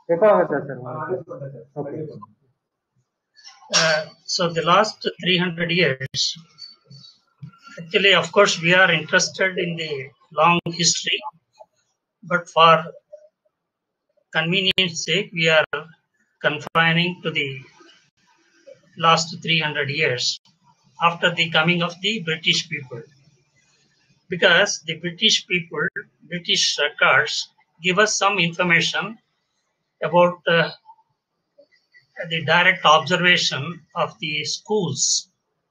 Okay. So the last 300 years, actually, of course, we are interested in the long history, but for convenience sake, we are confining to the last 300 years after the coming of the British people. Because the British people, British records give us some information about the direct observation of the schools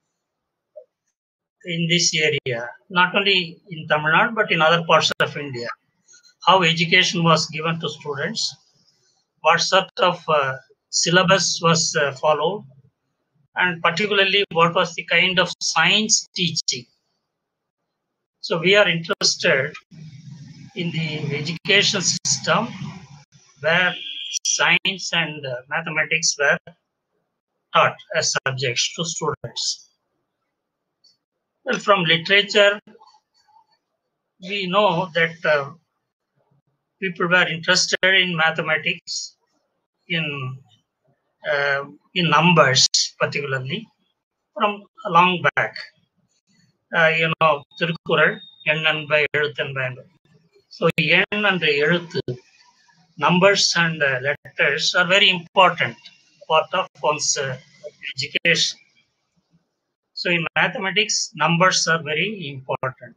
in this area, not only in Tamil Nadu but in other parts of India. How education was given to students, what sort of syllabus was followed, and particularly what was the kind of science teaching. So we are interested in the education system where science and mathematics were taught as subjects to students. Well, from literature, we know that people were interested in mathematics, in numbers, particularly from a long back. Tirukkural, எண் என்ப எழுத்தென்ப. So, எண் and எழுத்து, numbers and letters are very important part of one's education. So, in mathematics, numbers are very important.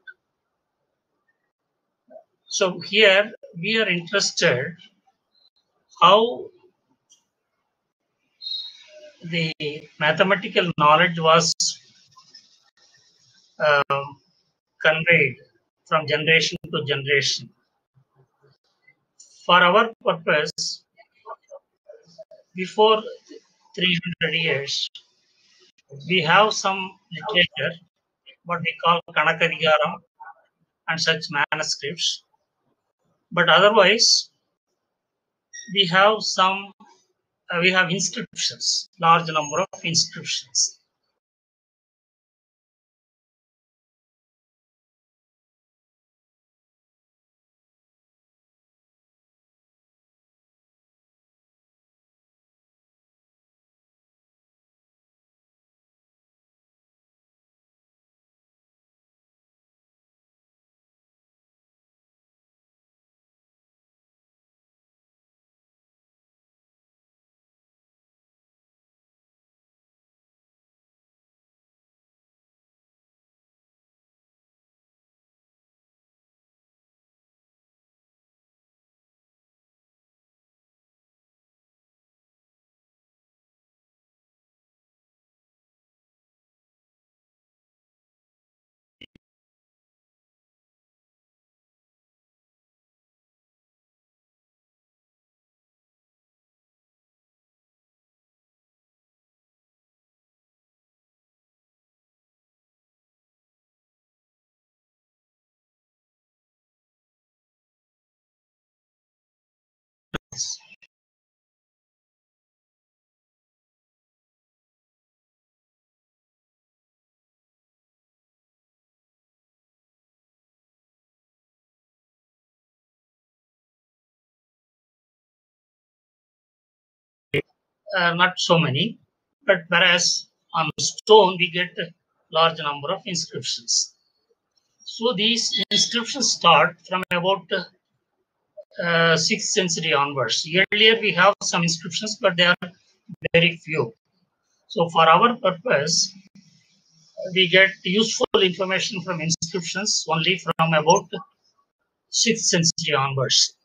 So, here we are interested how the mathematical knowledge was um, conveyed from generation to generation. For our purpose, before 300 years, we have some literature, what we call Kanakadigaram and such manuscripts. But otherwise, we have we have inscriptions, large number of inscriptions. Not so many, but whereas on stone we get a large number of inscriptions. So these inscriptions start from about 6th century onwards. Earlier we have some inscriptions, but they are very few. So for our purpose, we get useful information from inscriptions only from about 6th century onwards.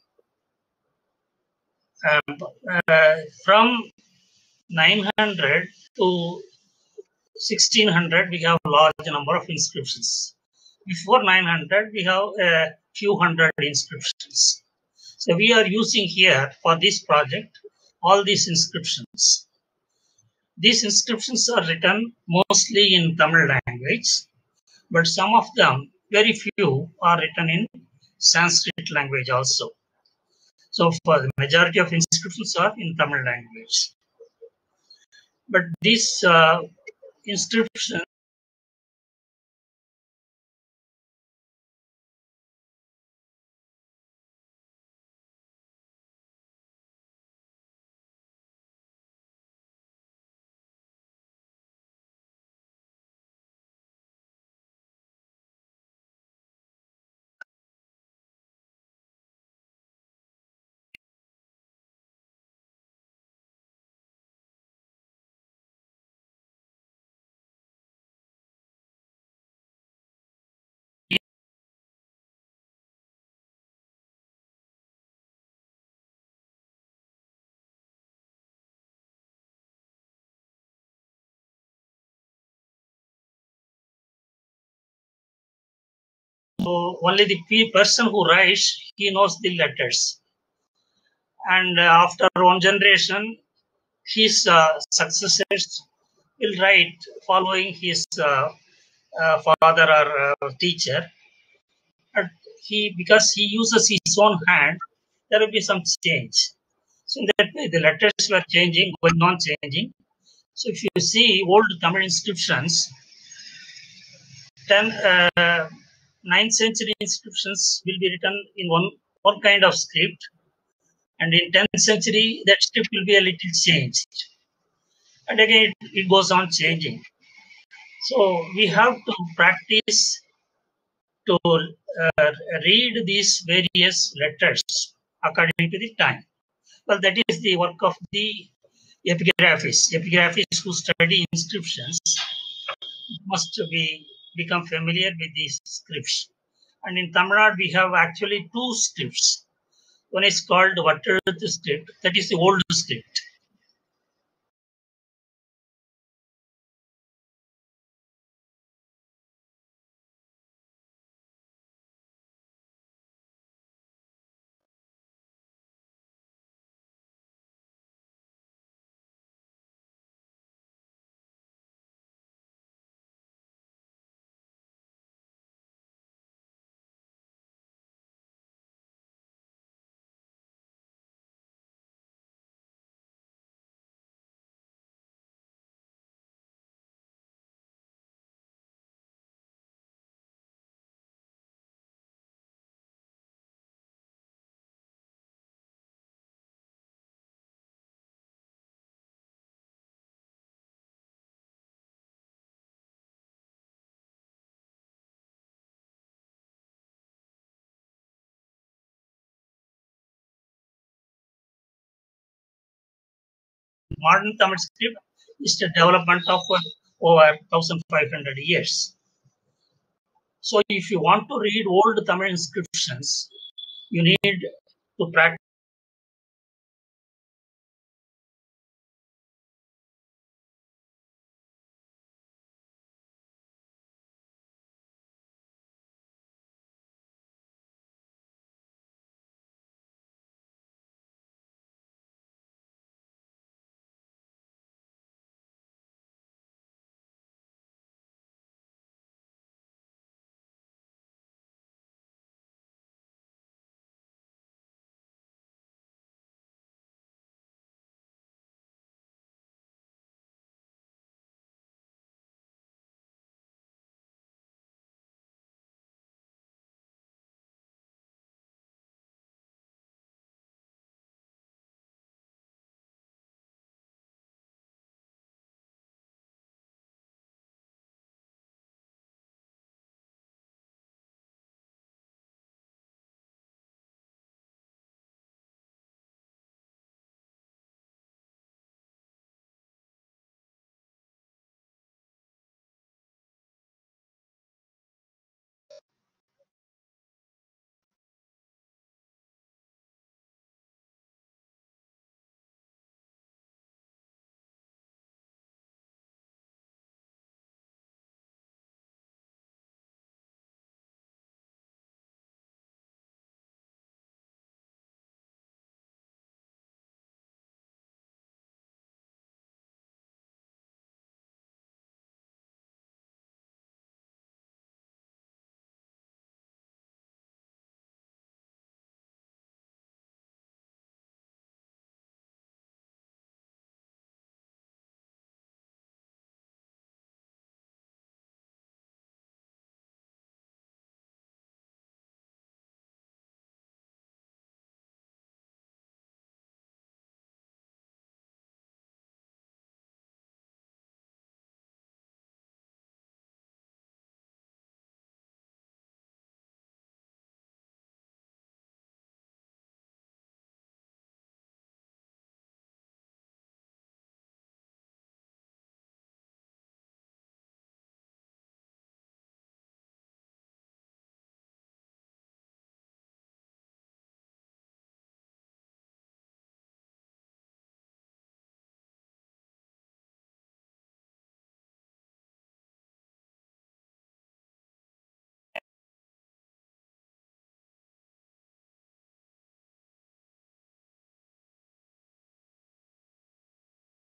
From 900 to 1600, we have a large number of inscriptions. Before 900, we have a few hundred inscriptions. So we are using here for this project all these inscriptions. These inscriptions are written mostly in Tamil language, but some of them, very few, are written in Sanskrit language also. So for the majority of inscriptions are in Tamil language. But these inscriptions only the person who writes, he knows the letters. And after one generation, his successors will write following his father or teacher. And because he uses his own hand, there will be some change. So in that way, the letters were changing, going on changing. So if you see old Tamil inscriptions, 10, 9th century inscriptions will be written in one kind of script, and in 10th century that script will be a little changed, and again it goes on changing. So we have to practice to read these various letters according to the time. Well, that is the work of the epigraphists. Epigraphists who study inscriptions must become familiar with these scripts. And in Tamil Nadu, we have actually two scripts. One is called Vatteruth script, that is the old script. Modern Tamil script is the development of over 1500 years. So if you want to read old Tamil inscriptions, you need to practice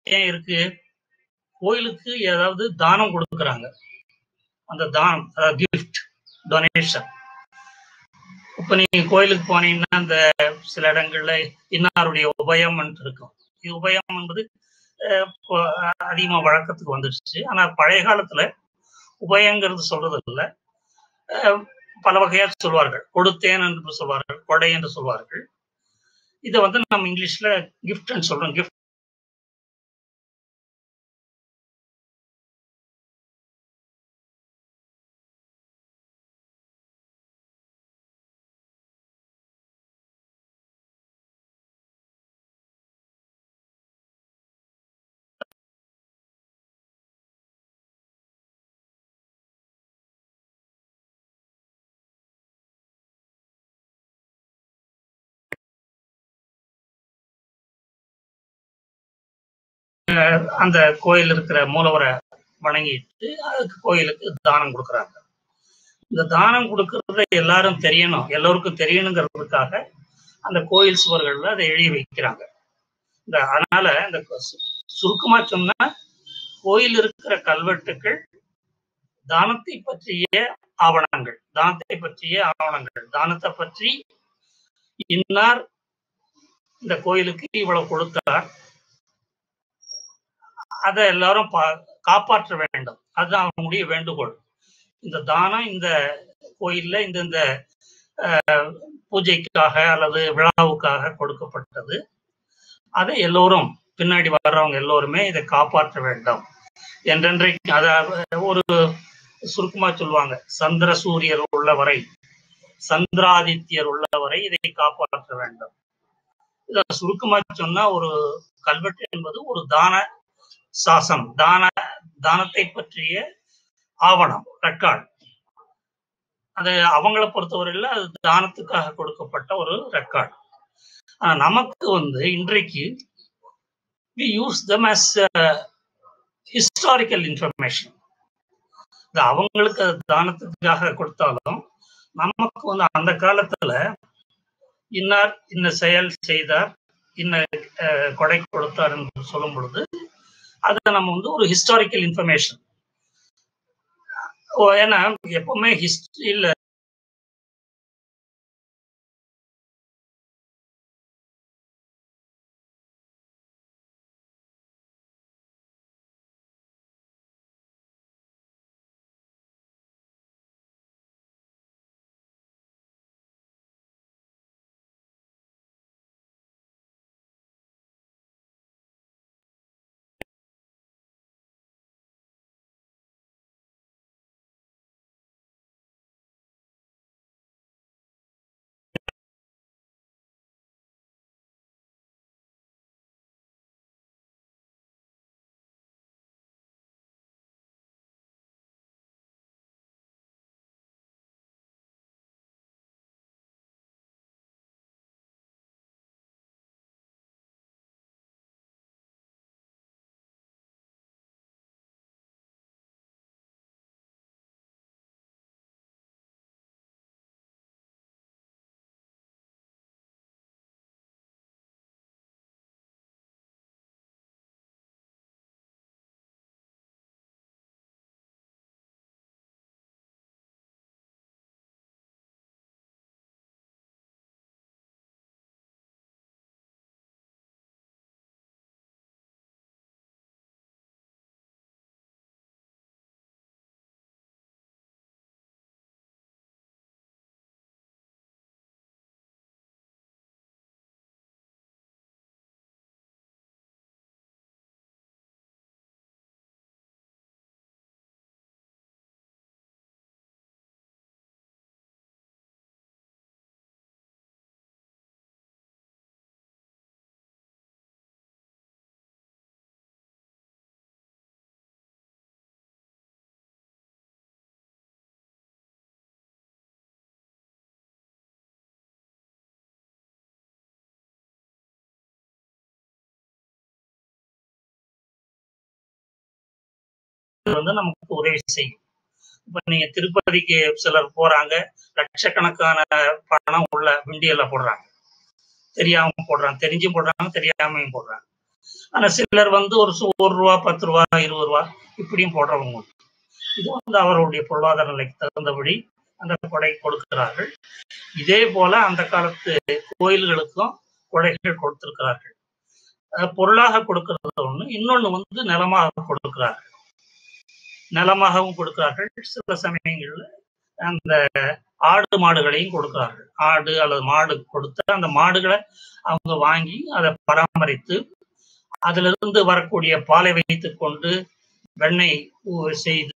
ஏன் இருக்கு? கோயிலுக்கு ஏதாவது தானம் கொடுக்குறாங்க. அந்த தானம், அதாவது gift, donation. இப்ப நீங்க கோயிலுக்கு போனீங்கன்னா அந்த சில இடங்கள்ல இன்னாருடைய உபயம் இருக்கும். உபயம் என்பது அதிகமா வழக்கத்துக்கு வந்துடுச்சு. ஆனா பழைய காலத்துல உபயங்கிறது சொல்றது இல்லை. பல வகையா சொல்வார்கள். கொடுத்தேன் என்று சொல்வார்கள், கொடை என்று சொல்வார்கள். இதை வந்து நம்ம இங்கிலீஷ்ல கிஃப்ட்னு சொல்றோம். கிஃப்ட் அந்த கோயில் இருக்கிற மூலவரை வணங்கிட்டு அதுக்கு கோயிலுக்கு தானம் கொடுக்குறாங்க. இந்த தானம் கொடுக்கறத எல்லாரும் தெரியணும், எல்லோருக்கும் தெரியணுங்கிறதுக்காக அந்த கோயில் சுவர்கள்ல அதை எழுதி வைக்கிறாங்க. அதனால இந்த சுருக்கமா சொன்னா, கோயில் இருக்கிற கல்வெட்டுக்கள் தானத்தை பற்றிய ஆவணங்கள், தானத்தை பற்றி இன்னார் இந்த கோயிலுக்கு இவ்வளவு கொடுத்தார், அதை எல்லாரும் காப்பாற்ற வேண்டும். அதுதான் அவங்களுடைய வேண்டுகோள். இந்த தானம் இந்த கோயில்ல இந்த பூஜைக்காக அல்லது விழாவுக்காக கொடுக்கப்பட்டது. அதை எல்லோரும் பின்னாடி வர்றவங்க எல்லோருமே இதை காப்பாற்ற வேண்டும் என்றென்றைக்கு. அதாவது ஒரு சுருக்கமா சொல்லுவாங்க, சந்திர சூரியர் உள்ளவரை, சந்திராதித்யர் உள்ளவரை இதை காப்பாற்ற வேண்டும். இத சுருக்கமா சொன்னா, ஒரு கல்வெட்டு என்பது ஒரு தான சாசனம், தானத்தை பற்றிய ஆவணம், ரெக்கார்ட். அது அவங்கள பொறுத்தவரையில அது தானத்துக்காக கொடுக்கப்பட்ட ஒரு ரெக்கார்ட். ஆனா நமக்கு வந்து இன்றைக்கு we use them as historical information. அவங்களுக்கு தானத்துக்காக கொடுத்தாலும் நமக்கு வந்து அந்த காலத்துல இன்னார் இன்ன செயல் செய்தார், இன்ன கொடை கொடுத்தார் என்று சொல்லும் பொழுது அதை நம்ம வந்து ஒரு ஹிஸ்டாரிக்கல் இன்ஃபர்மேஷன். ஏன்னா எப்பவுமே ஹிஸ்டரியில வந்து நமக்கு உதவி செய்யும். இப்ப நீங்க திருப்பதிக்கு சிலர் போறாங்க, லட்சக்கணக்கான பணம் உள்ள விண்டியல்ல போடுறாங்க, தெரியாம போடுறாங்க, தெரிஞ்சும் போடுறாங்க, தெரியாமையும் போடுறாங்க. ஆனா சிலர் வந்து ஒரு ரூபா, 10 ரூபா, 20 ரூபா இப்படியும் போடுறவங்க உண்டு. இது வந்து அவருடைய பொருளாதார நிலைக்கு தகுந்தபடி அந்த கொடை கொடுக்கிறார்கள். இதே போல அந்த காலத்து கோயில்களுக்கும் கொடைகள் கொடுத்திருக்கிறார்கள். பொருளாக கொடுக்கிறது ஒண்ணு, இன்னொன்னு வந்து நிலமாக கொடுக்கிறார்கள். நிலமாகவும் கொடுக்கிறார்கள். சில சமயங்கள்ல அந்த ஆடு மாடுகளையும் கொடுக்கிறார்கள். ஆடு அல்லது மாடு கொடுத்து அந்த மாடுகளை அவங்க வாங்கி அதை பராமரித்து அதுல இருந்து வரக்கூடிய பாலை வைத்துக் கொண்டு வெண்ணெய் செய்து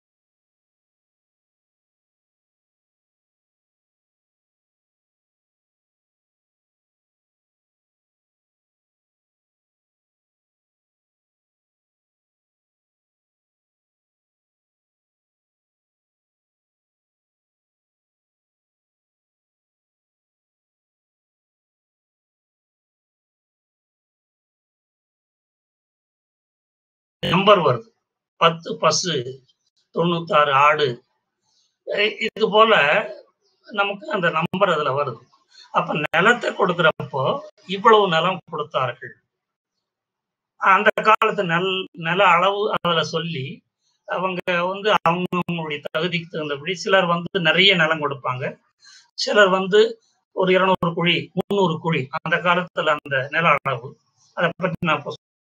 நம்பர் வருது. 10 பசு, 96 ஆடு, இது போல நமக்கு அந்த நம்பர் அதுல வருது. அப்ப நிலத்தை கொடுக்கிறப்போ இவ்வளவு நிலம் கொடுத்தார்கள். அந்த காலத்து நில அளவு அதுல சொல்லி அவங்க வந்து அவங்களுடைய தகுதிக்கு தகுந்தபடி சிலர் வந்து நிறைய நிலம் கொடுப்பாங்க. சிலர் வந்து ஒரு 200 குழி, 300 குழி, அந்த காலத்துல அந்த நில அளவு. அதை பற்றி நான்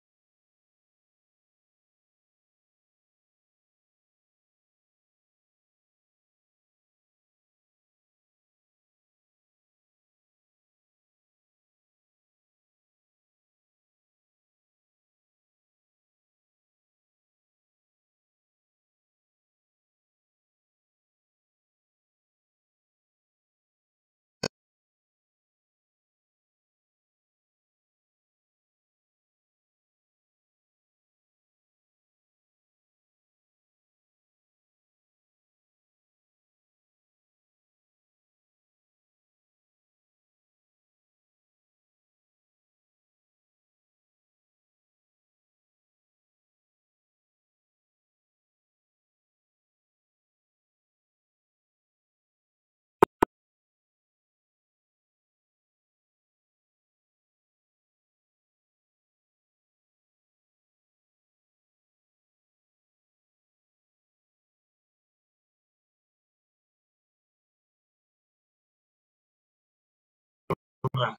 சொல்றேன்.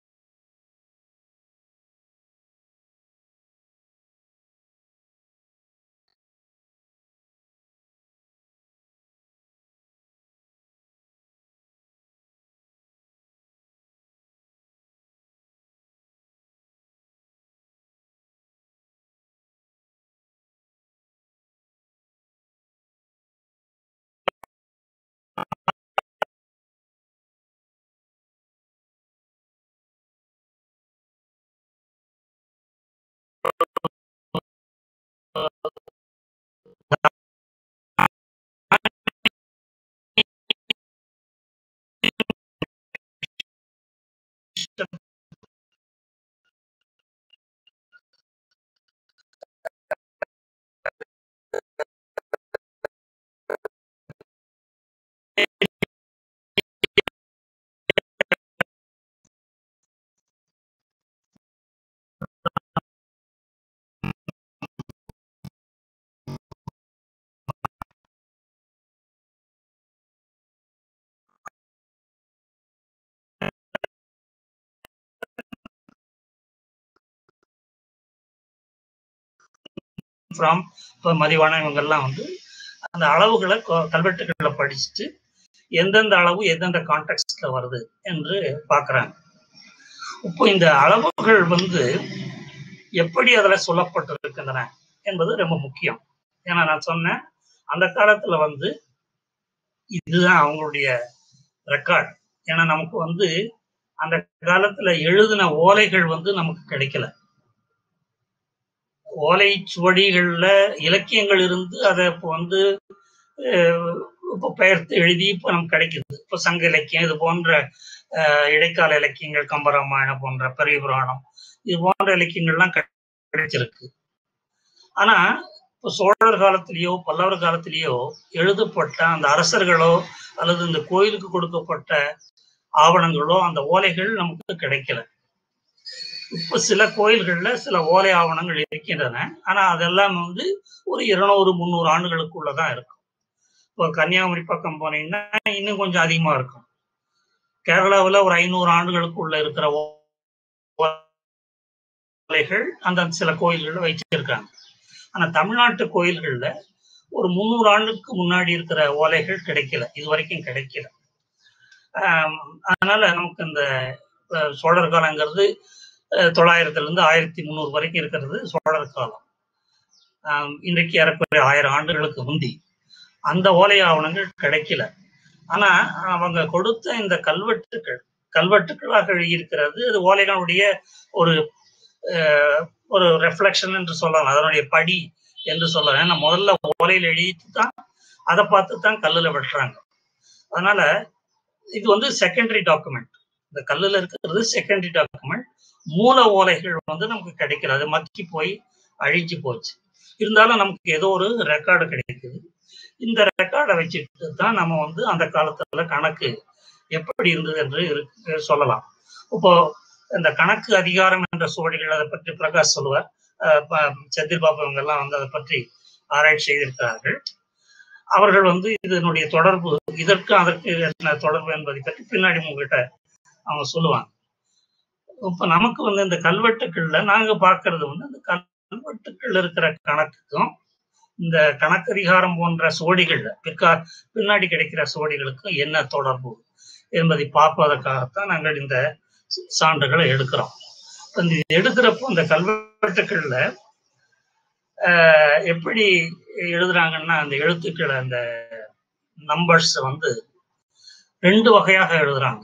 இப்போ மதிவான இவங்கெல்லாம் வந்து அந்த அளவுகளை கல்வெட்டுகளை படிச்சுட்டு எந்தெந்த அளவு எந்தெந்த கான்டெக்ட்ல வருது என்று பார்க்குறாங்க. இப்போ இந்த அளவுகள் வந்து எப்படி அதில் சொல்லப்பட்டிருக்கின்றன என்பது ரொம்ப முக்கியம். ஏன்னா நான் சொன்னேன், அந்த காலத்துல வந்து இதுதான் அவங்களுடைய ரெக்கார்ட். ஏன்னா நமக்கு வந்து அந்த காலத்துல எழுதின ஓலைகள் வந்து நமக்கு கிடைக்கல. ஓலை சுவடிகள்ல இலக்கியங்கள் இருந்து அதை இப்போ வந்து இப்போ பெயர்த்து எழுதி இப்போ நமக்கு கிடைக்குது. இப்போ சங்க இலக்கியம் இது போன்ற இடைக்கால இலக்கியங்கள், கம்பராமாயணம் போன்ற பெரிய புராணம் இது போன்ற இலக்கியங்கள்லாம் கிடைச்சிருக்கு. ஆனா இப்போ சோழர் காலத்திலேயோ பல்லவர் காலத்திலேயோ எழுதப்பட்ட அந்த அரசர்களோ அல்லது இந்த கோயிலுக்கு கொடுக்கப்பட்ட ஆவணங்களோ அந்த ஓலைகள் நமக்கு கிடைக்கல. இப்போ சில கோயில்கள்ல சில ஓலை ஆவணங்கள் இருக்கின்றன. ஆனா அதெல்லாம் வந்து ஒரு 200, 300 ஆண்டுகளுக்குள்ள தான் இருக்கும். இப்போ கன்னியாகுமரி பக்கம் போனீங்கன்னா இன்னும் கொஞ்சம் அதிகமா இருக்கும். கேரளாவுல ஒரு 500 ஆண்டுகளுக்குள்ள இருக்கிற ஓலைகள் அந்த சில கோயில்கள்ல வச்சிருக்காங்க. ஆனா தமிழ்நாட்டு கோயில்கள்ல ஒரு 300 ஆண்டுக்கு முன்னாடி இருக்கிற ஓலைகள் கிடைக்கல. இதுவரைக்கும் கிடைக்கல. அதனால நமக்கு இந்த சோழர் காலங்கிறது 900ல இருந்து 1300 வரைக்கும் இருக்கிறது சோழர் காலம். இன்றைக்கு ஏறக்குறைய 1000 ஆண்டுகளுக்கு முந்தி அந்த ஓலை ஆவணங்கள் கிடைக்கல. ஆனா அவங்க கொடுத்த இந்த கல்வெட்டுக்களாக எழுதியிருக்கிறது அது ஓலைகளுடைய ஒரு ஒரு ரெஃப்ளெக்ஷன் என்று சொல்லலாம், அதனுடைய படி என்று சொல்லலாம். ஏன்னா முதல்ல ஓலையில் எழுதிட்டு தான் அதை பார்த்து தான் கல்லுல வெட்டுறாங்க. அதனால இது வந்து செகண்டரி டாக்குமெண்ட். இந்த கல்லுல இருக்கிறது செகண்டரி டாக்குமெண்ட். மூல ஓலைகள் வந்து நமக்கு கிடைக்கல, அது மக்கி போய் அழிஞ்சு போச்சு. இருந்தாலும் நமக்கு ஏதோ ஒரு ரெக்கார்டு கிடைக்குது. இந்த ரெக்கார்டை வச்சுட்டு தான் நம்ம வந்து அந்த காலத்துல கணக்கு எப்படி இருந்தது என்று சொல்லலாம். இப்போ இந்த கணக்கு அதிகாரம் என்ற சுவடிகள் அதை பற்றி பிரகாஷ் சொல்லுவார். செந்தில் பாபு இவங்க எல்லாம் வந்து அதை பற்றி ஆராய்ச்சி செய்திருக்கிறார்கள். அவர்கள் வந்து இதனுடைய தொடர்பு, இதற்கு அதற்கு என்ன தொடர்பு என்பதை பற்றி பின்னாடி உங்ககிட்ட அவங்க சொல்லுவாங்க. இப்ப நமக்கு வந்து இந்த கல்வெட்டுக்கள்ல நாங்க பார்க்கறது வந்து இந்த கல்வெட்டுக்கள் இருக்கிற கணக்குக்கும் இந்த கணக்கதிகாரம் போன்ற சுவடிகள்ல பின்னாடி கிடைக்கிற சுவடிகளுக்கும் என்ன தொடர்பு என்பதை பார்ப்பதற்காகத்தான் நாங்கள் இந்த சான்றுகளை எடுக்கிறோம். இந்த எடுக்கிறப்போ இந்த கல்வெட்டுக்கள்ல எப்படி எழுதுறாங்கன்னா அந்த எழுத்துக்களை அந்த நம்பர்ஸ் வந்து 2 வகையாக எழுதுறாங்க.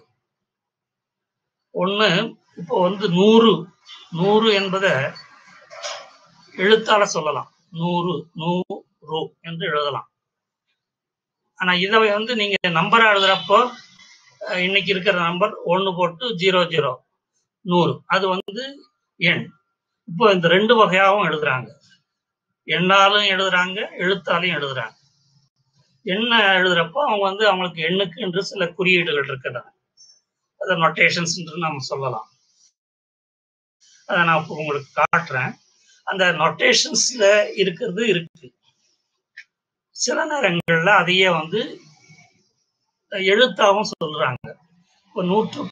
ஒண்ணு இப்போ வந்து 100 என்பதை எழுத்தால சொல்லலாம். 100 என்று எழுதலாம். ஆனா இதை வந்து நீங்க நம்பரா எழுதுறப்போ இன்னைக்கு இருக்கிற நம்பர் 1 போட்டு 00 100 அது வந்து எண். இப்போ இந்த 2 வகையாகவும் எழுதுறாங்க. எண்ணாலும் எழுதுறாங்க, எழுத்தாலையும் எழுதுறாங்க. எண்ண எழுதுறப்போ அவங்க வந்து அவங்களுக்கு எண்ணுக்கு என்று சில குறியீடுகள் இருக்கிறாங்க, அதை நொட்டேஷன்ஸ் என்று நம்ம சொல்லலாம். அதை நான் இப்போ உங்களுக்கு காட்டுறேன். அந்த நொட்டேஷன்ஸ்ல இருக்கிறது இருக்கு. சில நேரங்கள்ல அதையே வந்து எழுத்தாவும் சொல்றாங்க. இப்போ 100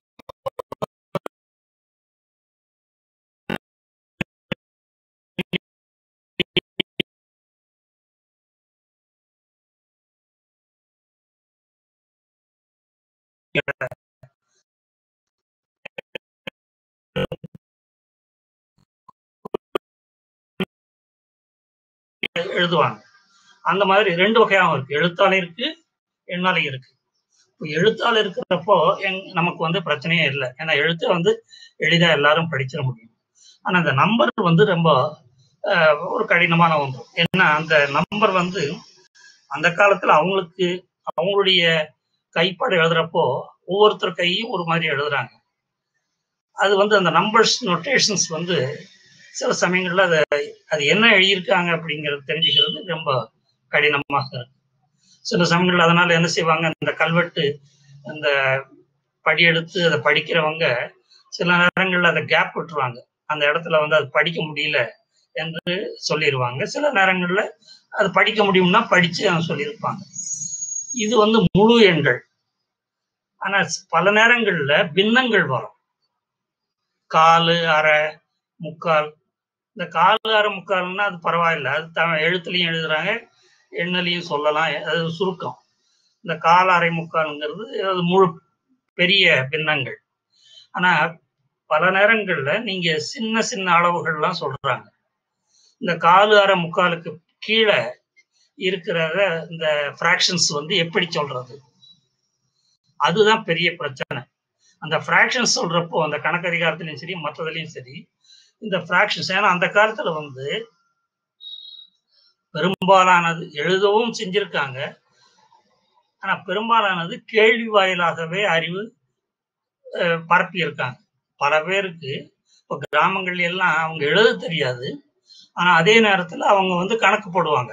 எழுதுவாங்க. அந்த மாதிரி 2 வகையாகவும் இருக்கு. எழுத்தாலே இருக்கு, எண்ணாலையும் இருக்கு. இப்போ எழுத்தால இருக்கிறப்போ நமக்கு வந்து பிரச்சனையே இல்லை. ஏன்னா எழுத்தை வந்து எளிதா எல்லாரும் படிச்சிட முடியும். ஆனா அந்த நம்பர் வந்து ரொம்ப ஒரு கடினமான ஒன்று. ஏன்னா அந்த நம்பர் வந்து அந்த காலத்துல அவங்களுக்கு அவங்களுடைய கைப்பாடு எழுதுறப்போ ஒவ்வொருத்தர் கையும் ஒரு மாதிரி எழுதுறாங்க. அது வந்து அந்த நம்பர்ஸ் நொட்டேஷன்ஸ் வந்து சில சமயங்கள்ல அது என்ன எழுதியிருக்காங்க அப்படிங்கிறது தெரிஞ்சுக்கிறது ரொம்ப கடினமாக இருக்கு. சில சமயங்கள்ல அதனால என்ன செய்வாங்க, இந்த கல்வெட்டு அந்த படியெடுத்து அதை படிக்கிறவங்க சில நேரங்கள்ல அதை கேப் விட்டுருவாங்க. அந்த இடத்துல வந்து அது படிக்க முடியல என்று சொல்லிடுவாங்க. சில நேரங்கள்ல அது படிக்க முடியும்னா படிச்சு சொல்லியிருப்பாங்க. இது வந்து முழு எண்கள். ஆனா பல நேரங்கள்ல பின்னங்கள் வரும். 1/4, அரை, 3/4. இந்த 1/4, அரை, 3/4ன்னா அது பரவாயில்ல, அது எழுத்துலையும் எழுதுறாங்க, எண்ணிலையும் சொல்லலாம், அது சுருக்கம். இந்த 1/4, அரை, 3/4ங்கிறது அது முழு பெரிய பின்னங்கள். ஆனா பல நேரங்கள்ல நீங்க சின்ன சின்ன அளவுகள்லாம் சொல்றாங்க. இந்த 1/4, அரை, 3/4க்கு கீழே இருக்கிறத இந்த ஃப்ராக்ஷன்ஸ் வந்து எப்படி சொல்றது, அதுதான் பெரிய பிரச்சனை. அந்த ஃப்ராக்ஷன்ஸ் சொல்றப்போ அந்த கணக்கதிகாரத்திலையும் சரி மற்றதுலையும் சரி இந்த ஃப்ராக்ஷன்ஸ், ஏன்னா அந்த காலத்துல வந்து பெரும்பாலானது எழுதவும் செஞ்சிருக்காங்க. ஆனா பெரும்பாலானது கேள்வி வாயிலாகவே அறிவு பரப்பி இருக்காங்க. பல பேருக்கு இப்போ கிராமங்கள்ல எல்லாம் அவங்க எழுத தெரியாது, ஆனா அதே நேரத்துல அவங்க வந்து கணக்கு போடுவாங்க.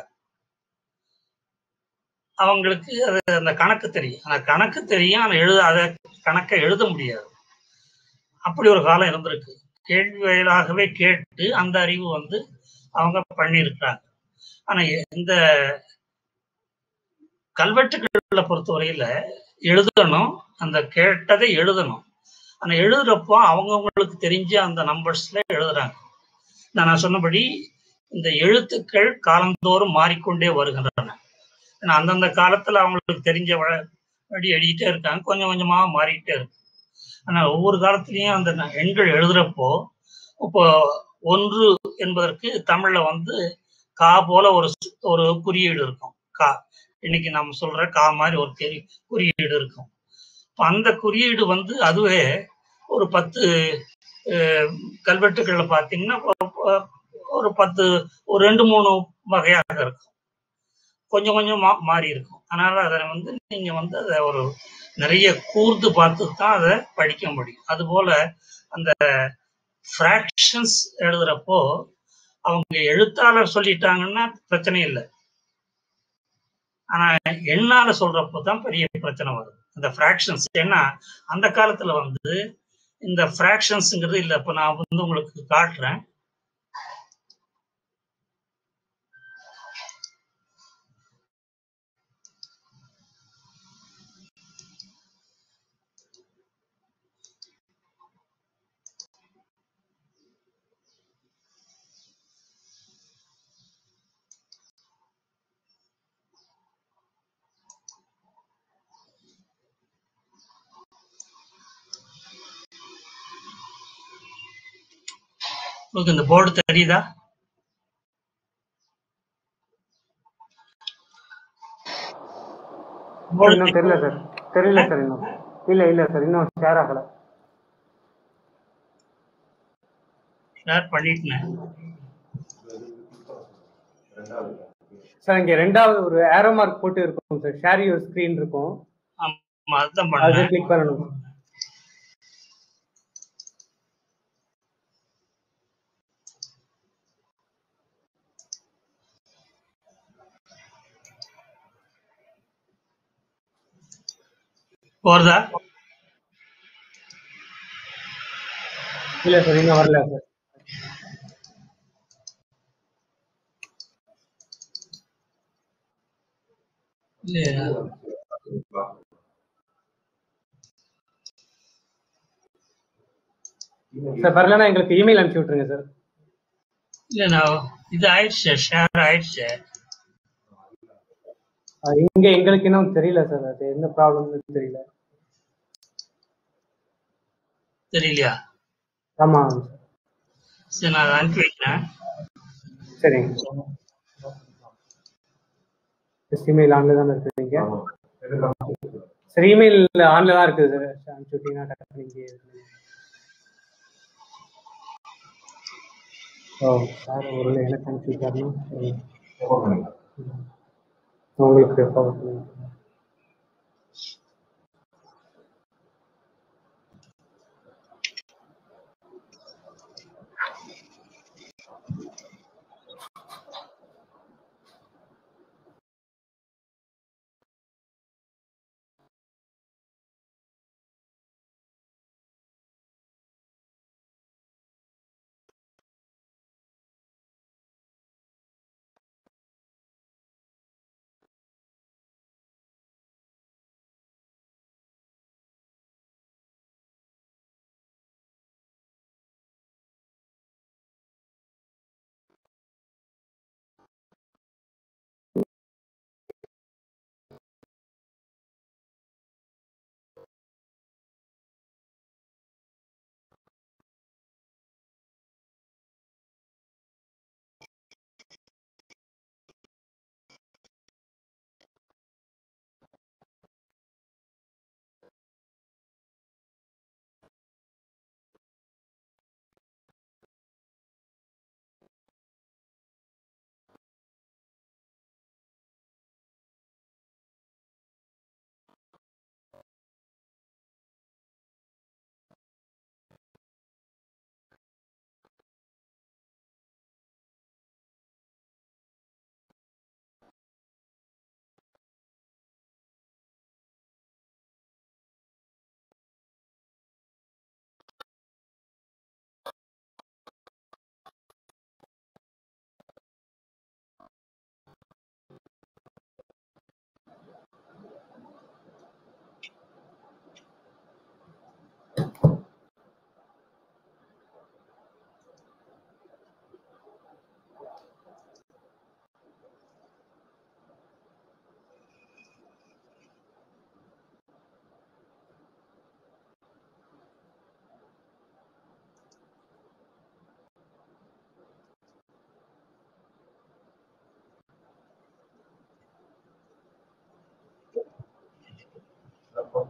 அவங்களுக்கு அது அந்த கணக்கு தெரியும். ஆனா கணக்கு தெரியும், ஆனா அதை கணக்கை எழுத முடியாது. அப்படி ஒரு காலம் இருந்திருக்கு. கேள்வி வாயிலாகவே கேட்டு அந்த அறிவு வந்து அவங்க பண்ணியிருக்கிறாங்க. ஆனா இந்த கல்வெட்டுக்களை பொறுத்தவரையில எழுதணும், அந்த கேட்டதை எழுதணும். ஆனா எழுதுறப்போ அவங்கவுங்களுக்கு தெரிஞ்ச அந்த நம்பர்ஸ்ல எழுதுறாங்க. நான் சொன்னபடி இந்த எழுத்துக்கள் காலந்தோறும் மாறிக்கொண்டே வருகின்றன. ஏன்னா அந்தந்த காலத்துல அவங்களுக்கு தெரிஞ்ச வழி எழுதிட்டே இருக்காங்க, கொஞ்சம் கொஞ்சமா மாறிக்கிட்டே இருக்கு. ஆனா ஒவ்வொரு காலத்திலயும் அந்த எண்கள் எழுதுறப்போ இப்போ 1 என்பதற்கு தமிழ்ல வந்து கா போல ஒரு குறியீடு இருக்கும். கா இன்னைக்கு நம்ம சொல்ற கா மாதிரி ஒரு குறியீடு இருக்கும். அந்த குறியீடு வந்து அதுவே ஒரு 10 கல்வெட்டுகள்ல பார்த்தீங்கன்னா ஒரு 10 ஒரு 2, 3 வகையாக இருக்கும். கொஞ்சம் கொஞ்சம் மாறி இருக்கும். அதனால அதை வந்து நீங்க வந்து அதை ஒரு நிறைய கூர்ந்து பார்த்து தான் அதை படிக்க முடியும். அதுபோல அந்த ஃப்ராக்ஷன்ஸ் எழுதுறப்போ அவங்க எழுத்தாளர் சொல்லிட்டாங்கன்னா பிரச்சனை இல்லை. ஆனா எண்ணால சொல்றப்போ தான் பெரிய பிரச்சனை வரும். அந்த ஃப்ராக்ஷன்ஸ் ஏன்னா அந்த காலத்துல வந்து இந்த ஃப்ராக்ஷன்ஸ்ங்கிறது இல்லை. இப்ப நான் வந்து உங்களுக்கு காட்டுறேன். உங்களுக்கு இந்த போர்டு தெரியுதா? இன்னும் தெரியல சார். தெரியல சார். இன்னும் இல்ல சார். இன்னும் ஷேர் ஆகல. ஷேர் பண்ணிட்டேன் சார். இங்க ரெண்டாவது ஒரு ஏரோ மார்க் போட்டு இருக்கும் சார். ஷேர் யுவர் ஸ்கிரீன் இருக்கும். ஆமா, அதான் அதை பண்ணேன். கிளிக் பண்ணணும். போறதா? இல்ல சார், இன்னும் வரல சார். சார் வரலன்னா எங்களுக்கு இமெயில் அனுப்பிச்சு விட்டுருங்க சார். இல்ல நான் இது ஆயிடுச்சு, ஷேர் ஆயிடுச்சு. இங்க எங்களுக்கு இன்னும் தெரியல சார். அது என்ன ப்ராப்ளம்னு தெரியல. தெரியலையா? ஆமா சரி, நான் அனுப்பி வைக்கிறேன். சரிங்க. இமெயில் ஆன்ல தான் இருக்குங்க. சரி, இமெயில் ஆன்ல தான் இருக்குது சார். அனுப்பிச்சு விட்டீங்கன்னா டக்குனு இங்கே. சார் ஒரு எனக்கு அனுப்பிச்சு விட்டாருன்னா உங்களுக்கு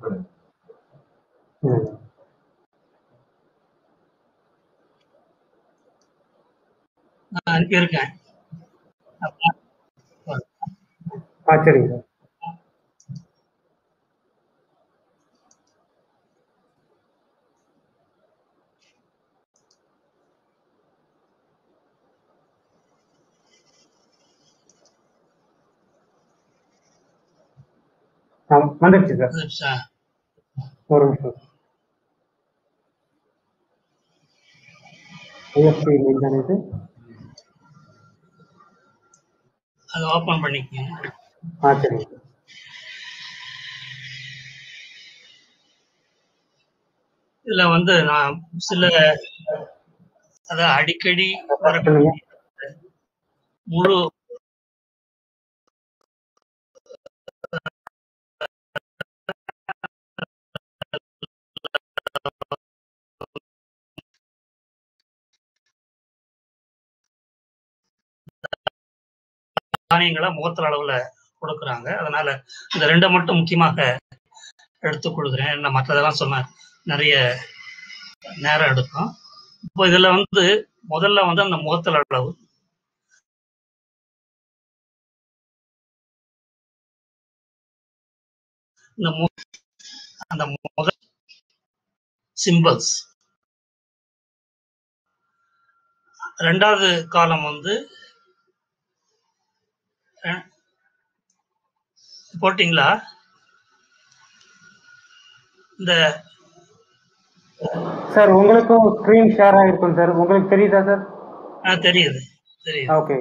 நான் அனுப்பியிருக்கேன். சரிங்க சார். வந்துடுச்சு சார். ஒரு நிமிஷம். ஐஎஃப்டி மெயில் தானே இது? அதை ஓப்பன் பண்ணிக்கங்க. சரிங்க. இதுல வந்து நான் சில அடிக்கடி முழு தானியங்களை முகத்திர அளவுல கொடுக்குறாங்க. அதனால இந்த ரெண்டை மட்டும் முக்கியமாக எடுத்துக் கொள்கிறேன். என்ன மற்றதெல்லாம் சொன்ன நிறைய நேரம் எடுக்கும். இப்போ இதுல வந்து முதல்ல வந்து அந்த முகத்திர அளவு, அந்த முதல் சிம்பிள்ஸ். ரெண்டாவது காலம் வந்து போட்டிங்களா? இந்த சார் உங்களுக்கும் ஸ்கிரீன் ஷேர் ஆயிருக்கும் சார். உங்களுக்கு தெரியுதா சார்? தெரியுது. ஓகே.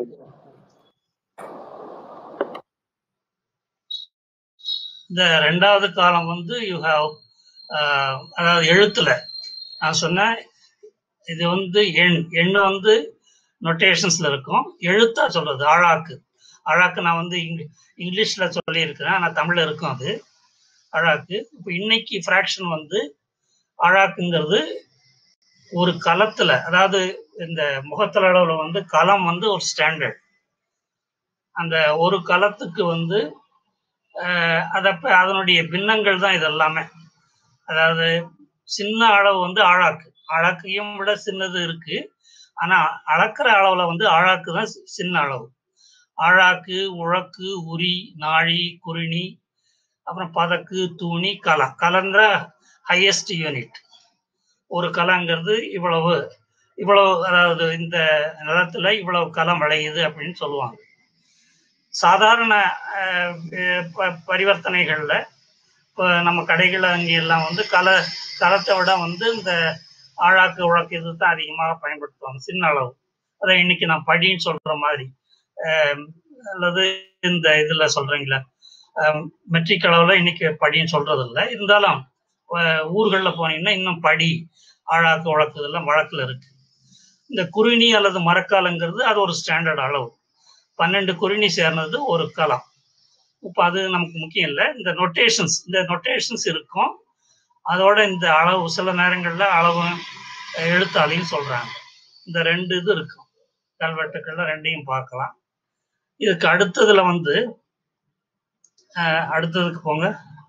இந்த ரெண்டாவது காலம் வந்து யூ ஹாவ், அதாவது எழுத்துல நான் சொன்னேன், இது வந்து எண் வந்து நொட்டேஷன்ஸ்ல இருக்கும். எழுத்தா சொல்றது அழாக்கு நான் வந்து இங்கிலீஷ்ல சொல்லி இருக்கிறேன், ஆனா தமிழ்ல இருக்கும் அது அழாக்கு. இப்போ இன்னைக்கு ஃப்ராக்ஷன் வந்து அழாக்குங்கிறது ஒரு களத்துல, அதாவது இந்த முகத்தள அளவுல வந்து களம் வந்து ஒரு ஸ்டாண்டர்ட். அந்த ஒரு களத்துக்கு வந்து அதனுடைய பின்னங்கள் தான் இது எல்லாமே. அதாவது சின்ன அளவு வந்து அழாக்கையும் விட சின்னது இருக்கு. ஆனா அளக்கிற அளவுல வந்து அழாக்கு தான் சின்ன அளவு. அழாக்கு, உழக்கு, உரி, நாழி, குறுணி, அப்புறம் பதக்கு, தூணி, கலன்ற ஹையஸ்ட் யூனிட். ஒரு கலங்கிறது இவ்வளவு, அதாவது இந்த நிலத்துல இவ்வளவு களம் விளையுது அப்படின்னு சொல்லுவாங்க. சாதாரண பரிவர்த்தனைகள்ல இப்போ நம்ம கடைகள் அங்கெல்லாம் வந்து களத்தை விட வந்து இந்த ஆழாக்கு உழக்கு இது தான் அதிகமாக பயன்படுத்துவாங்க, சின்ன அளவு. அதை இன்னைக்கு நான் படின்னு சொல்ற மாதிரி, அல்லது இந்த இதுல சொல்றீங்களா மெட்ரிக் அளவுல இன்னைக்கு படின்னு சொல்றது இல்லை. இருந்தாலும் ஊர்களில் போனீங்கன்னா இன்னும் படி, ஆழாக்கு உழக்கு இதெல்லாம் வழக்குல இருக்கு. இந்த குறுணி அல்லது மரக்காலங்கிறது அது ஒரு ஸ்டாண்டர்ட் அளவு. 12 குறுணி சேர்ந்தது ஒரு களம். இப்போ அது நமக்கு முக்கியம் இல்லை. இந்த நொட்டேஷன்ஸ் இருக்கும். அதோட இந்த அளவு சில நேரங்கள்ல அளவு எழுத்தாலையும் சொல்றாங்க. இந்த ரெண்டு இது இருக்கும். கல்வெட்டுக்கள்ல ரெண்டையும் பார்க்கலாம். இதுக்கு அடுத்ததுல வந்து அடுத்ததுக்கு போங்க.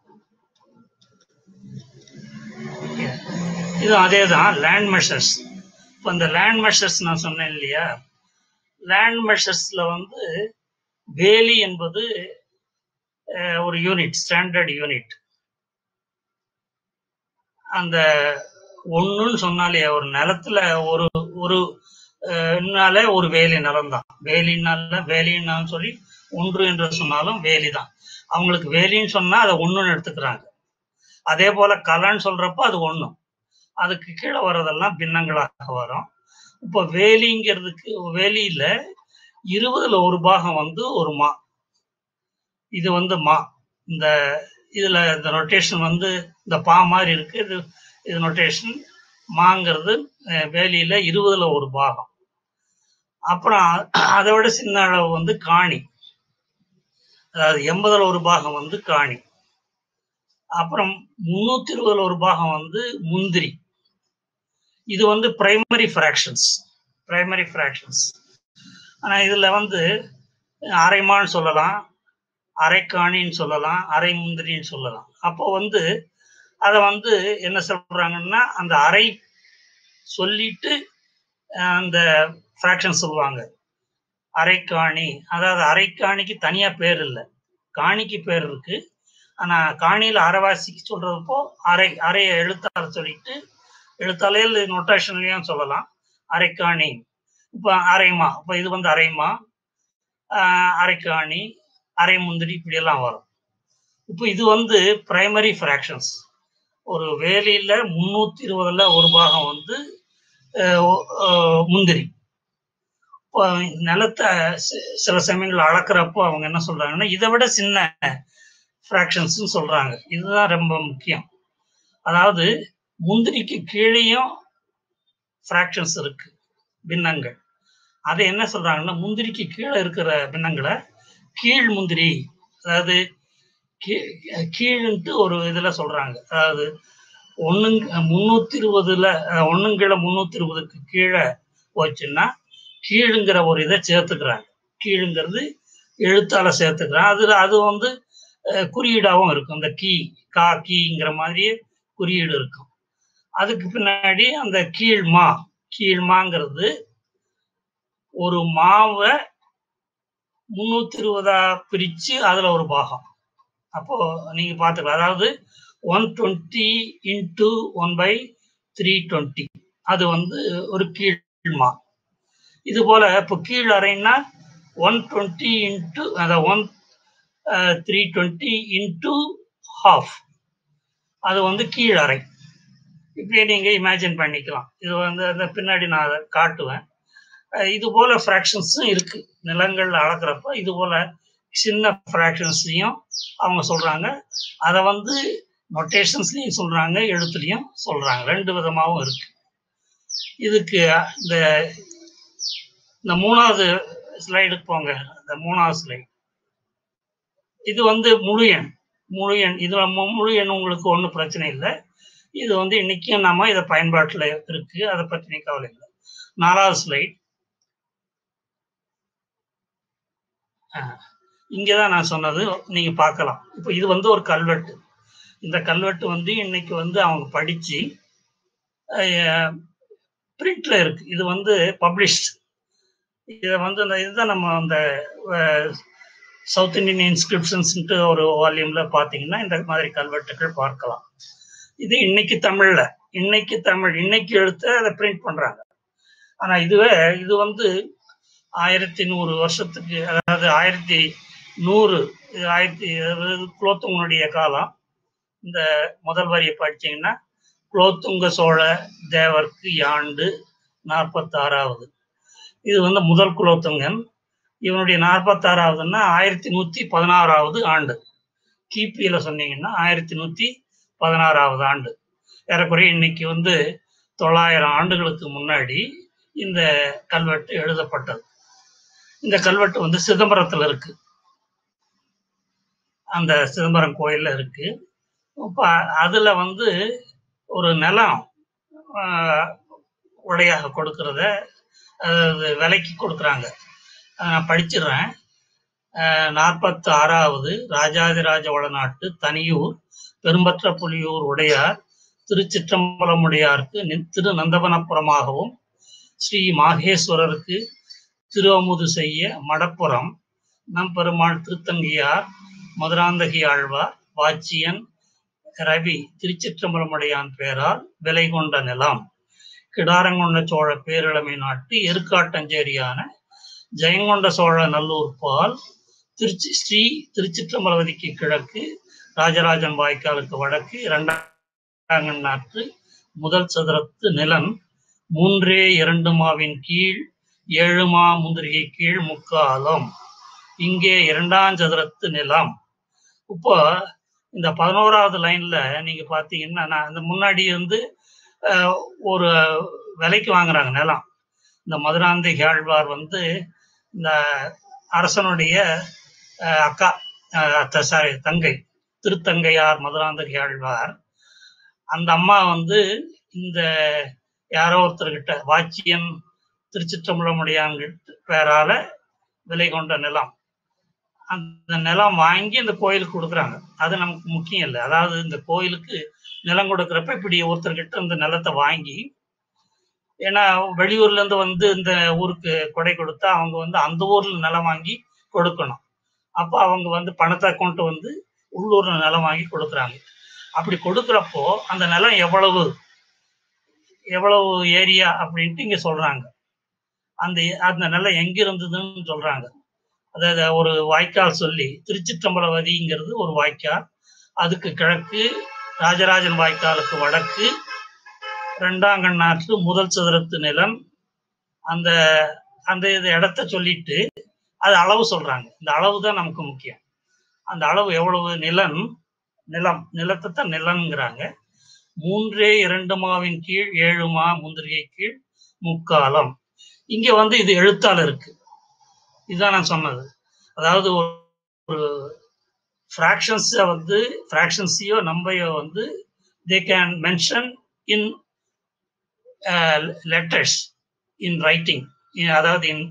இது அதே தான் லேண்ட் மெஷர்ஸ். இப்போ இந்த லேண்ட் மெஷர்ஸ் நான் சொன்னேன் இல்லையா, லேண்ட் மெஷர்ஸ்ல வந்து வேலி என்பது ஒரு யூனிட், ஸ்டாண்டர்ட் யூனிட். அந்த ஒண்ணுன்னு சொன்னாலே ஒரு நிலத்துல ஒரு வேலி நிலம் தான். வேலின்னாலும் சொல்லி ஒன்று என்று சொன்னாலும் வேலி தான். அவங்களுக்கு வேலின்னு சொன்னா அதை ஒண்ணுன்னு எடுத்துக்கிறாங்க. அதே போல கலன்னு சொல்றப்போ அது ஒண்ணு, அதுக்கு கீழே வர்றதெல்லாம் பின்னங்களாக வரும். இப்போ வேலிங்கிறதுக்கு வேலியில 20ல் ஒரு பாகம் வந்து ஒரு மா. இது வந்து மா. இந்த இதுல இந்த நொட்டேஷன் வந்து இந்த பா மாதிரி இருக்கு. இது நொட்டேஷன். மாங்கிறது வேலியில 20ல் ஒரு பாகம். அப்புறம் அதை விட சின்ன அளவு வந்து காணி, அதாவது 80ல் ஒரு பாகம் வந்து காணி. அப்புறம் 320ல் ஒரு பாகம் வந்து முந்திரி. இது வந்து பிரைமரி ஃப்ராக்ஷன்ஸ். ஆனா இதுல வந்து அரைமான்னு சொல்லலாம், அரைக்காணின்னு சொல்லலாம், அரை முந்திரின்னு சொல்லலாம். அப்போ வந்து அதை வந்து என்ன சொல்றாங்கன்னா அந்த அரை சொல்லிட்டு அந்த ஃப்ராக்ஷன் சொல்லுவாங்க. அரைக்காணி, அதாவது அரைக்காணிக்கு தனியா பேர் இல்லை, காணிக்கு பேர் இருக்கு. ஆனா காணியில அரைவாசிக்கு சொல்றப்போ அரை எழுத்தால சொல்லிட்டு எழுத்தாலையில் நொட்டேஷன்லயும் சொல்லலாம் அரைக்காணி. இப்போ அரைமா, இப்போ இது வந்து அரைமா, அரைக்காணி, அரை முந்திரி இப்படி எல்லாம் வரும். இப்போ இது வந்து பிரைமரி ஃப்ராக்ஷன்ஸ். ஒரு வேலியில 320ல் ஒரு பாகம் வந்து முந்திரி. நிலத்தை சில சமயங்கள் அளக்குறப்போ அவங்க என்ன சொல்றாங்கன்னா இதை விட சின்ன ஃப்ராக்ஷன்ஸ் சொல்றாங்க. இதுதான் ரொம்ப முக்கியம். அதாவது முந்திரிக்கு கீழேயும் ஃப்ராக்ஷன்ஸ் இருக்கு, பின்னங்கள். அதை என்ன சொல்றாங்கன்னா முந்திரிக்கு கீழே இருக்கிற பின்னங்களை கீழ் முந்திரி, அதாவது கீழ்ன்ட்டு ஒரு இதுல சொல்றாங்க. அதாவது 320ல் 320க்கு கீழே போச்சுன்னா கீழுங்கிற ஒரு இதை சேர்த்துக்கிறாங்க. கீழுங்கிறது எழுத்தால சேர்த்துக்கிறாங்க. அது வந்து குறியீடாகவும் இருக்கும். இந்த கீங்கிற மாதிரியே குறியீடு இருக்கும். அதுக்கு பின்னாடி அந்த கீழ்மாங்கிறது ஒரு மாவை 320 பிரிச்சு அதுல ஒரு பாகம். அப்போ நீங்க பாத்துக்கலாம். அதாவது 120 × 1/320 அது வந்து ஒரு கீழ்மா. இது போல இப்போ கீழ் அறைன்னா 120 × 320 × ½ அது வந்து கீழ் அறை. இப்படியே நீங்க இமேஜின் பண்ணிக்கலாம். இது வந்து அந்த பின்னாடி நான் அதை காட்டுவேன். இது போல ஃப்ராக்ஷன்ஸும் இருக்கு. நிலங்கள் அளக்குறப்ப இது போல சின்ன ஃப்ராக்ஷன்ஸையும் அவங்க சொல்றாங்க. அதை வந்து நொட்டேஷன்ஸ்லையும் சொல்றாங்க, எழுத்துலையும் சொல்றாங்க. 2 விதமாகவும் இருக்கு. இதுக்கு இந்த 3வது ஸ்லைடுக்கு போங்க. இந்த 3வது ஸ்லைடு இது வந்து முழு எண். இது முழு எண் உங்களுக்கு ஒன்றும் பிரச்சனை இல்லை. இது வந்து இன்னைக்கும் நாம இதை பயன்பாட்டில் இருக்கு, அதை பற்றி கவலை இல்லை. 4வது ஸ்லைட். இங்கதான் நான் சொன்னது நீங்க பார்க்கலாம். இப்போ இது வந்து ஒரு கல்வெட்டு. இந்த கல்வெட்டு வந்து இன்னைக்கு வந்து அவங்க படிச்சு பிரிண்ட்ல இருக்கு. இது வந்து பப்ளிஷ்ட். இதை வந்து இதுதான் நம்ம அந்த சவுத் இந்தியன் இன்ஸ்கிரிப்ஷன்ஸ்ன்ட்டு ஒரு வால்யூம்ல பார்த்தீங்கன்னா இந்த மாதிரி கல்வெட்டுகள் பார்க்கலாம். இது இன்னைக்கு தமிழ்ல, இன்னைக்கு எழுத்து அதை பிரிண்ட் பண்றாங்க. ஆனா இது வந்து 1100 வருஷத்துக்கு, அதாவது 1100 குலோத்துங்கனுடைய காலம். இந்த முதல் வரியை படிச்சீங்கன்னா குலோத்துங்க சோழ தேவர்க்கு யாண்டு 46வது. இது வந்து முதல் குலோத்துங்கன். இவனுடைய 46வதுன்னா 1116வது ஆண்டு. கிபியில சொன்னீங்கன்னா 1116வது ஆண்டு. ஏறக்குறைய இன்னைக்கு வந்து 900 ஆண்டுகளுக்கு முன்னாடி இந்த கல்வெட்டு எழுதப்பட்டது. இந்த கல்வெட்டு வந்து சிதம்பரத்துல இருக்கு, அந்த சிதம்பரம் கோயில்ல இருக்கு. இப்போ அதுல வந்து ஒரு நிலம் உடையாக கொடுக்கறத, அதாவது விலைக்கு கொடுக்குறாங்க. நான் படிச்சிடுறேன். 46வது ராஜாதிராஜ வளநாட்டு தனியூர் பெரும்பற்ற புலியூர் உடையார் திருச்சிற்றம்பலமுடையாருக்கு திரு நந்தவனபுரமாகவும் ஸ்ரீ மாகேஸ்வரருக்கு திருஅமுது செய்ய மடப்புறம் நம் பெருமாள் திருத்தங்கியார் மதுராந்தகி ஆழ்வார் வாச்சியன் ரவி திருச்சிற்றம்பலமுடையான் பேரால் விலை கொண்ட நிலம் கிடாரங்கொண்ட சோழ பேரிழமை நாட்டு எருக்காட்டஞ்சேரியான ஜெயங்கொண்ட சோழ நல்லூர் பால் ஸ்ரீ திருச்சிற்றம்பலவதிக்கு கிழக்கு ராஜராஜன் வாய்க்காலுக்கு வடக்கு 2ஆம் நாட்டு முதல் சதுரத்து நிலம் 3/2 மாவின் கீழ் 7 மா முந்திரிகை கீழ் முக்காலம் இங்கே 2ஆம் சதுரத்து நிலம். இப்போ இந்த 11வது லைன்ல நீங்க பாத்தீங்கன்னா நான் இந்த முன்னாடி வந்து ஒரு விலைக்கு வாங்குறாங்க நிலம். இந்த மதுராந்தகி ஆழ்வார் வந்து இந்த அரசனுடைய அக்கா, தங்கை, திருத்தங்கையார் மதுராந்தகி ஆழ்வார். அந்த அம்மா வந்து இந்த யாரோ ஒருத்தர்கிட்ட வாச்சியன் திருச்சிற்றம்பலமுடையான் பேரால விலை கொண்ட நிலம், அந்த நிலம் வாங்கி இந்த கோயிலுக்கு கொடுக்குறாங்க. அது நமக்கு முக்கியம் இல்லை. அதாவது இந்த கோயிலுக்கு நிலம் கொடுக்குறப்ப இப்படி ஒருத்தர்கிட்ட இந்த நிலத்தை வாங்கி, ஏன்னா வெளியூர்ல இருந்து வந்து இந்த ஊருக்கு கொடை கொடுத்தா அவங்க வந்து அந்த ஊர்ல நிலம் வாங்கி கொடுக்கணும். அப்போ அவங்க வந்து பணத்தை கொண்டு வந்து உள்ளூர்ல நிலம் வாங்கி கொடுக்குறாங்க. அப்படி கொடுக்குறப்போ அந்த நிலம் எவ்வளவு ஏரியா அப்படின்ட்டு இங்க சொல்றாங்க. அந்த நிலம் எங்க இருந்ததுன்னு சொல்றாங்க. அதாவது ஒரு வாய்க்கால் சொல்லி, திருச்சிற்றம்பலவதிங்கிறது ஒரு வாய்க்கால், அதுக்கு கிழக்கு ராஜராஜன் வாய்க்காலுக்கு வடக்கு ரெண்டாங்கண்ணாற்று முதல் சதுரத்து நிலம். அந்த அந்த இடத்த சொல்லிட்டு அது அளவு சொல்றாங்க. இந்த அளவு தான் நமக்கு முக்கியம். அந்த அளவு எவ்வளவு நிலத்தை தான் நிலம்ங்கிறாங்க. 3 மாவின் கீழ் 7 மா முந்திரிகை கீழ் முக்காலம். இங்க வந்து இது எழுத்தால இருக்கு. இதுதான் நான் சொன்னது. அதாவது ஒரு ஃப்ராக்ஷன்ஸை வந்து ஃப்ராக்ஷன்ஸையோ நம்பையோ வந்து they can mention in letters in writing, அதாவது இன்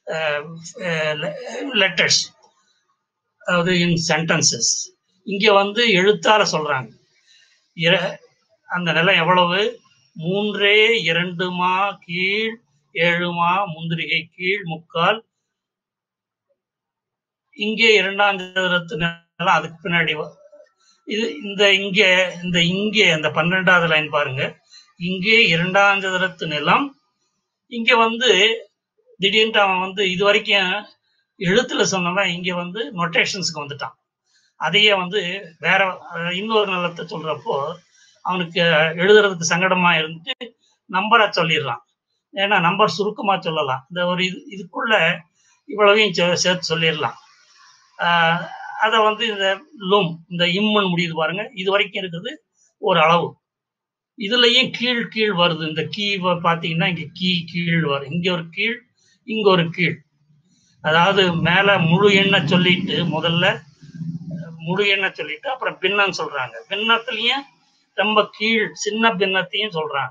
லெட்டர்ஸ், அதாவது இன் சென்டென்சஸ். இங்க வந்து எழுத்தால சொல்றாங்க. அந்த நிலம் எவ்வளவு? 3 மா கீழ் 7 மா முந்திரிகை கீழ் முக்கால். இங்கே 2ஆம் சதுரத்து நிலம் அதுக்கு பின்னாடி இது இங்கே அந்த 12வது லைன் பாருங்க. இங்கே 2ஆம் சதுரத்து நிலம். இங்க வந்து திடீர்னு அவன் வந்து இது வரைக்கும் எழுத்துல சொன்னவன் இங்க வந்து நொட்டேஷன்ஸ்க்கு வந்துட்டான். அதையே வந்து வேற இன்னொரு நிலத்தை சொல்றப்போ அவனுக்கு எழுதுறதுக்கு சங்கடமா இருந்துட்டு நம்பரா சொல்லிடுறான். ஏன்னா நம்பர் சுருக்கமா சொல்லலாம். இந்த ஒரு இதுக்குள்ள இவ்வளவையும் சேர்த்து சொல்லிடலாம். அதை வந்து இந்த இம்முன்னு முடியுது பாருங்க. இது வரைக்கும் இருக்குது ஒரு அளவு. இதுலயும் கீழ் வருது. இந்த கீ பாத்தீங்கன்னா இங்க கீழ் வரும். இங்க ஒரு கீழ், இங்க ஒரு கீழ். அதாவது மேல முழு எண்ணை சொல்லிட்டு முதல்ல முழு எண்ணை சொல்லிட்டு அப்புறம் பின்னம் சொல்றாங்க. பின்னத்திலையும் ரொம்ப கீழ் சின்ன பின்னத்தையும் சொல்றாங்க.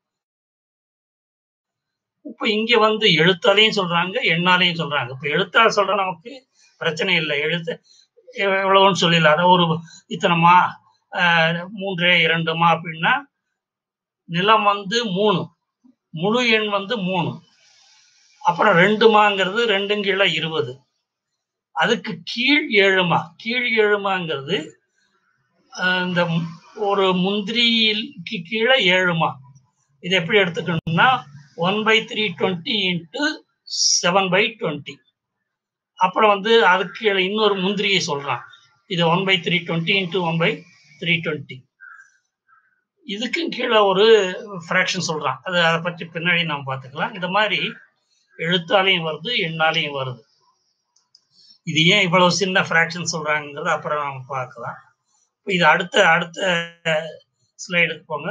இப்ப இங்க வந்து எழுத்தாலையும் சொல்றாங்க, எண்ணாலையும் சொல்றாங்க. இப்ப எழுத்தால சொல்ற நமக்கு பிரச்சனை இல்லை. எழுத்து எவ்வளவுன்னு சொல்லிடலாம். அதாவது ஒரு இத்தனைமா 3 2 மா அப்படின்னா நிலம் வந்து 3, முழு எண் வந்து 3, அப்புறம் 2 மாங்கிறது 2 கீழே 20, அதுக்கு கீழ் 7 மா. கீழ் 7 மாங்கிறது இந்த ஒரு முந்திரிக்கு கீழே 7 மா. இது எப்படி எடுத்துக்கணும்னா 1/320 into 7/20. அப்புறம் வந்து அதுக்கு கீழே இன்னொரு முந்திரியை சொல்றான். இது 1/320 into 1/320. இதுக்கும் கீழே ஒரு ஃப்ராக்ஷன் சொல்றான். அதை பற்றி பின்னாடி நாம் பார்த்துக்கலாம். இந்த மாதிரி எழுத்தாலையும் வருது, எண்ணாலையும் வருது. இது ஏன் இவ்வளவு சின்ன ஃப்ராக்ஷன் சொல்றாங்கிறது அப்புறம் நம்ம பார்க்கலாம். இது அடுத்த ஸ்லைடுக்கு போங்க.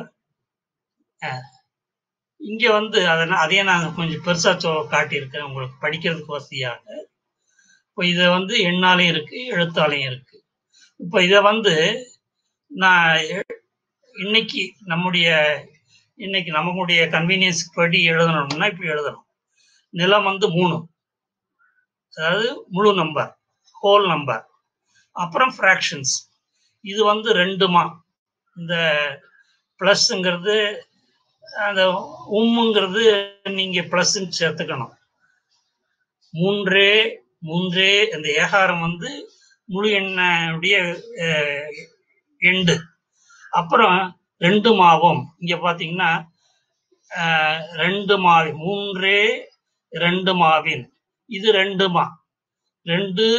இங்க வந்து அதையே நான் கொஞ்சம் பெருசா காட்டியிருக்கேன் உங்களுக்கு படிக்கிறதுக்கு வசதியாக. இப்போ இதை வந்து எண்ணாலையும் இருக்கு, எழுத்தாலையும் இருக்கு. இப்போ இதை வந்து நான் இன்னைக்கு நம்மளுடைய கன்வீனியன்ஸ் படி எழுதணும்னா இப்படி எழுதணும். நிலம் வந்து 3, அதாவது முழு நம்பர், ஹோல் நம்பர். அப்புறம் ஃப்ராக்ஷன்ஸ். இது வந்து 2 மா. இந்த பிளஸ்ங்கிறது அந்த உம்முங்கிறது நீங்க பிளஸ் சேர்த்துக்கணும். 3 அந்த ஏகாரம் வந்து முழு எண்ணுடைய எண்டு. அப்புறம் 2 மாவும் இங்க பாத்தீங்கன்னா 2 மாவின் 3 2 மாவின் இது 2 மா. 2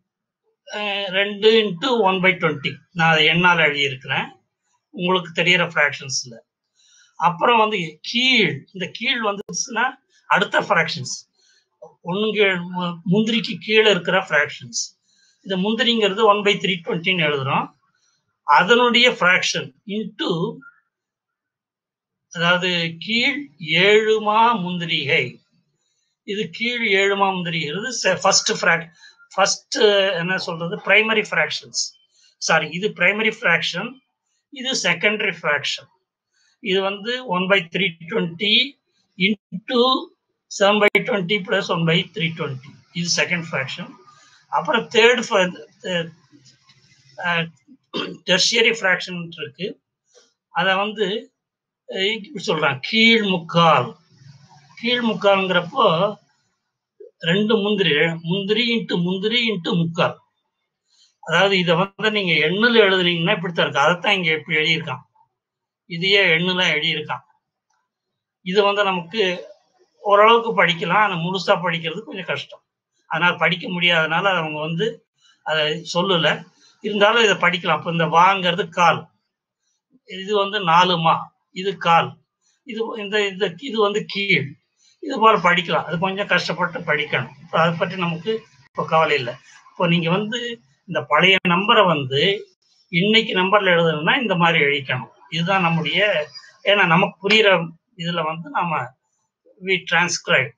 into 1/20. நான் அதை எண்ணால் எழுதியிருக்கிறேன் உங்களுக்கு தெரியற ஃப்ராக்ஷன்ஸ்ல. அப்புறம் வந்து இந்த கீழ் வந்துச்சுன்னா அடுத்த ஃப்ராக்ஷன்ஸ் முந்திரிக்கு கீழே இருக்கிற ஃப்ராக்ஷன்ஸ். இந்த முந்திரிங்கிறது 1/320 எழுதுறோம். அதனுடைய ஃப்ராக்ஷன் இன்டு, அதாவது கீழ் 7 மா முந்திரிகை. இது கீழ் 7 மா முந்திரிகிறது ஃபர்ஸ்ட் என்ன சொல்றது, பிரைமரி ஃப்ராக்ஷன்ஸ். சாரி, இது பிரைமரி ஃப்ராக்ஷன், இது செகண்டரி ஃப்ராக்ஷன். இது வந்து 1/320 into 7/20 plus 1/320. இது செகண்ட் ஃப்ராக்ஷன். அப்புறம் தேர்ட் டெர்ஷியரி ஃப்ராக்ஷன் இருக்கு. அதை வந்து இப்படி சொல்றாங்க, கீழ் முக்கால். கீழ் முக்கால்ங்கிறப்போ 2 முந்திரி இன்ட்டு முக்கால். அதாவது இதை வந்து நீங்க எண்ணுல எழுதுனீங்கன்னா இப்படித்தான் இருக்கு. அதைத்தான் இங்க எப்படி எழுதியிருக்கான், இதையே எண்ணுல எழுதியிருக்கான். இது வந்து நமக்கு ஓரளவுக்கு படிக்கலாம், ஆனால் முழுசா படிக்கிறது கொஞ்சம் கஷ்டம். அதனால படிக்க முடியாதனால அவங்க வந்து அதை சொல்லல. இருந்தாலும் இதை படிக்கலாம். இப்போ இந்த வாங்கிறது கால், இது வந்து 4 மா, இது கால், இது இது வந்து கீழ். இது போல படிக்கலாம். அது கொஞ்சம் கஷ்டப்பட்டு படிக்கணும். இப்போ அதை பற்றி நமக்கு இப்போ கவலை இல்லை. இப்போ நீங்க வந்து இந்த பழைய நம்பரை வந்து இன்னைக்கு நம்பர்ல எழுதணும்னா இந்த மாதிரி எழுதிக்கணும். இதுதான் நம்முடைய, ஏன்னா நமக்கு புரியுற இதுல வந்து நாம வி டிரான்ஸ்கிரைப்.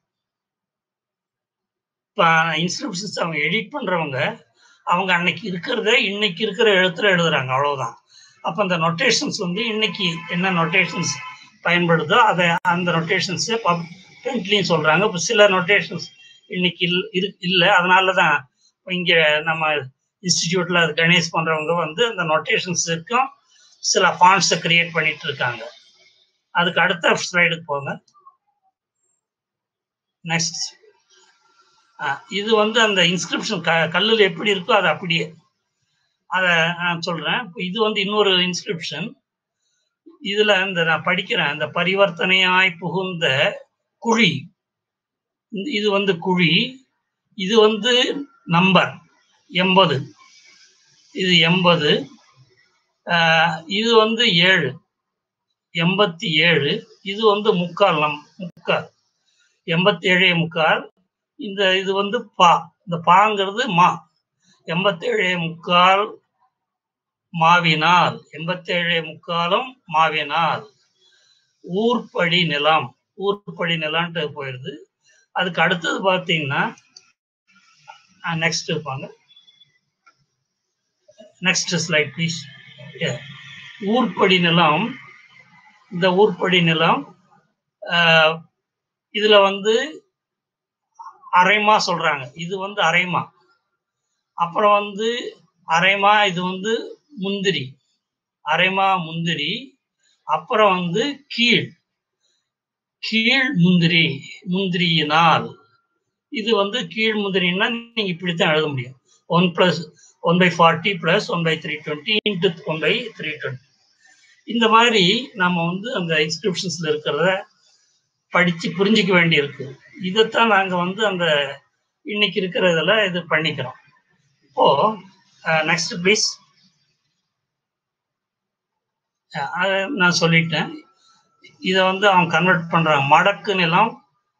இப்போ இன்ஸ்கிரிப்ஷன்ஸ் அவங்க எடிட் பண்றவங்க அவங்க அன்னைக்கு இருக்கிறத இன்னைக்கு இருக்கிற எழுத்துல எழுதுறாங்க, அவ்வளவுதான். அப்போ அந்த நொட்டேஷன்ஸ் வந்து இன்னைக்கு என்ன நொட்டேஷன்ஸ் பயன்படுதோ அதை அந்த நொட்டேஷன்ஸை பென்ட்லையும் சொல்றாங்க. இப்போ சில நொட்டேஷன்ஸ் இன்னைக்கு இல்லை. அதனால தான் இங்கே நம்ம இன்ஸ்டிடியூட்ல கணேஷ் பண்றவங்க வந்து அந்த நொட்டேஷன்ஸுக்கும் சில ஃபாண்ட்ஸை கிரியேட் பண்ணிட்டு இருக்காங்க. அதுக்கு அடுத்த ஸ்லைடுக்கு போங்க. நெக்ஸ்ட். இது வந்து அந்த இன்ஸ்கிரிப்ஷன் கல்லில் எப்படி இருக்கோ அது அப்படியே அதை நான் சொல்றேன். இது வந்து இன்னொரு இன்ஸ்கிரிப்ஷன். இதுல இந்த நான் படிக்கிறேன், இந்த பரிவர்த்தனையாய் புகுந்த குழி, இது வந்து குழி, இது வந்து நம்பர் 80, இது 80, இது வந்து 7, 87, இது வந்து முக்கால், முக்கால் 87 முக்கால். இந்த இது வந்து பா, இந்த பாங்கிறது மா, 87 முக்கால் மாவினால், 87 முக்காலும் மாவினால். ஊர்படி நிலம், ஊர்படி நிலம்ட்டு போயிடுது. அதுக்கு அடுத்தது பார்த்தீங்கன்னா நெக்ஸ்ட் இருப்பாங்க. Next slide please. ஊர்படி நிலம், இந்த ஊர்படி நிலம் இதுல வந்து அரைமா சொல்றாங்க, இது வந்து அரைமா. அப்புறம் வந்து அரைமா, இது வந்து முந்திரி, அரைமா முந்திரி. அப்புறம் வந்து கீழ், கீழ் முந்திரி, முந்திரியினால். இது வந்து கீழ் முந்திரின்னா நீங்க இப்படித்தான் எழுத முடியும், 1/40 + 1/320 × 1/320. இந்த மாதிரி நம்ம வந்து அந்த இன்ஸ்கிரிப்ஷன்ஸ்ல இருக்கிறத படிச்சு புரிஞ்சிக்க வேண்டியிருக்கு. இதைத்தான் நாங்க வந்து அந்த இன்னைக்கு இருக்கிறதுல இது பண்ணிக்கிறோம். இப்போ நெக்ஸ்ட் ப்ளீஸ். அதை நான் சொல்லிட்டேன். இதை வந்து அவங்க கன்வெர்ட் பண்றாங்க. மடக்கு நிலம்,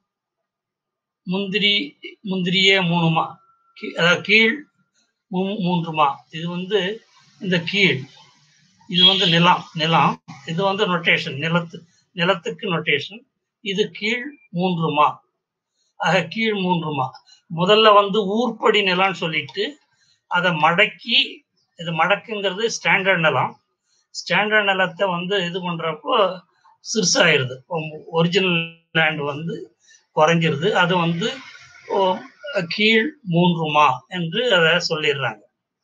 முந்திரியே 3 மா, அதாவது கீழ் 3 மா. இது வந்து இந்த கீழ், இது வந்து நிலம், இது வந்து நொட்டேஷன், நிலத்துக்கு நொட்டேஷன். இது கீழ் 3 மா, ஆக கீழ் 3 மா. முதல்ல வந்து ஊர்படி நிலம்னு சொல்லிட்டு அதை மடக்கி, இது மடக்குங்கிறது ஸ்டாண்டர்ட் நிலம். ஸ்டாண்டர்ட் நிலத்தை வந்து இது பண்றப்போ சிறுசாயிருது, ஒரிஜினல் லேண்ட் வந்து குறைஞ்சிருது. அது வந்து கீழ் 3 மா என்று அதை சொல்லிடுறாங்க.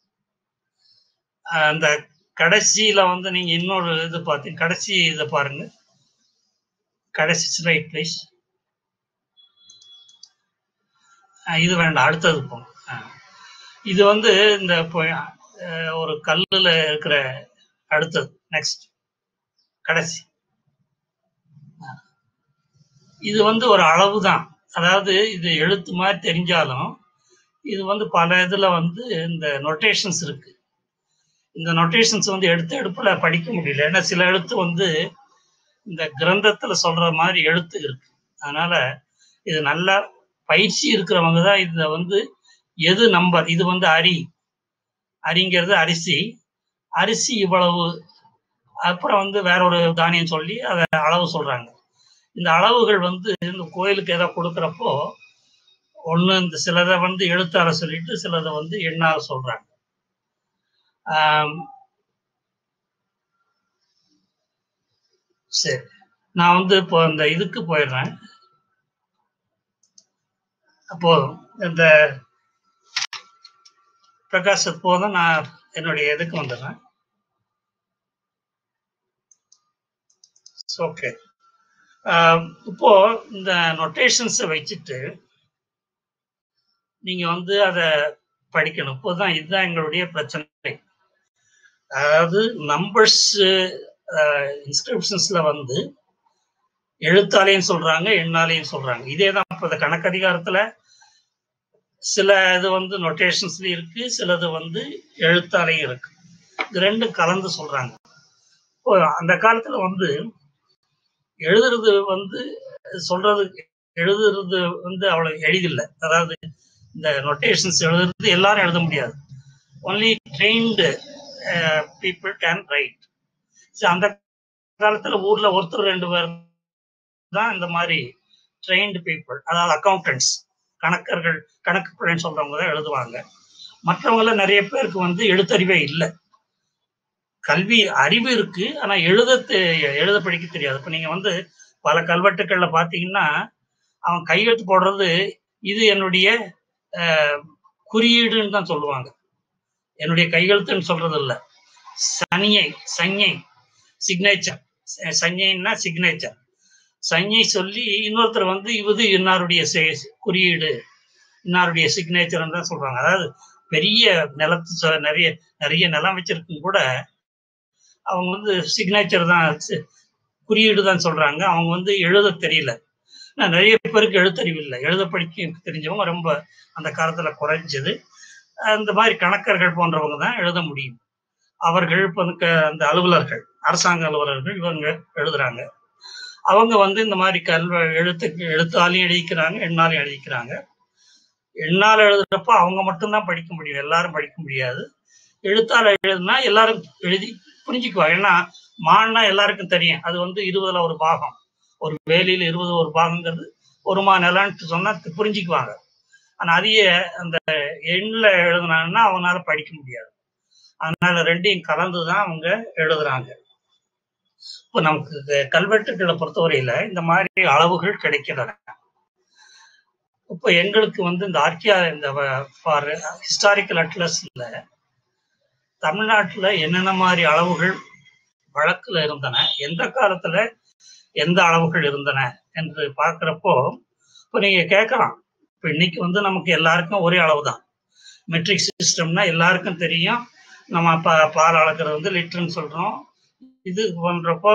அந்த கடைசியில வந்து நீங்க இன்னொரு இது பார்த்தீங்க, கடைசி இதை பாருங்க, கடைசி ஸ்லைட் ப்ளீஸ். இது வேண்டாம், அடுத்தது போங்க. இது வந்து இந்த ஒரு கல்லுல இருக்கிற அடுத்தது, நெக்ஸ்ட் கடைசி. இது வந்து ஒரு அளவு தான், அதாவது இது எழுத்து மாதிரி தெரிஞ்சாலும் இது வந்து பல இதுல வந்து இந்த நொட்டேஷன்ஸ் இருக்கு. இந்த நொட்டேஷன்ஸ் வந்து எடுப்புல படிக்க முடியல, ஏன்னா சில எழுத்து வந்து இந்த கிரந்தத்துல சொல்ற மாதிரி எழுத்து இருக்கு. அதனால இது நல்லா பயிற்சி இருக்கிறவங்க தான் இதை வந்து எது நம்பர், இது வந்து அரிங்கிறது அரிசி, அரிசி இவ்வளவு. அப்புறம் வந்து வேற ஒரு தானியம் சொல்லி அதை அளவு சொல்றாங்க. இந்த அளவுகள் வந்து இந்த கோயிலுக்கு ஏதோ கொடுக்குறப்போ ஒண்ணு இந்த சிலதை வந்து எழுத்தால சொல்லிட்டு சிலதை வந்து எண்ணால சொல்றாங்க. சரி, நான் வந்து இப்போ இந்த இதுக்கு போயிடுறேன். அப்போ இந்த பிரகாஷ் போதும், நான் என்னுடைய இதுக்கு வந்துடுறேன். ஓகே. இப்போ இந்த நொட்டேஷன்ஸை வச்சுட்டு நீங்க வந்து அதை படிக்கணும். இப்போதான் இதுதான் எங்களுடைய பிரச்சனை. அதாவது நம்பர்ஸ் இன்ஸ்கிரிப்ஷன்ஸ்ல வந்து எழுத்தாலையும் சொல்றாங்க, எண்ணாலையும் சொல்றாங்க. இதே தான் இப்போ இந்த கணக்கதிகாரத்துல சில இது வந்து நொட்டேஷன்ஸ்ல இருக்கு, சிலது வந்து எழுத்தாலையும் இருக்கு. இது ரெண்டும் கலந்து சொல்றாங்க. இப்போ அந்த காலத்துல வந்து எழுதுறது வந்து சொல்றது எழுதுறது வந்து அவ்வளவு எளிதில்லை. அதாவது இந்த நொட்டேஷன்ஸ் எழுதுறது எல்லாரும் எழுத முடியாது. Only trained people can write. அந்த காலத்துல ஊர்ல ஒருத்தர் 2 பேர் தான் இந்த மாதிரி ட்ரெயின்டு பீப்புள், அதாவது அக்கௌண்டன்ட்ஸ், கணக்கர்கள், கணக்கு பிள்ளைன்னு சொல்றவங்க தான் எழுதுவாங்க. மற்றவங்கள நிறைய பேருக்கு வந்து எழுத்தறிவே இல்லை. கல்வி அறிவு இருக்கு, ஆனா எழுத படிக்க தெரியாது. இப்ப நீங்க வந்து பல கல்வெட்டுக்கள்ல பாத்தீங்கன்னா அவன் கையெழுத்து போடுறது இது என்னுடைய குறியீடுன்னு தான் சொல்லுவாங்க. என்னுடைய கையெழுத்துன்னு சொல்றது இல்லை. சஞ்ஞை சிக்னேச்சர். சஞ்ஞைன்னா சிக்னேச்சர். சஞ்ஞை சொல்லி இன்னொருத்தர் வந்து இது இன்னாருடைய குறியீடு, இன்னாருடைய சிக்னேச்சர் தான் சொல்றாங்க. அதாவது பெரிய நிலத்து நிறைய நிறைய நிலம் வச்சிருக்கும் கூட அவங்க வந்து சிக்னேச்சர் தான், குறியீடு தான் சொல்றாங்க. அவங்க வந்து எழுத தெரியல. நிறைய பேருக்கு எழுத்தறிவு இல்லை. எழுத படிக்க தெரிஞ்சவங்க ரொம்ப அந்த காலத்துல குறைஞ்சது. அந்த மாதிரி கணக்கர்கள் போன்றவங்க தான் எழுத முடியும். அவர்கள் இப்போ அந்த அலுவலர்கள், அரசாங்க அலுவலர்கள் இவங்க எழுதுறாங்க. அவங்க வந்து இந்த மாதிரி எழுத்தாலையும் எழுதிக்கிறாங்க, எண்ணாலையும் எழுதிக்கிறாங்க. எண்ணால் எழுதுறப்ப அவங்க மட்டும்தான் படிக்க முடியும், எல்லாரும் படிக்க முடியாது. எழுத்தால எழுதுனா எல்லாரும் எழுதி புரிஞ்சுக்குவாங்க. ஏன்னா மான்னா எல்லாருக்கும் தெரியும், அது வந்து 20ல் ஒரு பாகம். ஒரு வேலியில் 20 ஒரு பாகங்கிறது ஒரு மா நிலன்ட்டு சொன்னா புரிஞ்சுக்குவாங்க. ஆனா அதையே அந்த எண்ணில் எழுதுனாங்கன்னா அவங்களால படிக்க முடியாது. அதனால ரெண்டையும் கலந்துதான் அவங்க எழுதுறாங்க. இப்போ நமக்கு கல்வெட்டுக்களை பொறுத்தவரையில இந்த மாதிரி அளவுகள் கிடைக்கின்றன. இப்போ எங்களுக்கு வந்து இந்த இந்த ஹிஸ்டாரிக்கல் அட்லஸ்ல தமிழ்நாட்டுல என்னென்ன மாதிரி அளவுகள் வழக்குல இருந்தன, எந்த காலத்துல எந்த அளவுகள் இருந்தன என்று பார்க்கிறப்போ, இப்போ நீங்க கேட்கலாம், இப்போ இன்னைக்கு வந்து நமக்கு எல்லாருக்கும் ஒரே அளவு தான். மெட்ரிக் சிஸ்டம்னா எல்லாருக்கும் தெரியும். நம்ம பால் அளக்கிறது வந்து லிட்டர்ன்னு சொல்றோம். இது பண்றப்போ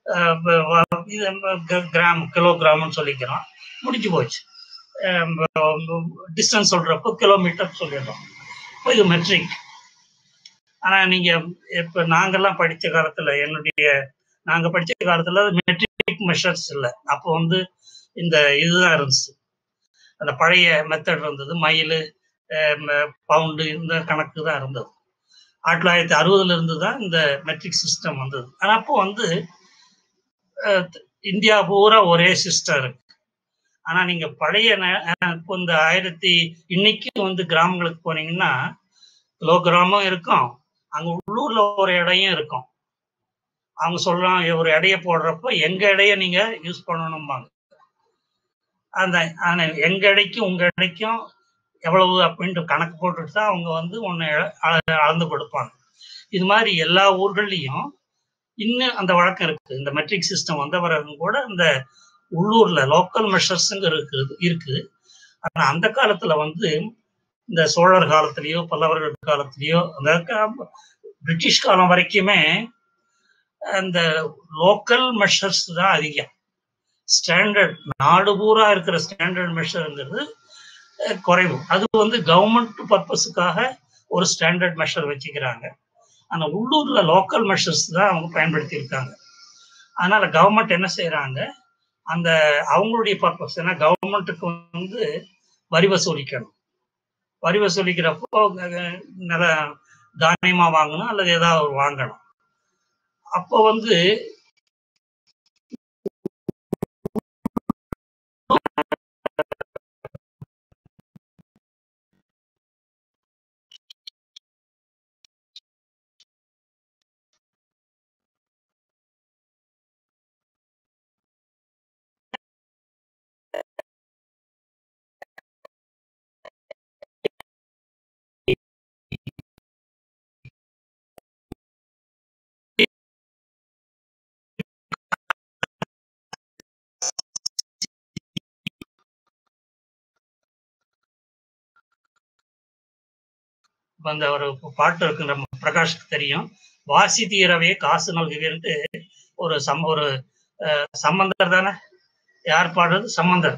கிராம், கிலோகிராம்னு சொல்லிக்கிறோம், முடிஞ்சு போச்சு. டிஸ்டன்ஸ் சொல்றப்போ கிலோமீட்டர் சொல்லிடுறோம். இப்போ இது மெட்ரிக். ஆனா நீங்க இப்ப நாங்கெல்லாம் படிச்ச காலத்துல, நாங்க படிச்ச காலத்துல மெட்ரிக் மெஷர்ஸ் இல்லை. அப்போ வந்து இந்த இதுதான் இருந்துச்சு, அந்த பழைய மெத்தட் இருந்தது. மைலு, பவுண்டு, இந்த கணக்கு தான் இருந்தது. 1960ல இருந்து தான் இந்த மெட்ரிக் சிஸ்டம் வந்தது. ஆனா அப்போ வந்து இந்தியா பூரா ஒரே சிஸ்டம் இருக்கு. ஆனா நீங்க பழைய இப்போ இந்த இன்னைக்கு வந்து கிராமங்களுக்கு போனீங்கன்னா கிலோகிராமும் இருக்கும், அங்க உள்ளூர்ல ஒரு இடையும் இருக்கும். அவங்க சொல்றாங்க ஒரு எடையை போடுறப்ப எங்க எடையை நீங்க யூஸ் பண்ணணும்பாங்க. அந்த எங்க எடைக்கும் உங்க எடைக்கும் எவ்வளவு அப்படின்ட்டு கணக்கு போட்டுட்டு தான் அவங்க வந்து ஒன்று அளந்து கொடுப்பாங்க. இது மாதிரி எல்லா ஊர்கள்லையும் இன்னும் அந்த வழக்கம் இருக்கு. இந்த மெட்ரிக் சிஸ்டம் வந்த பிறகு கூட இந்த உள்ளூர்ல லோக்கல் மெஷர்ஸுங்க இருக்கு. ஆனா அந்த காலத்துல வந்து இந்த சோழர் காலத்திலயோ பல்லவர்கள் காலத்திலயோ அந்த பிரிட்டிஷ் காலம் வரைக்குமே அந்த லோக்கல் மெஷர்ஸ் தான் அதிகம். ஸ்டாண்டர்ட் நாடு பூரா இருக்கிற ஸ்டாண்டர்ட் மெஷர்ங்கிறது குறைவு. அது வந்து கவர்மெண்ட் பர்பஸுக்காக ஒரு ஸ்டாண்டர்ட் மெஷர் வச்சுக்கிறாங்க. ஆனா உள்ளூர்ல லோக்கல் மெஷர்ஸ் தான் அவங்க பயன்படுத்தி இருக்காங்க. அதனால கவர்மெண்ட் என்ன செய்யறாங்க, அந்த அவங்களுடைய பர்பஸ், ஏன்னா கவர்மெண்ட்டுக்கு வந்து வரி வசூலிக்கணும். வரி வசூலிக்கிறப்போ நில தானியமா வாங்கணும் அல்லது ஏதாவது வாங்கணும். அப்போ வந்து அந்த ஒரு பாட்டு இருக்கு, நம்ம பிரகாஷ்க்கு தெரியும், வாசி தீரவே காசு நல்குவேன்ட்டு ஒரு ஒரு சம்பந்தர் தானே, யார் பாடுறது, சம்பந்தர்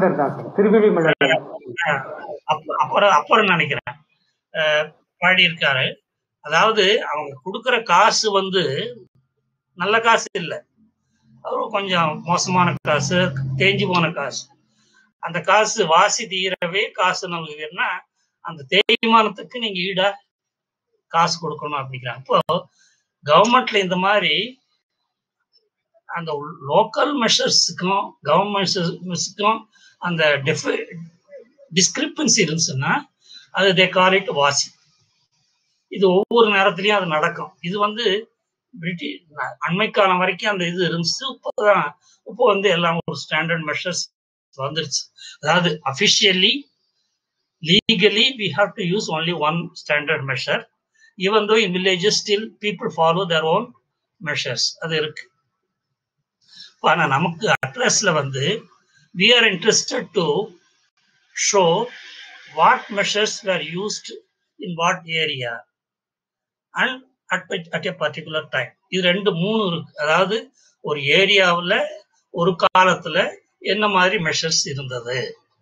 அப்புறம் நினைக்கிறேன் பாடியிருக்காரு. அதாவது அவங்க கொடுக்குற காசு வந்து நல்ல காசு இல்லை, கொஞ்சம் மோசமான காசு, தேஞ்சு போன காசு. அந்த காசு வாசி தீரவே காசு நல்குவீர்னா அந்த தேய்மானத்துக்கு நீங்க ஈடா காசு கொடுக்கணும் அப்படிங்கிறாங்க. இப்போ கவர்மெண்ட்ல இந்த மாதிரி அந்த லோக்கல் மெஷர்ஸுக்கும் கவர்மெண்ட்ஸுக்கும் அந்த டிஸ்கிரிப்பன்சி இருந்துச்சுன்னா அது தே கால் இட் வாசி. இது ஒவ்வொரு நேரத்திலையும் அது நடக்கும். இது வந்து அண்மை காலம் வரைக்கும் அந்த இது இருந்துச்சு. இப்போ வந்து எல்லாம் ஒரு ஸ்டாண்டர்ட் மெஷர்ஸ் வந்துருச்சு. அதாவது officially legally we have to use only one standard measure, even though in villages still people follow their own measures. அது இருக்கு. ஆனா நமக்கு அட்ரஸ்ல வந்து we are interested to show what measures were used in what area and at a particular time. இது 2-3 இருக்கு. அதாவது ஒரு ஏரியாவில் ஒரு காலத்துல என்ன மாதிரி மெஷர்ஸ் இருந்தது.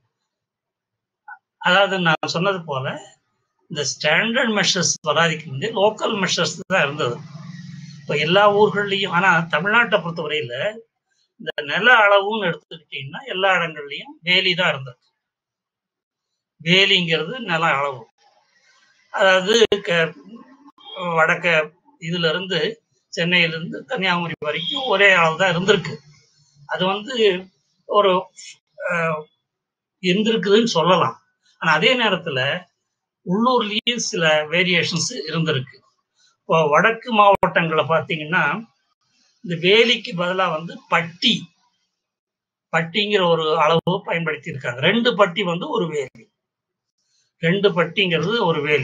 அதாவது நான் சொன்னது போல இந்த ஸ்டாண்டர்ட் மெஷர்ஸ் வராதிக்கு முன்னே லோக்கல் மெஷர்ஸ் தான் இருந்தது. இப்போ எல்லா ஊர்கள்லையும், ஆனா தமிழ்நாட்டை பொறுத்தவரையில இந்த நில அளவுன்னு எடுத்துக்கிட்டீங்கன்னா எல்லா இடங்கள்லையும் வேலி தான் இருந்தது. வேலிங்கிறது நில அளவு. அதாவது வடக்க இதுல இருந்து சென்னையிலிருந்து கன்னியாகுமரி வரைக்கும் ஒரே அளவு தான் இருந்திருக்கு. அது வந்து ஒரு இருந்திருக்குதுன்னு சொல்லலாம். ஆனா அதே நேரத்துல உள்ளூர்லயும் சில வேரியேஷன்ஸ் இருந்திருக்கு. இப்போ வடக்கு மாவட்டங்களை பார்த்தீங்கன்னா இந்த வேலிக்கு பதிலாக வந்து பட்டிங்கிற ஒரு அளவு பயன்படுத்தி இருக்காங்க. 2 பட்டி வந்து ஒரு வேலி, 2 பட்டிங்கிறது ஒரு வேலி.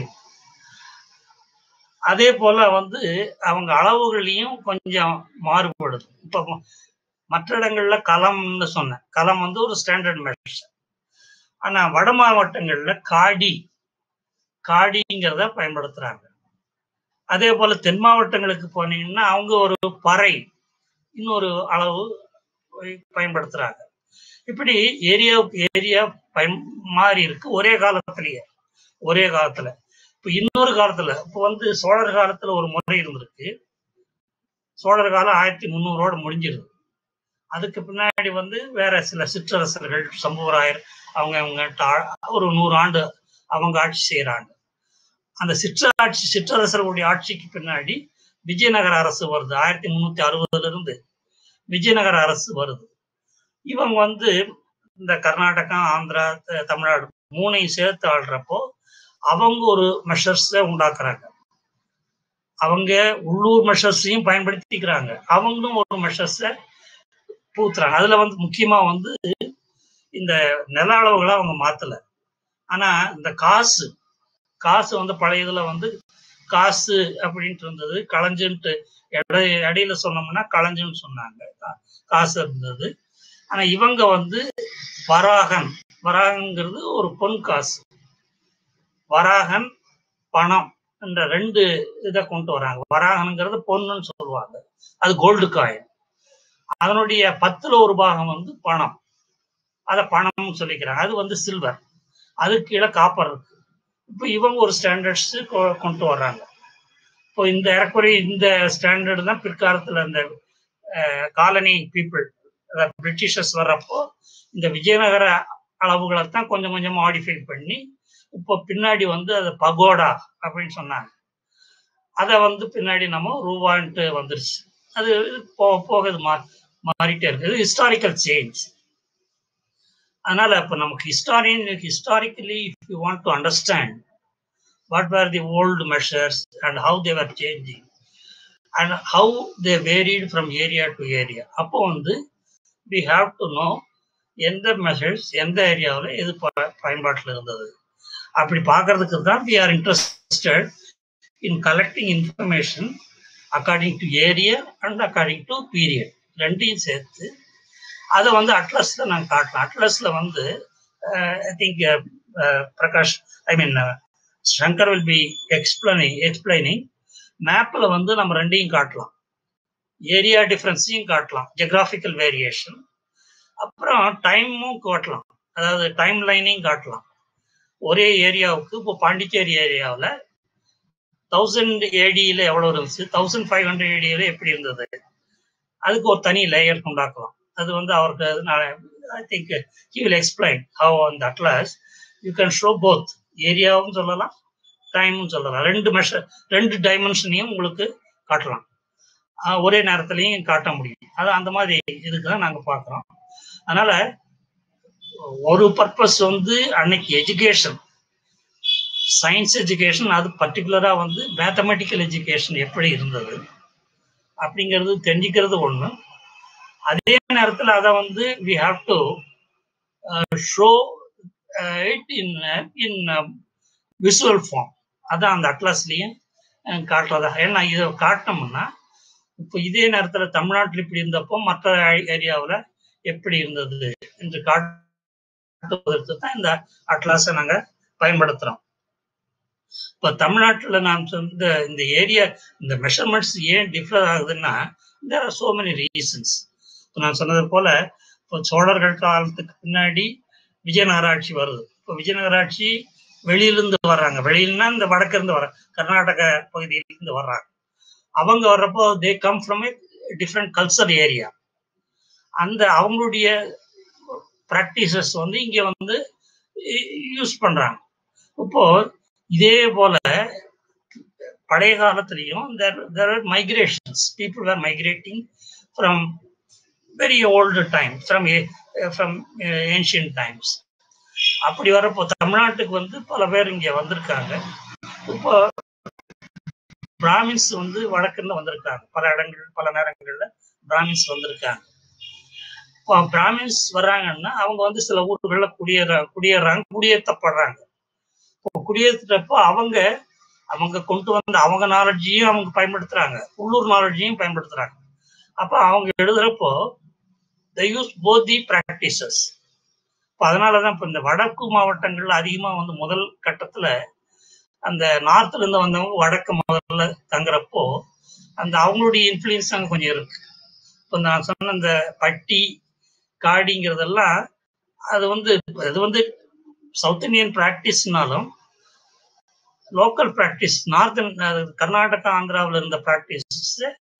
அதே போல வந்து அவங்க அளவுகளையும் கொஞ்சம் மாறுபடுது. இப்போ மற்ற இடங்கள்ல களம்னு சொன்னேன், களம் வந்து ஒரு ஸ்டாண்டர்ட் மெஷர். ஆனா வட மாவட்டங்கள்ல காடிங்கிறத பயன்படுத்துறாங்க. அதே போல தென் மாவட்டங்களுக்கு போனீங்கன்னா அவங்க ஒரு பறை இன்னொரு அளவு பயன்படுத்துறாங்க. இப்படி ஏரியாவுக்கு ஏரியா மாறி இருக்கு ஒரே காலத்துல. இப்போ இன்னொரு காலத்துல இப்போ வந்து சோழர் காலத்துல ஒரு முறை இருந்திருக்கு. சோழர் காலம் 1300ஓட முடிஞ்சிருது. அதுக்கு பின்னாடி வந்து வேற சில சிற்றரசர்கள், சம்புவராயர், அவங்க ஒரு 100 ஆண்டு அவங்க ஆட்சி செய்யறாங்க. அந்த சிற்றரசர்களுடைய ஆட்சிக்கு பின்னாடி விஜயநகர அரசு வருது. 1360 இருந்து விஜயநகர அரசு வருது. இவங்க வந்து இந்த கர்நாடகா, ஆந்திரா, தமிழ்நாடு 3ஐயும் சேர்த்து ஆள்றப்போ அவங்க ஒரு மெஷர்ஸை உண்டாக்குறாங்க. அவங்க உள்ளூர் மெஷர்ஸையும் பயன்படுத்திக்கிறாங்க, அவங்களும் ஒரு மெஷர்ஸை பூத்துறாங்க. அதுல வந்து முக்கியமா வந்து இந்த நில அளவுகளை அவங்க மாத்தல. ஆனா இந்த காசு வந்து பழைய இதுல வந்து காசு அப்படின்ட்டு இருந்தது, களஞ்சுன்ட்டு இடையில சொன்னோம்னா களஞ்சுன்னு சொன்னாங்க, காசு இருந்தது. ஆனா இவங்க வந்து வராகங்கிறது ஒரு பொன் காசு, வராகன் பணம் என்ற 2 இதை கொண்டு வராங்க. வராகனுங்கிறது பொண்ணுன்னு சொல்லுவாங்க, அது கோல்டு காயின். அதனுடைய 10ல் ஒரு பாகம் வந்து பணம், அதை பணம்னு சொல்லிக்கிறாங்க. அது வந்து சில்வர், அது கீழே காப்பர் இருக்கு. இப்போ இவங்க ஒரு ஸ்டாண்டர்ட்ஸ் கொண்டு வர்றாங்க. இப்போ இந்த ஏறக்குறைய இந்த ஸ்டாண்டர்டு தான் பிற்காலத்தில் இந்த காலனி பீப்புள், பிரிட்டிஷர்ஸ் வர்றப்போ இந்த விஜயநகர அளவுகளை தான் கொஞ்சம் கொஞ்சம் மாடிஃபை பண்ணி இப்போ பின்னாடி வந்து அது பகோடா அப்படின்னு சொன்னாங்க. அதை வந்து பின்னாடி நம்ம ரூபான்ட்டு வந்துருச்சு. அது போக இது மாறிட்டே இருக்கு. இது ஹிஸ்டாரிக்கல் சேஞ்ச். அதனால இப்போ நமக்கு historically if you want to understand what were the old measures and how they were changing and how they varied from area to area, அப்போ வந்து we have to know எந்த மெஷர்ஸ் எந்த ஏரியாவில் எது பயன்பாட்டில் இருந்தது. அப்படி பார்க்கறதுக்கு தான் we are interested in collecting information according to area and according to period, 2ஐயும் சேர்த்து அதை வந்து அட்லஸ்ல நாங்கள் காட்டலாம். அட்லஸ்ல வந்து I think Prakash, Shankar will be explaining. மேப்ல வந்து நம்ம ரெண்டையும் காட்டலாம், ஏரியா டிஃபரன்ஸையும் காட்டலாம், ஜியோகிராஃபிக்கல் வேரியேஷன், அப்புறம் டைமும் காட்டலாம், அதாவது டைம் லைனையும் காட்டலாம். ஒரே ஏரியாவுக்கு இப்போ பாண்டிச்சேரி ஏரியாவில் 1000 AD எவ்வளோ இருந்துச்சு, 1500 AD எப்படி இருந்தது, அதுக்கு ஒரு தனி லேயர் உண்டாக்கலாம். அது வந்து அவருக்கு I think he will explain how on the atlas you can show both, ஏரியாவும் சொல்லலாம், டைமும் சொல்லலாம். ரெண்டு டைமென்ஷனையும் உங்களுக்கு காட்டலாம், ஒரே நேரத்துலையும் காட்ட முடியும். அது அந்த மாதிரி இதுக்கு தான் நாங்கள் பார்க்குறோம். அதனால ஒரு பர்பஸ் வந்து அன்னைக்கு எஜுகேஷன், சயின்ஸ் எஜுகேஷன், அது பர்டிகுலரா வந்து மேத்தமெட்டிக்கல் எஜுகேஷன் எப்படி இருந்தது அப்படிங்கிறது தெரிஞ்சுக்கிறது ஒண்ணு. அதே நேரத்தில் அதை வந்து we have to show it in visual form. அதான் அந்த அட்லாஸ்லயும் காட்டுறதா. ஏன்னா இதை காட்டினோம்னா இப்போ இதே நேரத்தில் தமிழ்நாட்டில் இப்படி இருந்தப்போ மற்ற ஏரியாவில் எப்படி இருந்தது என்று காட்டுவதற்கு தான் இந்த அட்லாஸை நாங்கள் பயன்படுத்துகிறோம். இப்போ தமிழ்நாட்டில் நான் சொன்ன இந்த ஏரியா, இந்த மெஷர்மெண்ட்ஸ் ஏன் டிஃபர் ஆகுதுன்னா, there are so many reasons. இப்போ நான் சொன்னது போல, இப்போ சோழர்கள் காலத்துக்கு பின்னாடி விஜயநகராட்சி வருது. இப்போ விஜயநகராட்சி வெளியிலிருந்து வர்றாங்க, வெளியிலனா இந்த வடக்கிருந்து வர கர்நாடக பகுதியிலிருந்து வர்றாங்க. அவங்க வர்றப்போ they come from a different culture area. அந்த அவங்களுடைய ப்ராக்டிசஸ் வந்து இங்கே வந்து யூஸ் பண்றாங்க. இப்போ இதே போல பழைய காலத்திலையும் there are migrations, people were migrating from very old time, from ancient times. அப்படி வரப்போ தமிழ்நாட்டுக்கு வந்து பல பேர் இங்க வந்திருக்காங்க. இப்போ பிராமின்ஸ் வந்து வடக்குன்னு வந்திருக்காங்க, பல நேரங்கள்ல பிராமின்ஸ் வந்திருக்காங்க. இப்போ பிராமின்ஸ் வர்றாங்கன்னா அவங்க வந்து சில ஊர்கள்ல குடியேற்றப்படுறாங்க. இப்போ குடியேற்றப்போ அவங்க கொண்டு வந்த அவங்க நாலேஜையும் அவங்க பயன்படுத்துறாங்க, உள்ளூர் நாலேஜையும் பயன்படுத்துறாங்க. அப்போ அவங்க எழுதுறப்போ they use both the practices. இப்போ அதனாலதான் இப்போ இந்த வடக்கு மாவட்டங்கள்ல அதிகமா வந்து முதல் கட்டத்துல அந்த நார்த்ல இருந்து வந்தவங்க வடக்கு முதல்ல தங்குறப்போ அந்த அவங்களுடைய இன்ஃப்ளூயன்ஸ் அங்கே கொஞ்சம் இருக்கு. இப்போ நான் சொன்ன இந்த பட்டி காடிங்கிறதெல்லாம் அது வந்து சவுத் இந்தியன் பிராக்டிஸ்னாலும் லோக்கல் பிராக்டிஸ், நார்த்தன் கர்நாடகா ஆந்திராவில் இருந்த பிராக்டிஸ்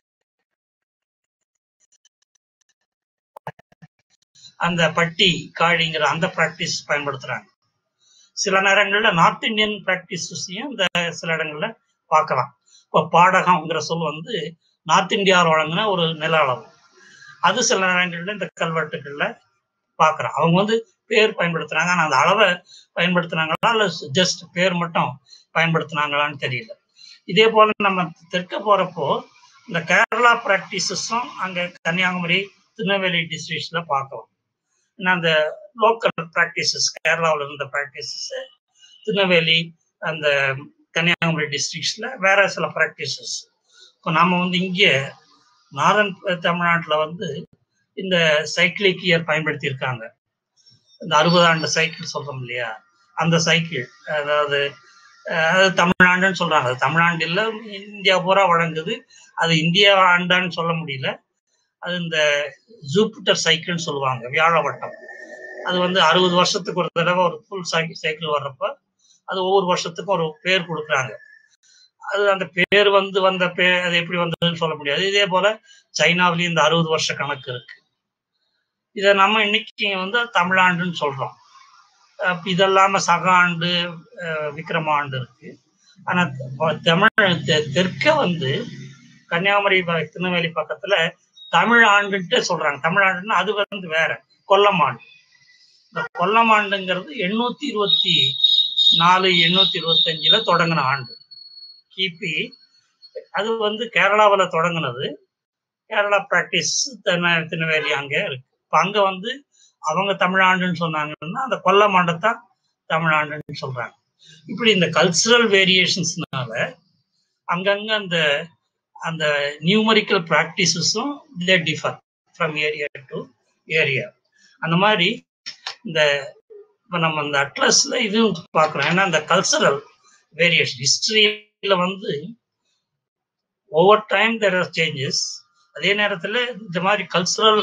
அந்த பட்டி காடிங்கிற அந்த பிராக்டிஸ் பயன்படுத்துறாங்க. சில நேரங்கள்ல நார்த் இந்தியன் பிராக்டிஸையும் இந்த சில இடங்கள்ல பார்க்கலாம். இப்போ பாடகம்ங்கிற சொல் வந்து நார்த் இந்தியாவில் வழங்கின ஒரு நில அளவு, அது சில நேரங்கள்ல இந்த கல்வெட்டுகள்ல பார்க்குறோம். அவங்க வந்து பேர் பயன்படுத்துறாங்க, ஆனால் அந்த அளவை பயன்படுத்துனாங்களா இல்லை ஜஸ்ட் பேர் மட்டும் பயன்படுத்தினாங்களான்னு தெரியல. இதே போல நம்ம தெற்க போறப்போ இந்த கேரளா பிராக்டிசஸும் அங்கே கன்னியாகுமரி திருநெல்வேலி டிஸ்ட்ரிக்ட்ஸ்ல பார்க்கலாம். அந்த லோக்கல் ப்ராக்டிசஸ் கேரளாவில் இருந்த ப்ராக்டிசஸ் திருநெல்வேலி அந்த கன்னியாகுமரி டிஸ்ட்ரிக்ட்ஸ்ல வேற சில ப்ராக்டிசஸ். இப்போ நாம வந்து இங்கே நார்தன் தமிழ்நாட்டில் வந்து இந்த சைக்கிளிக் இயர் பயன்படுத்தியிருக்காங்க. இந்த 60 ஆண்டு சைக்கிள் சொல்றோம் இல்லையா, அந்த சைக்கிள் அதாவது தமிழ்நாடுன்னு சொல்றாங்க. அது தமிழ்நாடு இல்லை, இந்தியா பூரா வழங்குது. அது இந்தியா ஆண்டான்னு சொல்ல முடியல. அது இந்த ஜூபிட்டர் சைக்கிள்னு சொல்லுவாங்க, வியாழ வட்டம். அது வந்து 60 வருஷத்துக்கு ஒரு தடவை ஒரு ஃபுல் சைக்கிள் வர்றப்ப அது ஒவ்வொரு வருஷத்துக்கும் ஒரு பேர் கொடுக்குறாங்க. அது அந்த பேர் வந்து அது எப்படி வந்ததுன்னு சொல்ல முடியாது. இதே போல சைனாவிலேயும் இந்த 60 வருஷ கணக்கு இருக்கு. இதை நம்ம இன்னைக்கு வந்து தமிழாண்டுன்னு சொல்றோம். இதெல்லாம சக ஆண்டு, விக்ரம ஆண்டு இருக்கு. ஆனா தமிழ் தெற்க வந்து கன்னியாகுமரி திருநெல்வேலி பக்கத்துல தமிழ் ஆண்டுன்ட்டு சொல்றாங்க. தமிழ் ஆண்டுன்னா அது வந்து வேற, கொல்லம் ஆண்டு. இந்த கொல்லம் ஆண்டுங்கிறது 824 825 தொடங்கின ஆண்டு கிபி. அது வந்து கேரளாவில் தொடங்கினது. கேரளா பிராக்டிஸ் திருநெல்வேலி அங்கே இருக்கு. இப்போ அங்க வந்து அவங்க தமிழாண்டுன்னு சொன்னாங்கன்னா அந்த கொல்லம் ஆண்டைத்தான் தமிழாண்டுன்னு சொல்றாங்க. இப்படி இந்த கல்ச்சுரல் வேரியேஷன்ஸ்னால அங்கங்க அந்த நியூமரிக்கல் ப்ராக்டிசஸும் they differ from area to area. அந்த மாதிரி இப்போ நம்ம அந்த அட்லஸ்ல இதுவும் பார்க்குறோம். ஏன்னா அந்த கல்ச்சரல் வேரியேஷன். ஹிஸ்டரியில வந்து over time there are changes. அதே நேரத்தில் இந்த மாதிரி கல்ச்சுரல்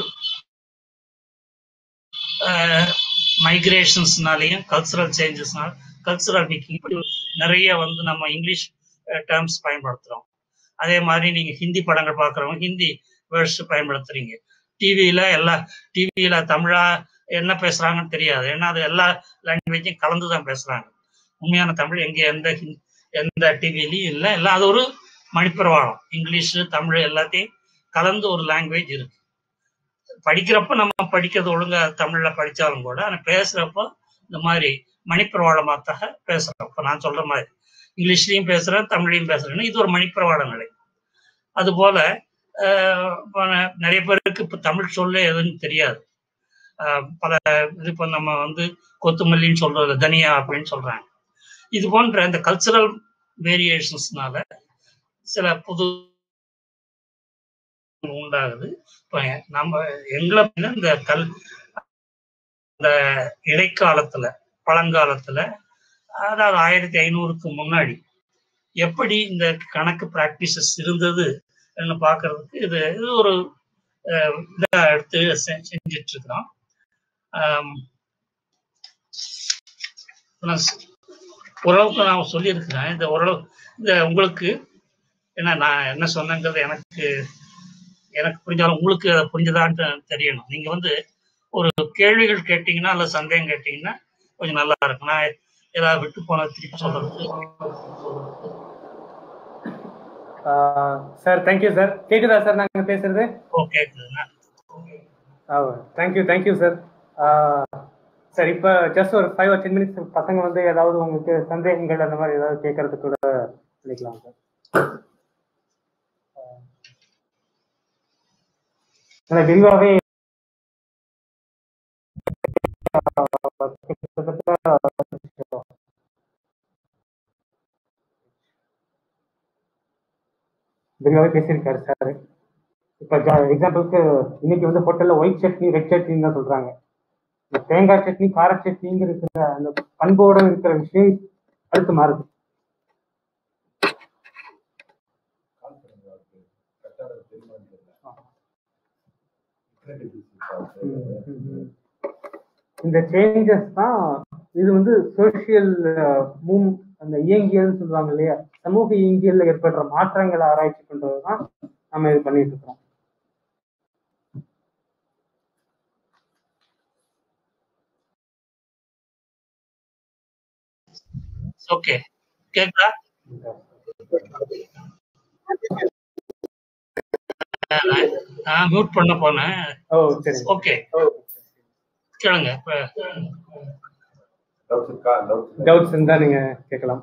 மைக்ரேஷன்ஸ்னாலையும் கல்ச்சுரல் சேஞ்சஸ்னால கல்ச்சுரல் மிக்கிங் நிறைய வந்து நம்ம இங்கிலீஷ் டேர்ம்ஸ் பயன்படுத்துகிறோம். அதே மாதிரி நீங்கள் ஹிந்தி படங்கள் பார்க்குறவங்க ஹிந்தி வேர்ட்ஸ் பயன்படுத்துறீங்க. டிவியில் தமிழா என்ன பேசுகிறாங்கன்னு தெரியாது. ஏன்னா அது எல்லா லாங்குவேஜையும் கலந்து தான் பேசுகிறாங்க. உண்மையான தமிழ் எங்கே எந்த டிவிலையும் இல்லை. எல்லாம் அது ஒரு மணிப்பிரவாளம். இங்கிலீஷு தமிழ் எல்லாத்தையும் கலந்து ஒரு லாங்குவேஜ் இருக்கு. படிக்கிறப்ப நம்ம படிக்கிறது ஒழுங்கா தமிழில் படித்தாலும் கூட, ஆனால் பேசுகிறப்போ இந்த மாதிரி மணிப்பிரவாளமாக பேசுகிறோம். இப்போ நான் சொல்கிற மாதிரி இங்கிலீஷ்லையும் பேசுகிறேன், தமிழையும் பேசுகிறேன்னு இது ஒரு மணிப்பிரவாள நிலை. அதுபோல் நிறைய பேருக்கு இப்போ தமிழ் சொல்ல எதுன்னு தெரியாது. பல இது இப்போ நம்ம வந்து கொத்துமல்லின்னு சொல்றது தனியா அப்படின்னு சொல்றாங்க. இது போன்ற இந்த கல்ச்சுரல் வேரியேஷன்ஸ்னால சில புது உண்டாகுது. இப்போ நம்ம எங்களை இந்த இடைக்காலத்துல பழங்காலத்துல அதாவது 1500க்கு முன்னாடி எப்படி இந்த கணக்கு பிராக்டிசஸ் இருந்தது பார்க்கறதுக்கு இது ஒரு இதை எடுத்து செஞ்சிட்டு இருக்கிறோம். ஓரளவுக்கு நான் சொல்லியிருக்கிறேன். இந்த ஓரளவு இந்த உங்களுக்கு ஏன்னா நான் என்ன சொன்னேங்கிறது எனக்கு புரிஞ்சாலும் உங்களுக்கு அதை புரிஞ்சதான்னு தெரியணும். நீங்க வந்து ஒரு கேள்விகள் கேட்டீங்கன்னா அல்ல சந்தேகம் கேட்டீங்கன்னா கொஞ்சம் நல்லா இருக்கும். நான் ஏதாவது விட்டு போன திருப்பி சொல்றது. Sir thank you sir. கேக்குதா சார் நாங்க பேசுறது? கேக்குதுண்ணா. Thank you sir. சார் இப்போ ஜஸ்ட் ஒரு 5 or 10 minutes பசங்க வந்து ஏதாவது உங்களுக்கு சந்தேகங்கள் அந்த மாதிரி ஏதாவது கேட்கறதுக்கு கூட பண்ணிக்கலாம் சார். விரிவாகவே பேசியிருக்காரு சார். இப்போ எக்ஸாம்பிளுக்கு இன்னைக்கு வந்து ஹோட்டல்ல ஒயிட் சட்னி ரெட் சட்னின்னு தான் சொல்றாங்க. தேங்காய் சட்னி கார சட்னிங்கிற அந்த பண்போட இருக்கிற விஷயம் அடுத்து மாறுது. இந்த சேஞ்சஸ் தான் இது வந்து சோசியல் அந்த இயங்கியல் சொல்லுவாங்க இல்லையா, சமூக இயங்கியல்ல ஏற்படுற மாற்றங்களை ஆராய்ச்சி பண்றதுதான் நம்ம இது பண்ணிட்டு இருக்கோம். ஓகே கேக்குதா? மியூட் பண்ண போனேன். ஓகே கேளுங்க. டவுட்ஸ் இருந்தா நீங்க கேட்கலாம்.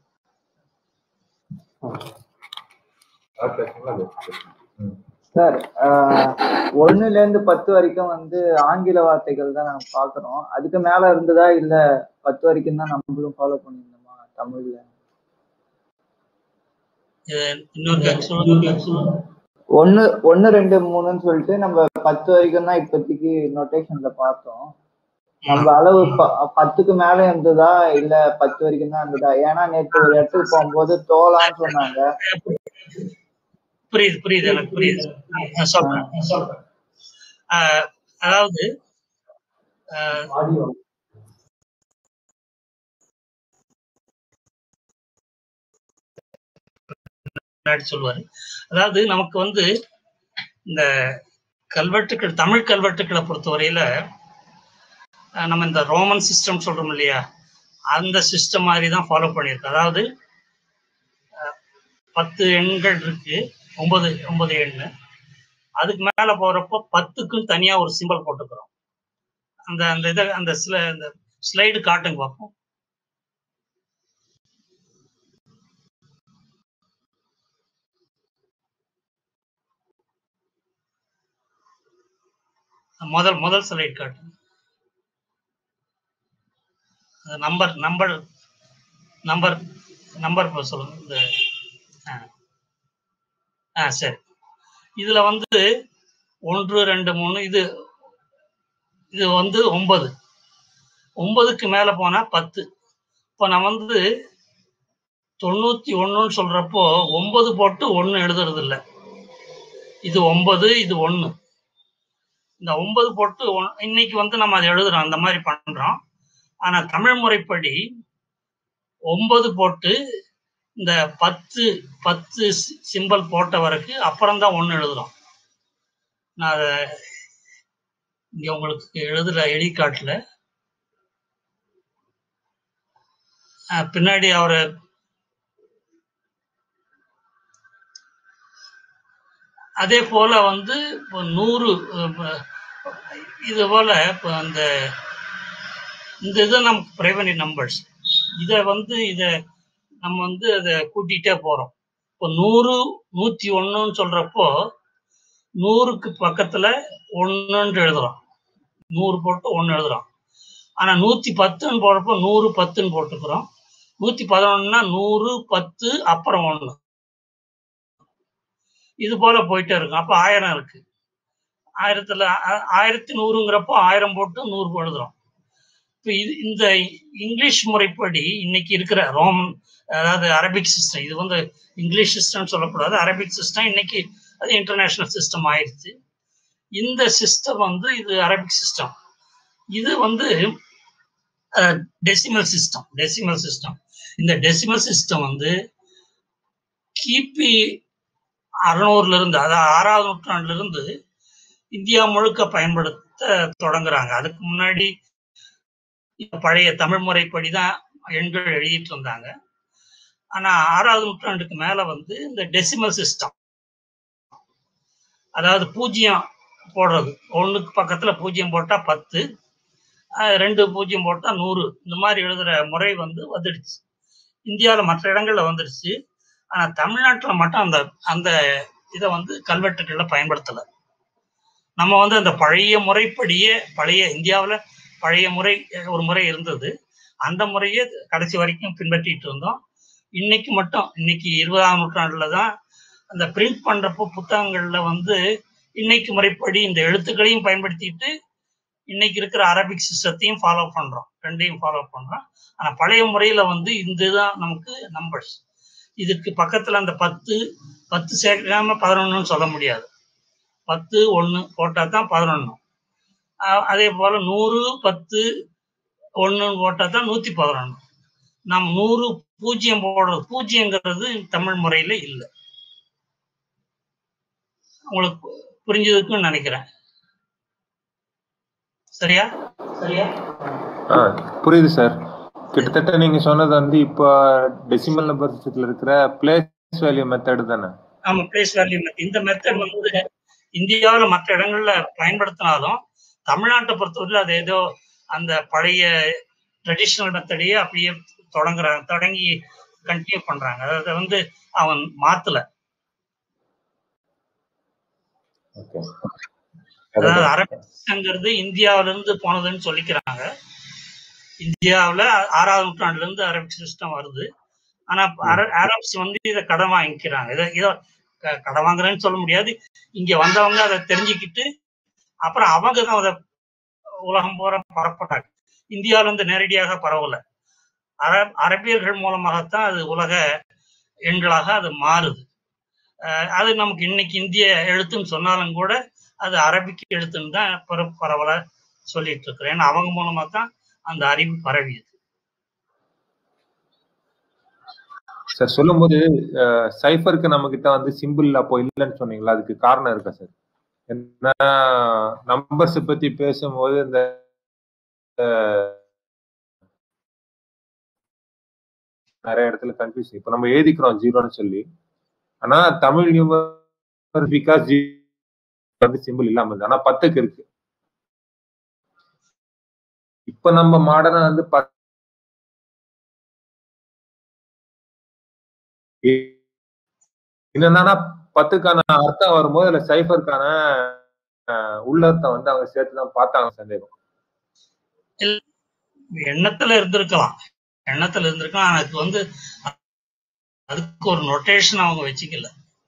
சார் 1ல இருந்து 10 வரைக்கும் வந்து ஆங்கில வார்த்தைகள் தான் நாங்க பாக்குறோம். அதுக்கு மேல இருந்ததா இல்ல 10 வரைக்கும் தான் நம்மளும் ஃபாலோ பண்ணிருந்தோமா தமிழ்ல? 1, 2, 3ன்னு சொல்லிட்டு நம்ம 10 வரைக்கும் தான் இப்போதைக்கு நோட்டேஷன்ல பார்த்தோம். நம்ம அளவு 10க்கு மேல இருந்ததா இல்ல 10 வரைக்கும் தான் இருந்ததா? ஏன்னா நேற்று ஒரு இடத்துக்கு போகும்போது தோலான்னு சொன்னாங்க. புரியுது எனக்கு புரியுது. சொல்றேன். அதாவது சொல்லுவாரு. அதாவது நமக்கு வந்து இந்த கல்வெட்டுக்கள் தமிழ் கல்வெட்டுக்களை பொறுத்தவரையில நம்ம இந்த ரோமன் சிஸ்டம் சொல்றோம் இல்லையா, அந்த சிஸ்டம் மாதிரி தான் ஃபாலோ பண்ணியிருக்கு. அதாவது 10 எண்கள் இருக்கு, 9 எண்ணு. அதுக்கு மேல போறப்போ 10க்கும் தனியா ஒரு சிம்பிள் போட்டுக்கிறோம். அந்த ஸ்லைடு காட்டுங்க பார்ப்போம். முதல் ஸ்லைடு காட்டுங்க. நம்பர் சொல்லுங்க. சரி, இதுல வந்து 1, 2, 3 இது வந்து 9. 9க்கு மேல போனா 10. இப்போ நான் வந்து 91 சொல்றப்போ 9 போட்டு 1 எழுதுறது இல்லை. இது 9, இது 1. இந்த 9 போட்டு இன்னைக்கு வந்து நம்ம அதை எழுதுறோம், அந்த மாதிரி பண்றோம். ஆனா தமிழ் முறைப்படி 9 போட்டு இந்த 10 சிம்பல் போட்ட வரைக்கும் அப்புறம் தான் 1 எழுதுறோம். நான் அதை இங்க உங்களுக்கு எழுதி காட்டல. பின்னாடி அவரு அதே போல வந்து 100 இது போல இந்த இதை நமக்கு பிரைமரி நம்பர்ஸ், இதை நம்ம வந்து அதை கூட்டிகிட்டே போறோம். இப்போ 100, 101 சொல்றப்போ 100க்கு பக்கத்துல 1 எழுதுறோம், 100 போட்டு 1 எழுதுறோம். ஆனா 110 போடுறப்போ 100, 10 போட்டுக்கிறோம். 111னா 100, 10 அப்புறம் 1. இது போல போயிட்டே இருக்கும். அப்ப 1000 இருக்கு. 1000த்துல 1100ங்கிறப்போ 1000 போட்டு 100 எழுதுறோம். இப்போ இந்த இங்கிலீஷ் முறைப்படி இன்னைக்கு இருக்கிற ரோமன், அதாவது அரபிக் சிஸ்டம், இது வந்து இங்கிலீஷ் சிஸ்டம் சொல்லக்கூடாது, அரபிக் சிஸ்டம் இன்னைக்கு அது இன்டர்நேஷனல் சிஸ்டம் ஆயிடுச்சு. இந்த சிஸ்டம் வந்து இது அரபிக் சிஸ்டம். இது வந்து டெசிமல் சிஸ்டம். இந்த டெசிமல் சிஸ்டம் வந்து கிபி 600ல இருந்து, அதாவது 6ஆவது நூற்றாண்டுல இருந்து இந்தியா முழுக்க பயன்படுத்த தொடங்குறாங்க. அதுக்கு முன்னாடி பழைய தமிழ் முறைப்படிதான் எண்கள் எழுதிட்டு இருந்தாங்க. ஆனா 6ஆவது நூற்றாண்டுக்கு மேல வந்து இந்த டெசிமல் சிஸ்டம், அதாவது 0 போடுறது, 1க்கு பக்கத்துல 0 போட்டா 10, 2 0 போட்டா 100, இந்த மாதிரி எழுதுற முறை வந்து வந்துடுச்சு. இந்தியாவில் மற்ற இடங்கள்ல வந்துடுச்சு. ஆனா தமிழ்நாட்டில் மட்டும் அந்த இதை வந்து கல்வெட்டுகள்ல பயன்படுத்தலை. நம்ம வந்து அந்த பழைய முறைப்படியே, இந்தியாவில் பழைய முறை ஒரு முறை இருந்தது, அந்த முறையே கடைசி வரைக்கும் பின்பற்றிட்டு இருந்தோம். இன்னைக்கு 20ஆம் நூற்றாண்டுல தான் அந்த பிரிண்ட் பண்றப்போ புத்தகங்கள்ல வந்து இன்னைக்கு முறைப்படி இந்த எழுத்துக்களையும் பயன்படுத்திட்டு இன்னைக்கு இருக்கிற அரபிக் சிஸ்டத்தையும் ஃபாலோ பண்றோம், ரெண்டையும் ஃபாலோ பண்றோம். ஆனா பழைய முறையில வந்து இதுதான் நமக்கு நம்பர்ஸ். இதுக்கு பக்கத்துல அந்த 10 சேர்க்காம 11 சொல்ல முடியாது. 10, 1 போட்டா தான் 11. அதே போல 100, 10, 1 போட்டா தான் 111. நாம் 100, 0 போடுறது, 0ங்கிறது தமிழ் முறையில இல்லை. உங்களுக்கு புரிஞ்சதுக்குன்னு நினைக்கிறேன். சரியா? புரியுது சார். கிட்டத்தட்ட நீங்க சொன்னது வந்து இப்போ டெசிமல் நம்பர் சிஸ்டத்துல இருக்கிற பிளேஸ் வேல்யூ மெத்தட் தானே? ஆமா, பிளேஸ் வேல்யூ மெத்தட். இந்த மெத்தட் வந்து இந்தியாவில் மற்ற இடங்கள்ல பயன்படுத்தினாலும் தமிழ்நாட்டை பொறுத்தவரையில் அது ஏதோ அந்த பழைய ட்ரெடிஷ்னல் மெத்தடையே அப்படியே தொடங்கி கண்டினியூ பண்றாங்க. அதை வந்து அவன் மாத்தல. அதாவது அரபிக்ங்கிறது இந்தியாவில இருந்து போனதுன்னு சொல்லிக்கிறாங்க. இந்தியாவில் 6ஆவது நூற்றாண்டுல இருந்து அரபிக் சிஸ்டம் வருது. ஆனா அரப்ஸ் வந்து இதை கடன் வாங்கிக்கிறாங்க. இதை கடன் வாங்குறேன்னு சொல்ல முடியாது. இங்க வந்தவங்க அதை தெரிஞ்சுக்கிட்டு அப்புறம் அவங்க தான் அதை உலகம் பூரா பரப்புறாங்க. இந்தியாவில இருந்து நேரடியாக பரவல, அரபியர்கள் மூலமாகத்தான் அது உலக எண்களாக அது மாறுது. அது நமக்கு இன்னைக்கு இந்திய எழுத்துன்னு சொன்னாலும் கூட அது அரபிக் எழுத்துன்னு தான் பரவல சொல்லிட்டு இருக்கிறேன். ஏன்னா அவங்க மூலமா தான் அந்த அறிவு பரவியது. சார் சொல்லும்போது சைஃபருக்கு நம்ம கிட்ட வந்து சிம்பிள் அப்போ இல்லைன்னு சொன்னீங்களா, அதுக்கு காரணம் இருக்கா சார்? என்ன நம்பர்ஸ் பத்தி பேசும்போது இந்த நிறைய இடத்துல கன்ஃபியூஸ். இப்ப நம்ம எழுதிக்கிறோம் 0ன்னு சொல்லி, ஆனா தமிழ் நியூமரிக்கா வந்து சிம்பிள் இல்லாம இருக்கு, ஆனா 10க்கு இருக்கு. இப்ப நம்ம மாடர்னா வந்து என்னன்னா 10க்கான அர்த்தம் வரும்போது அதுல சைஃபருக்கான உள்ளர்த்தம் வந்து அவங்க சேர்த்துதான் பார்த்தாங்க. சந்தேகம் எண்ணத்துல இருந்திருக்கலாம். அதுக்கு வந்து அதுக்கு ஒரு நோட்டேஷன் அவங்க வச்சுக்கல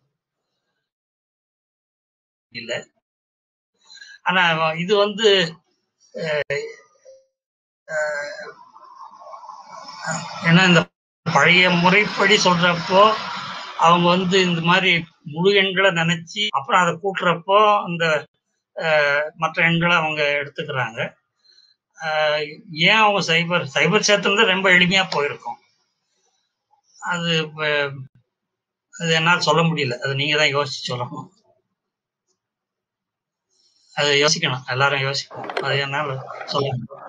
இல்ல. ஆனா இது வந்து ஏன்னா இந்த பழைய முறைப்படி சொல்றப்போ அவங்க வந்து இந்த மாதிரி முழு எண்களை நினைச்சு அப்புறம் அதை கூட்டுறப்போ அந்த மற்ற எண்களை அவங்க எடுத்துக்கிறாங்க. ஏன் அவங்க சைபர் சேர்த்துறது ரொம்ப எளிமையா போயிருக்கும். அது அது என்னால் சொல்ல முடியல. அது நீங்க தான் யோசிச்சு சொல்லணும். அது யோசிக்கணும், எல்லாரும் யோசிக்கணும். அது என்னால் சொல்ல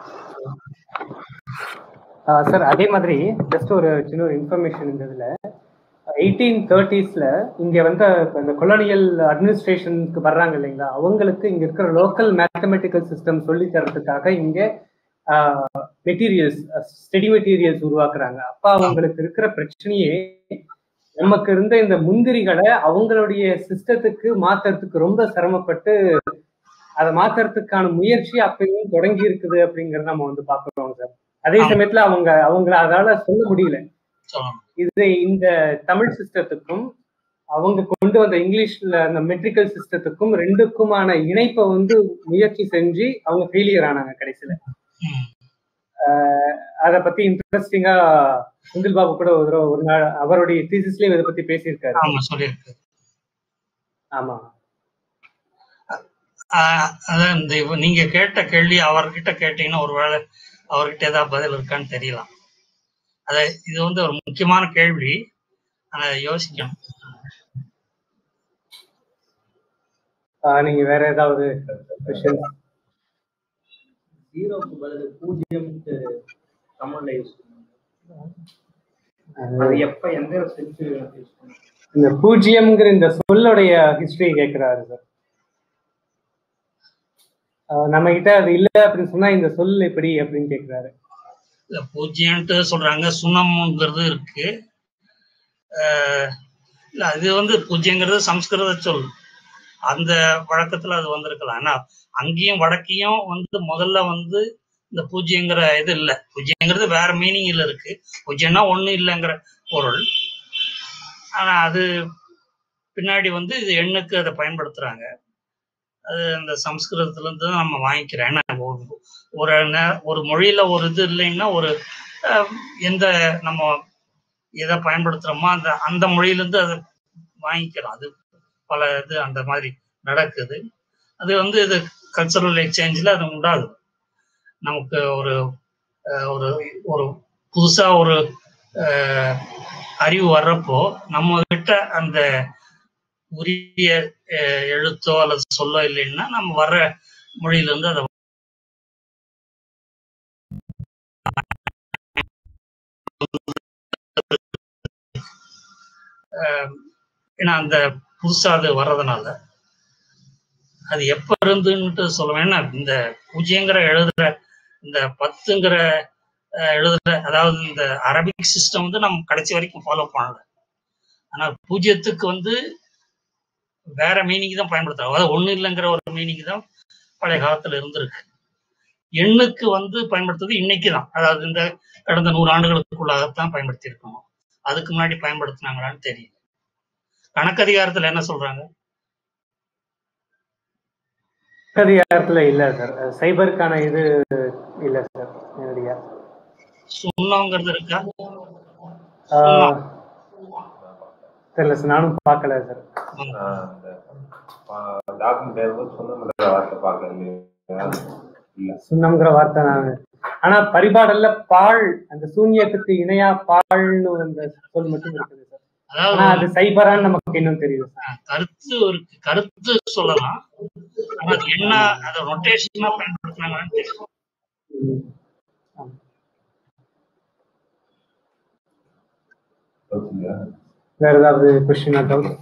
சார் அதே மாதிரி ஜஸ்ட் ஒரு சின்ன ஒரு இன்ஃபர்மேஷன் இந்த இதில் 1830s இங்க வந்து இந்த கொலோனியல் அட்மினிஸ்ட்ரேஷனுக்கு வர்றாங்க இல்லைங்களா, அவங்களுக்கு இங்க இருக்கிற லோக்கல் மேத்தமெட்டிக்கல் சிஸ்டம் சொல்லி தரதுக்காக இங்க மெட்டீரியல்ஸ் ஸ்டடி மெட்டீரியல்ஸ் உருவாக்குறாங்க. அப்ப அவங்களுக்கு இருக்கிற பிரச்சனையே நமக்கு இருந்த இந்த முந்திரிகளை அவங்களுடைய சிஸ்டத்துக்கு மாத்துறதுக்கு ரொம்ப சிரமப்பட்டு அதை மாத்துறதுக்கான முயற்சி அப்பயும் தொடங்கி இருக்குது அப்படிங்கறத நம்ம வந்து பாக்குறோம் சார். அதே சமயத்துல அவங்கள அதால சொல்ல முடியல. இது இந்த தமிழ் சிஸ்டத்துக்கும் அவங்க கொண்டு வந்த இங்கிலீஷ்ல அந்த மெட்ரிக்கல் சிஸ்டத்துக்கும் ரெண்டுக்குமான இணைப்பை வந்து முயற்சி செஞ்சு அவங்க ஃபெயிலியர் ஆனாங்க கடைசியில. அதை பத்தி இன்ட்ரெஸ்டிங்கா செந்தில் பாபு கூட ஒரு நாள் அவருடைய தீசிஸ்லயும் இதை பத்தி பேசியிருக்காரு. ஆமா, அதான் நீங்க கேட்ட கேள்வி அவர்கிட்ட கேட்டீங்கன்னா ஒருவேளை அவர்கிட்ட ஏதாவது பதில் இருக்கான்னு தெரியலாம். இது வந்து ஒரு முக்கியமான கேள்வி, ஆனா யோசிக்கணும். நீங்க வேற ஏதாவது ஜீரோக்கு பதில் பூஜ்ஜியம் தமிழ்ல யூஸ் பண்ணுவாங்க. எப்ப எந்த சென்ச்சுரி யூஸ் பண்ணுவாங்க? இந்த பூஜ்ஜியம்ங்கிற இந்த சொல்லுடைய ஹிஸ்டரி கேட்கிறாரு சார். நம்ம கிட்ட அது இல்ல அப்படின்னு சொன்னா இந்த சொல் எப்படி அப்படின்னு கேட்கிறாரு. பூஜ்ஜியம்ட்டு சொல்றாங்க, சுண்ணம்ங்கிறது இருக்கு. இல்ல அது வந்து பூஜ்யங்கிறது சம்ஸ்கிருத சொல், அந்த வழக்கத்துல அது வந்திருக்கலாம். ஆனா அங்கேயும் வடக்கையும் வந்து முதல்ல வந்து இந்த பூஜ்யங்கிற இது இல்லை. பூஜ்யங்கிறது வேற மீனிங்ல இருக்கு. பூஜ்யம்னா ஒண்ணு இல்லைங்கிற பொருள். ஆனா அது பின்னாடி வந்து இது எண்ணுக்கு அதை பயன்படுத்துறாங்க. அது அந்த சம்ஸ்கிருதத்துல இருந்து தான் நம்ம வாங்கிக்கிறோம். ஏன்னா ஒரு மொழியில ஒரு இது இல்லைன்னா ஒரு எந்த நம்ம எதை பயன்படுத்துறோமோ அந்த மொழியிலேருந்து அதை வாங்கிக்கிறோம். அது பல இது அந்த மாதிரி நடக்குது. அது வந்து இது கல்ச்சரல் எக்ஸ்சேஞ்சில் அது உண்டாகுது. நமக்கு ஒரு ஒரு ஒரு புதுசா ஒரு அறிவு வர்றப்போ நம்ம கிட்ட அந்த உரிய எழுத்தோ அல்லது சொல்லோ இல்லைன்னா நம்ம வர்ற மொழியிலிருந்து அதை ஏன்னா அந்த புதுசா அது வர்றதுனால அது எப்ப இருந்துன்ட்டு சொல்லுவேன். ஏன்னா இந்த பூஜ்யங்கிற எழுதுற இந்த 10ங்கிற எழுதுற அதாவது இந்த அரபிக் சிஸ்டம் வந்து நம்ம கடைசி வரைக்கும் ஃபாலோ பண்ணல. ஆனா பூஜ்யத்துக்கு வந்து வேற மீனிங் தான் பயன்படுத்துறாங்க. அதாவது ஒண்ணு இல்லைங்கிற ஒரு மீனிங் தான் பழைய காலத்துல இருந்திருக்கு. எண்ணுக்கு வந்து பயன்படுத்துறது இன்னைக்கு தான், அதாவது இந்த கடந்த 100 ஆண்டுகளுக்குள்ளாகத்தான் பயன்படுத்தி இருக்கணும். அதுக்கு முன்னாடி பயன்படுத்தினாங்களான்னு தெரியல. கணக்கதிகாரத்துல என்ன சொல்றாங்க? கணக்கதிகாரத்துல இல்ல சார், சைபருக்கான இது இல்ல சார். நேரடியா சுண்ணங்கிறது இருக்கா? தெரியல சார், நானும் பார்க்கல சார். சுண்ணம்ங்கிற வார்த்தை நான் ஆனா பரிபாடல்ல பால் அந்த சூன்யத்துக்கு இணையா பால்னு அந்த சொல் மட்டும் இருக்குது சார். ஆனா அது சைபரான்னு நமக்கு இன்னும் தெரியும். கருத்து சொல்லலாம், ஆனா அது என்ன அதை ரொட்டேஷனா பயன்படுத்தினாங்கன்னு தெரியும். வேற ஏதாவது கொஸ்டின்?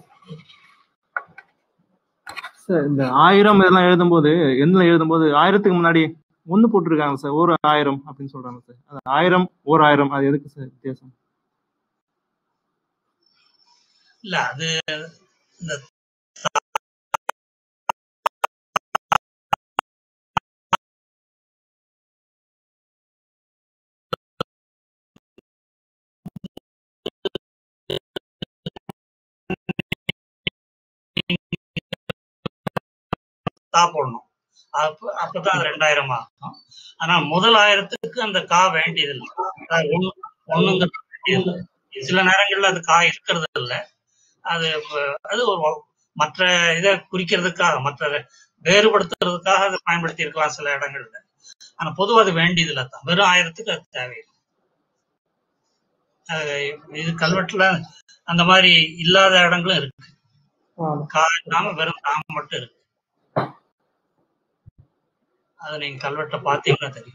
சார் இந்த 1000 இதெல்லாம் எழுதும்போது எந்த எழுதும்போது 1000க்கு முன்னாடி 1 போட்டிருக்காங்க சார், 1000 அப்படின்னு சொல்றாங்க சார். அது 1000 1000 அது எதுக்கு சார் வித்தியாசம்? இல்ல அது இந்த கா போடணும். அப்பதான் அது 2000 ஆகும். ஆனா முதல் 1000க்கு அந்த கா வேண்டியதில்லை, ஒண்ணுங்கிறது வேண்டியதில்லை. சில நேரங்கள்ல அது காய் இருக்கிறது இல்லை. அது அது ஒரு மற்ற இதை குறிக்கிறதுக்காக, மற்ற வேறுபடுத்துறதுக்காக அதை பயன்படுத்தி இருக்கலாம் சில இடங்கள்ல. ஆனா பொதுவாக அது வேண்டியதில்லை தான். வெறும் 1000க்கு அது தேவையில்லை. இது கல்வெட்டுல அந்த மாதிரி இல்லாத இடங்களும் இருக்கு. காய் இல்லாம வெறும் தாம் மட்டும் இருக்கு. அது நீங்க கல்வெட்டை பார்த்தீங்கன்னா தெரியும்.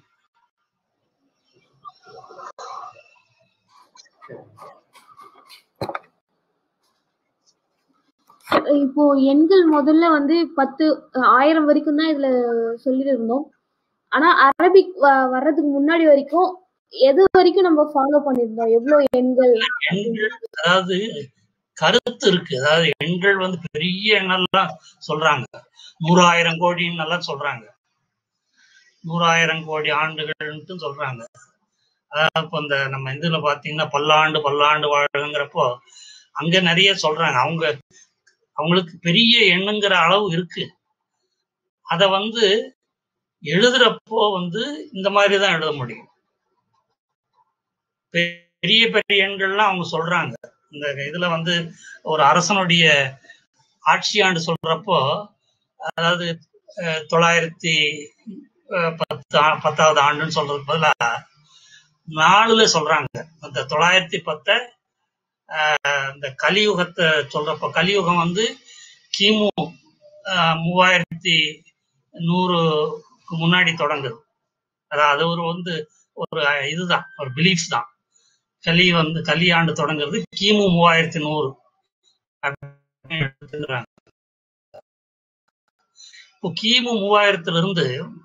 இப்போ எண்கள் முதல்ல வந்து 10,000 வரைக்கும் தான் இதுல சொல்லியிருந்தோம். ஆனா அரபிக் வர்றதுக்கு முன்னாடி வரைக்கும் எது வரைக்கும் நம்ம ஃபாலோ பண்ணிருந்தோம்? எவ்வளவு எண்கள்? அதாவது கருத்து இருக்கு. அதாவது எண்கள் வந்து பெரிய எண்ணெல்லாம் சொல்றாங்க. 100,000 கோடின்னு எல்லாம் சொல்றாங்க. 100,000 கோடி ஆண்டுகள்ன்ட்டு சொல்றாங்க. அதாவது இப்போ இந்த நம்ம இதுல பாத்தீங்கன்னா பல்லாண்டு வாழுங்கிறப்போ அங்க நிறைய சொல்றாங்க. அவங்களுக்கு பெரிய எண்ணுங்கிற அளவு இருக்கு. அத வந்து எழுதுறப்போ வந்து இந்த மாதிரிதான் எழுத முடியும். பெரிய பெரிய எண்கள்லாம் அவங்க சொல்றாங்க. இந்த இதுல வந்து ஒரு அரசனுடைய ஆட்சி ஆண்டு சொல்றப்போ, அதாவது 910வது ஆண்டுன்னு சொல்றதுக்கு பதிலா 4ல சொல்றாங்க. அந்த 910 இந்த கலியுகத்தை சொல்றப்போ, கலியுகம் வந்து கிமு 3100க்கு முன்னாடி தொடங்குது. அதாவது ஒரு இதுதான், ஒரு பிலீஃப் தான். கலி ஆண்டு தொடங்குறது கிமு 3100 எடுத்துக்கிறாங்க. இப்போ கிமு 3000ல இருந்து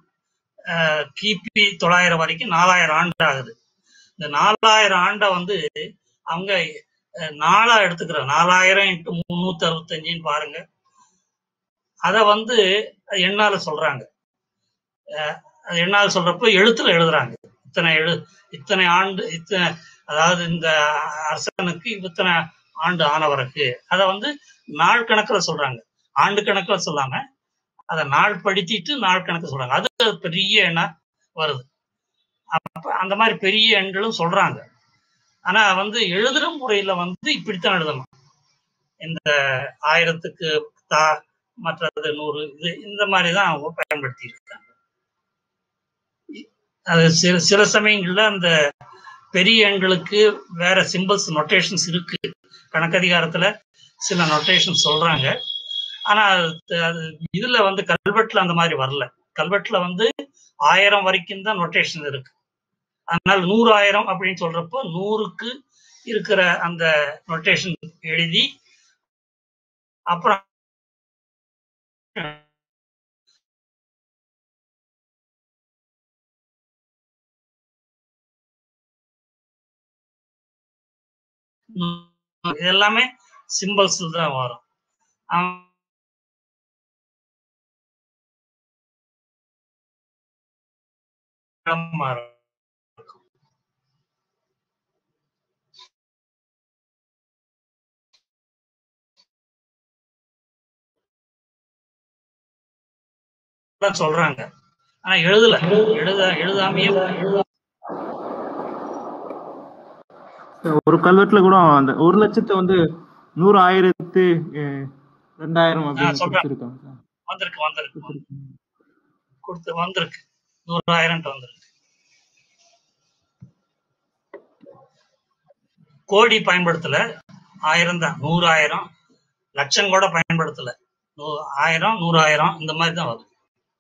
கிபி 900 வரைக்கும் 4000 ஆண்டு ஆகுது. இந்த 4000 ஆண்டை வந்து அவங்க 4ஆ எடுத்துக்கிறாங்க. 4000 × 365 பாருங்க. அத வந்து எண்ணால சொல்றாங்க. எண்ணால சொல்றப்போ எழுத்துல எழுதுறாங்க. இத்தனை ஆண்டு, அதாவது இந்த அரசனுக்கு இத்தனை ஆண்டு ஆனவருக்கு அத வந்து நாள் கணக்குல சொல்றாங்க. ஆண்டு கணக்குல சொல்லாம அதை நாள் படித்திட்டு நாள் கணக்கு சொல்றாங்க. அது பெரிய எண்ணா வருது. அப்ப அந்த மாதிரி பெரிய எண்களும் சொல்றாங்க. ஆனா வந்து எழுதுற முறையில வந்து இப்படித்தான் எழுதணும். இந்த 1000க்கு மற்றது 100 இந்த மாதிரிதான் அவங்க பயன்படுத்தி இருக்காங்க. அது சில சமயங்கள்ல அந்த பெரிய எண்களுக்கு வேற சிம்பிள்ஸ், நொட்டேஷன்ஸ் இருக்கு. கணக்கதிகாரத்துல சில நொட்டேஷன் சொல்றாங்க. ஆனா அது இதுல வந்து கல்வெட்டுல அந்த மாதிரி வரல. கல்வெட்டுல வந்து 1000 வரைக்கும் தான் நொட்டேஷன் இருக்கு. அதனால 100,000 அப்படின்னு சொல்றப்போ 100க்கு இருக்கிற அந்த நொட்டேஷன் எழுதி அப்புறம் எல்லாமே சிம்பிள்ஸ் தான் வரும். சொல்றாங்க. ஆனா எழுதாமையே ஒரு கல்வெட்டுல கூட அந்த 1,00,000 வந்து 100, 1000, 2000 அப்படின்னு கொடுத்திருக்காங்க. வந்திருக்கு 100,000 வந்திருக்கு. கோடி பயன்படுத்தல, 1000 தான். 100,000 லட்சம் கூட பயன்படுத்தல. 1000, 100,000 இந்த மாதிரி தான் வருது.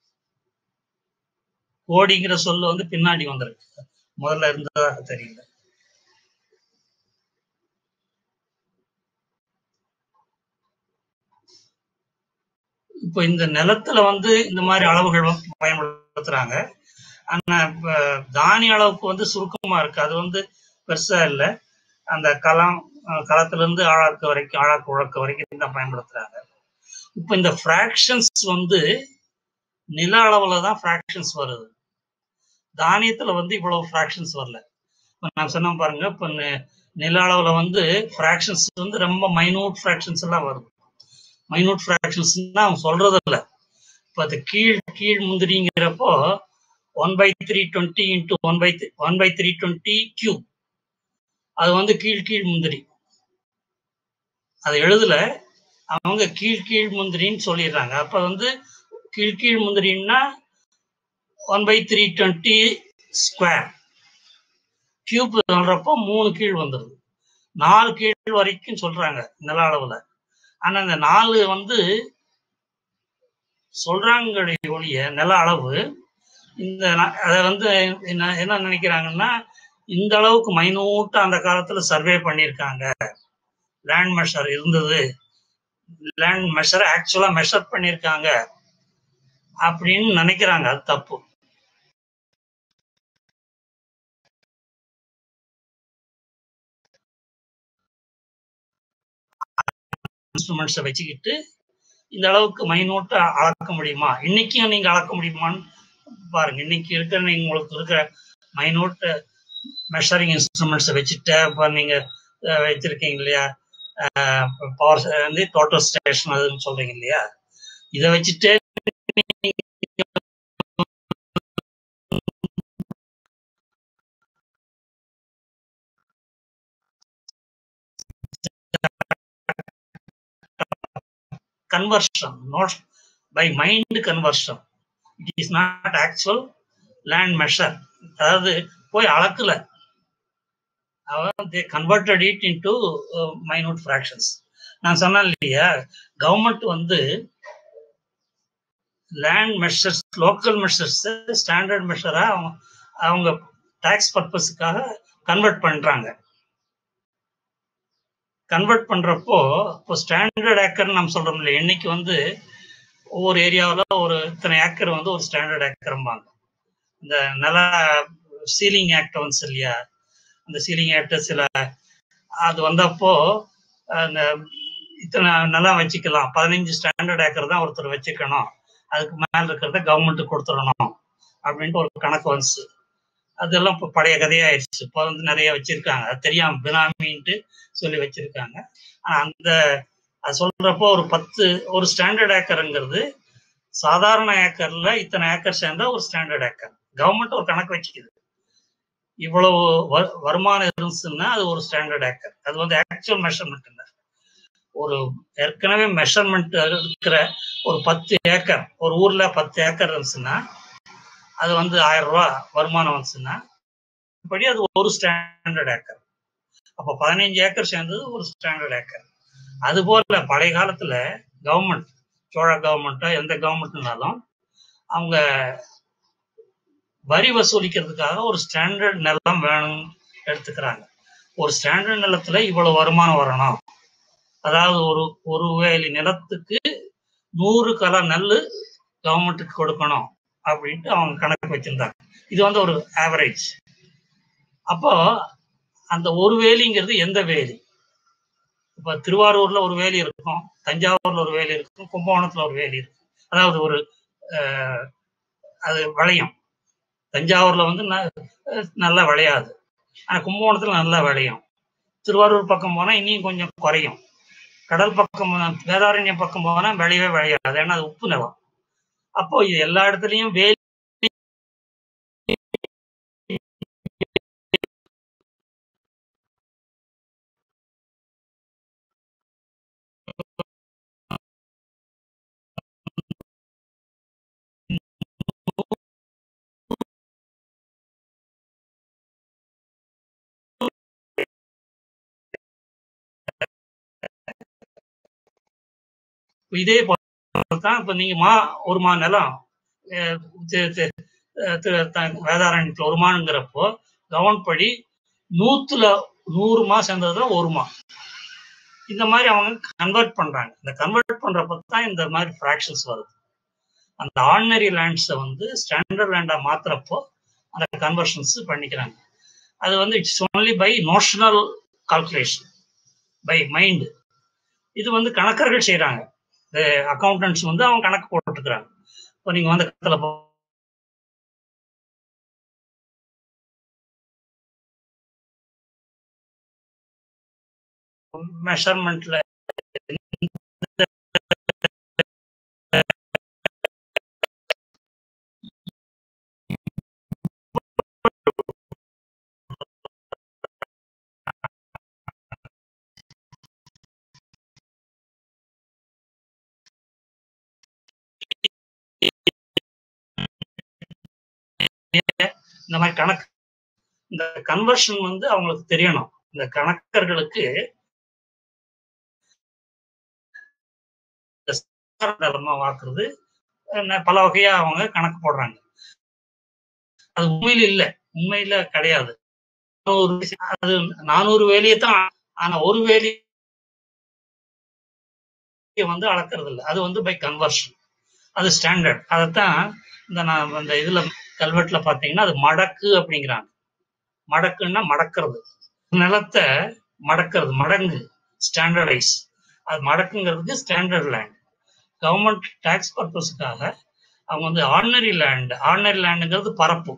கோடிங்கிற சொல்லு வந்து பின்னாடி வந்திருக்கு. முதல்ல இருந்ததாக தெரியல. இப்போ இந்த நிலத்துல வந்து இந்த மாதிரி அளவுகள் பயன்படுத்துறாங்க. ஆனா தானிய அளவுக்கு வந்து சுருக்கமா இருக்கு. அது வந்து பெருசா இல்லை. அந்த களத்துல இருந்து ஆழாக்கு உழக்க வரைக்கும் தான் பயன்படுத்துறாங்க. இப்ப இந்த பிராக்ஷன்ஸ் வந்து நில அளவுல தான் பிராக்ஷன்ஸ் வருது. தானியத்துல வந்து இவ்வளவு பிராக்ஷன்ஸ் வரல. நான் சொன்ன பாருங்க, இப்ப நில அளவுல வந்து பிராக்ஷன்ஸ் வந்து ரொம்ப மைனூட் பிராக்ஷன்ஸ் எல்லாம் வருது. மைனூட் பிராக்ஷன்ஸ் அவங்க சொல்றது இல்லை. இப்ப அது கீழ் முந்திரிங்கிறப்போ 1/320 × 1/320 கியூப் அது வந்து கீழ் கீழ் முந்திரி. அது எழுதல, அவங்க கீழ் கீழ் முந்திரின்னு சொல்லிடுறாங்க. அப்ப வந்து கீழ் கீழ் முந்திரின்னா 1/320 ஸ்கொயர் கியூப் சொல்றப்போ 3 கீழ் வந்துடுது. 4 கீழ் வரைக்கும் சொல்றாங்க நில அளவுல. ஆனா இந்த 4 வந்து சொல்றாங்க ஒழிய நில அளவு இந்த அதை வந்து என்ன நினைக்கிறாங்கன்னா, இந்த அளவுக்கு மைனூட்டா அந்த காலத்துல சர்வே பண்ணியிருக்காங்க, லேண்ட் மெஷர் இருந்தது, லேண்ட் மெஷர் ஆக்சுவலா மெஷர் பண்ணியிருக்காங்க அப்படின்னு நினைக்கிறாங்க. அது தப்பு. இன்ஸ்ட்ருமெண்ட்ஸை வச்சுக்கிட்டு இந்த அளவுக்கு மைனூட்டா அளக்க முடியுமா, இன்னைக்கும் நீங்க அளக்க முடியுமான்னு பாருங்க. இன்னைக்கு இருக்கிற நீங்க உங்களுக்கு இருக்கிற மைனூட் மெஷரிங் இன்ஸ்ட்ருமெண்ட்ஸை வச்சுட்டு இப்போ நீங்க வச்சிருக்கீங்க இல்லையா, பவர் வந்து டோட்டல் ஸ்டேஷன் அதுன்னு சொல்றீங்க இல்லையா, இதை வச்சுட்டு conversion, not by mind conversion. It is not actual land measure. அதாவது போய் அளக்கல, they converted it into minute fractions. நான் சொன்னேன் இல்லையா, கவர்மெண்ட் வந்து land measures, local measures standard மெஷரா அவங்க டாக்ஸ் பர்பஸுக்காக கன்வெர்ட் பண்றாங்க. கன்வெர்ட் பண்றப்போ இப்போ ஸ்டாண்டர்ட் ஏக்கர் நம்ம சொல்றோம் இல்லையா, இன்னைக்கு வந்து ஒவ்வொரு ஏரியாவில் ஒரு இத்தனை ஏக்கர் வந்து ஒரு ஸ்டாண்டர்ட் ஏக்கர்ம்பாங்க. இந்த நில சீலிங் ஆக்ட் வந்து இல்லையா, அந்த சீலிங் ஆக்ட் சில அது வந்தப்போ அந்த இத்தனை நிலம் வச்சுக்கலாம், 15 ஸ்டாண்டர்ட் ஏக்கர் தான் ஒருத்தர் வச்சுக்கணும், அதுக்கு மேல இருக்கிறத கவர்மெண்ட் கொடுத்துடணும் அப்படின்ட்டு ஒரு கணக்கு வந்துச்சு. அதெல்லாம் இப்போ பழைய கதையாயிடுச்சு. இப்போ வந்து நிறைய வச்சிருக்காங்க, அது தெரியாம பினாமின்ட்டு சொல்லி வச்சிருக்காங்க. ஆனா அந்த அது சொல்றப்போ ஒரு ஸ்டாண்டர்ட் ஏக்கருங்கிறது சாதாரண ஏக்கர்ல இத்தனை ஏக்கர் சேர்ந்தா ஒரு ஸ்டாண்டர்ட் ஏக்கர். கவர்மெண்ட் ஒரு கணக்கு வச்சுக்குது, இவ்வளவு வருமானம் இருந்துச்சுன்னா அது ஒரு ஸ்டாண்டர்ட் ஏக்கர். அது வந்து ஆக்சுவல் மெஷர்மெண்ட் இல்லை. ஒரு ஏற்கனவே மெஷர்மெண்ட் இருக்கிற ஒரு 10 ஏக்கர், ஒரு ஊர்ல 10 ஏக்கர் இருந்துச்சுன்னா அது வந்து 1000 ரூபாய் வருமானம் வந்துச்சுன்னா இப்படி அது ஒரு ஸ்டாண்டர்ட் ஏக்கர். அப்போ 15 ஏக்கர் சேர்ந்தது ஒரு ஸ்டாண்டர்ட் ஏக்கர். அது போல பழைய காலத்துல கவர்மெண்ட், சோழ கவர்மெண்ட்டோ எந்த கவர்மெண்ட்னாலும் அவங்க வரி வசூலிக்கிறதுக்காக ஒரு ஸ்டாண்டர்ட் நிலம் வேணும் எடுத்துக்கிறாங்க. ஒரு ஸ்டாண்டர்ட் நிலத்துல இவ்வளவு வருமானம் வரணும், அதாவது ஒரு வேலி நிலத்துக்கு 100 கலை நெல் கவர்மெண்ட்டுக்கு கொடுக்கணும் அப்படின்ட்டு அவங்க கணக்கு வச்சிருந்தாங்க. இது வந்து ஒரு ஆவரேஜ். அப்போ அந்த ஒரு வேலிங்கிறது எந்த வேலி, இப்ப திருவாரூர்ல ஒரு வேலி இருக்கும், தஞ்சாவூர்ல ஒரு வேலி இருக்கும், கும்பகோணத்துல ஒரு வேலி இருக்கும். அதாவது ஒரு அது விளையும். தஞ்சாவூர்ல வந்து நல்லா விளையாது, ஆனா கும்பகோணத்துல நல்லா விளையும். திருவாரூர் பக்கம் போனா இன்னும் கொஞ்சம் குறையும். கடல் பக்கம் வேதாரண்யம் பக்கம் போனா விளையவே விளையாது, ஏன்னா அது உப்பு நிலம். அப்போ இது எல்லா இடத்துலயும் வேலி இதே போலதான் இப்ப நீங்க ஒரு மா நிலம் வேதாரண்யத்துல ஒரு மானுங்கிறப்போ கவர்மெண்ட் படி 100 மா சேர்ந்ததுதான் ஒரு மா. இந்த மாதிரி அவங்க கன்வெர்ட் பண்றாங்க. இந்த கன்வெர்ட் பண்றப்ப தான் இந்த மாதிரி ஃபிராக்ஷன்ஸ் வருது. அந்த ஆர்டினரி லேண்ட்ஸை வந்து ஸ்டாண்டர்ட் லேண்டா மாத்துறப்போ அந்த கன்வர்ஷன்ஸ் பண்ணிக்கிறாங்க. அது வந்து it's only by notional calculation, by mind. இது வந்து கணக்கர்கள் செய்யறாங்க, அக்கௌண்டன்ட்ஸ் வந்து அவங்க கணக்கு போட்டுக்கிறாங்க. இப்போ நீங்க வந்து மெஷர்மெண்ட்ல இந்த மாதிரி கணக்கு, இந்த கன்வர்ஷன் வந்து அவங்களுக்கு தெரியணும். இந்த கணக்கர்களுக்கு நிலமா வாக்குறது பல வகையா அவங்க கணக்கு போடுறாங்க. அது உண்மையில இல்லை, உண்மையில கிடையாது. அது 400 வேலையை தான், ஆனா ஒரு வேலையை வந்து அளக்கிறது இல்லை. அது வந்து பை கன்வர்ஷன், அது ஸ்டாண்டர்ட். அதைத்தான் இந்த இதுல கல்வெட்டுல பாத்தீங்கன்னா அது மடக்கு அப்படிங்கிறாங்க. மடக்குன்னா மடக்கிறது, நிலத்தை மடக்கிறது, மடங்கு, ஸ்டாண்டர்டைஸ். அது மடக்குங்கிறதுக்கு ஸ்டாண்டர்ட் லேண்ட். கவர்மெண்ட் டாக்ஸ் பர்பஸ்க்காக அவங்க வந்து ஆர்டினரி லேண்டுங்கிறது பரப்பு,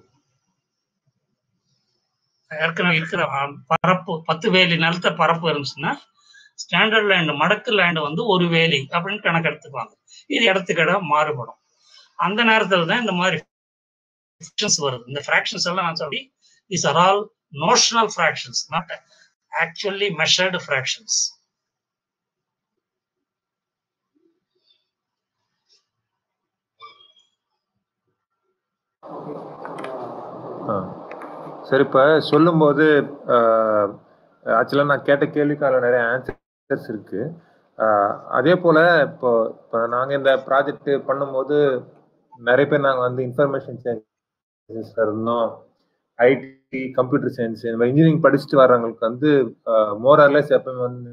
ஏற்கனவே இருக்கிற பரப்பு 10 வேலி நிலத்தை பரப்பு இருந்துச்சுன்னா ஸ்டாண்டர்ட் லேண்டு, மடக்கு லேண்டு வந்து ஒரு வேலி அப்படின்னு கணக்கு எடுத்துக்குவாங்க. இது இடத்துக்கு இடம் மாறுபடும். அந்த நேரத்தில் தான் இந்த மாதிரி வருது. இந்த ஃபிராக்ஷன்ஸ் எல்லாம் நான் சொல்லி, these are all notional fractions, not actually measured fractions. சரி, இப்போ சொல்லும்போது ஆக்சுவலாக நான் கேட்ட கேள்விக்கான நிறைய ஆன்சர்ஸ் இருக்கு. அதே போல் இப்போ நாங்கள் இந்த ப்ராஜெக்ட் பண்ணும்போது நிறைய பேர் நாங்கள் வந்து இன்ஃபர்மேஷன் சயின்ஸ் இருந்தோம், ஐடி, கம்ப்யூட்டர் சயின்ஸ், இந்த மாதிரி இன்ஜினியரிங் படிச்சுட்டு வர்றவங்களுக்கு வந்து மோரர்லெஸ் எப்பவுமே வந்து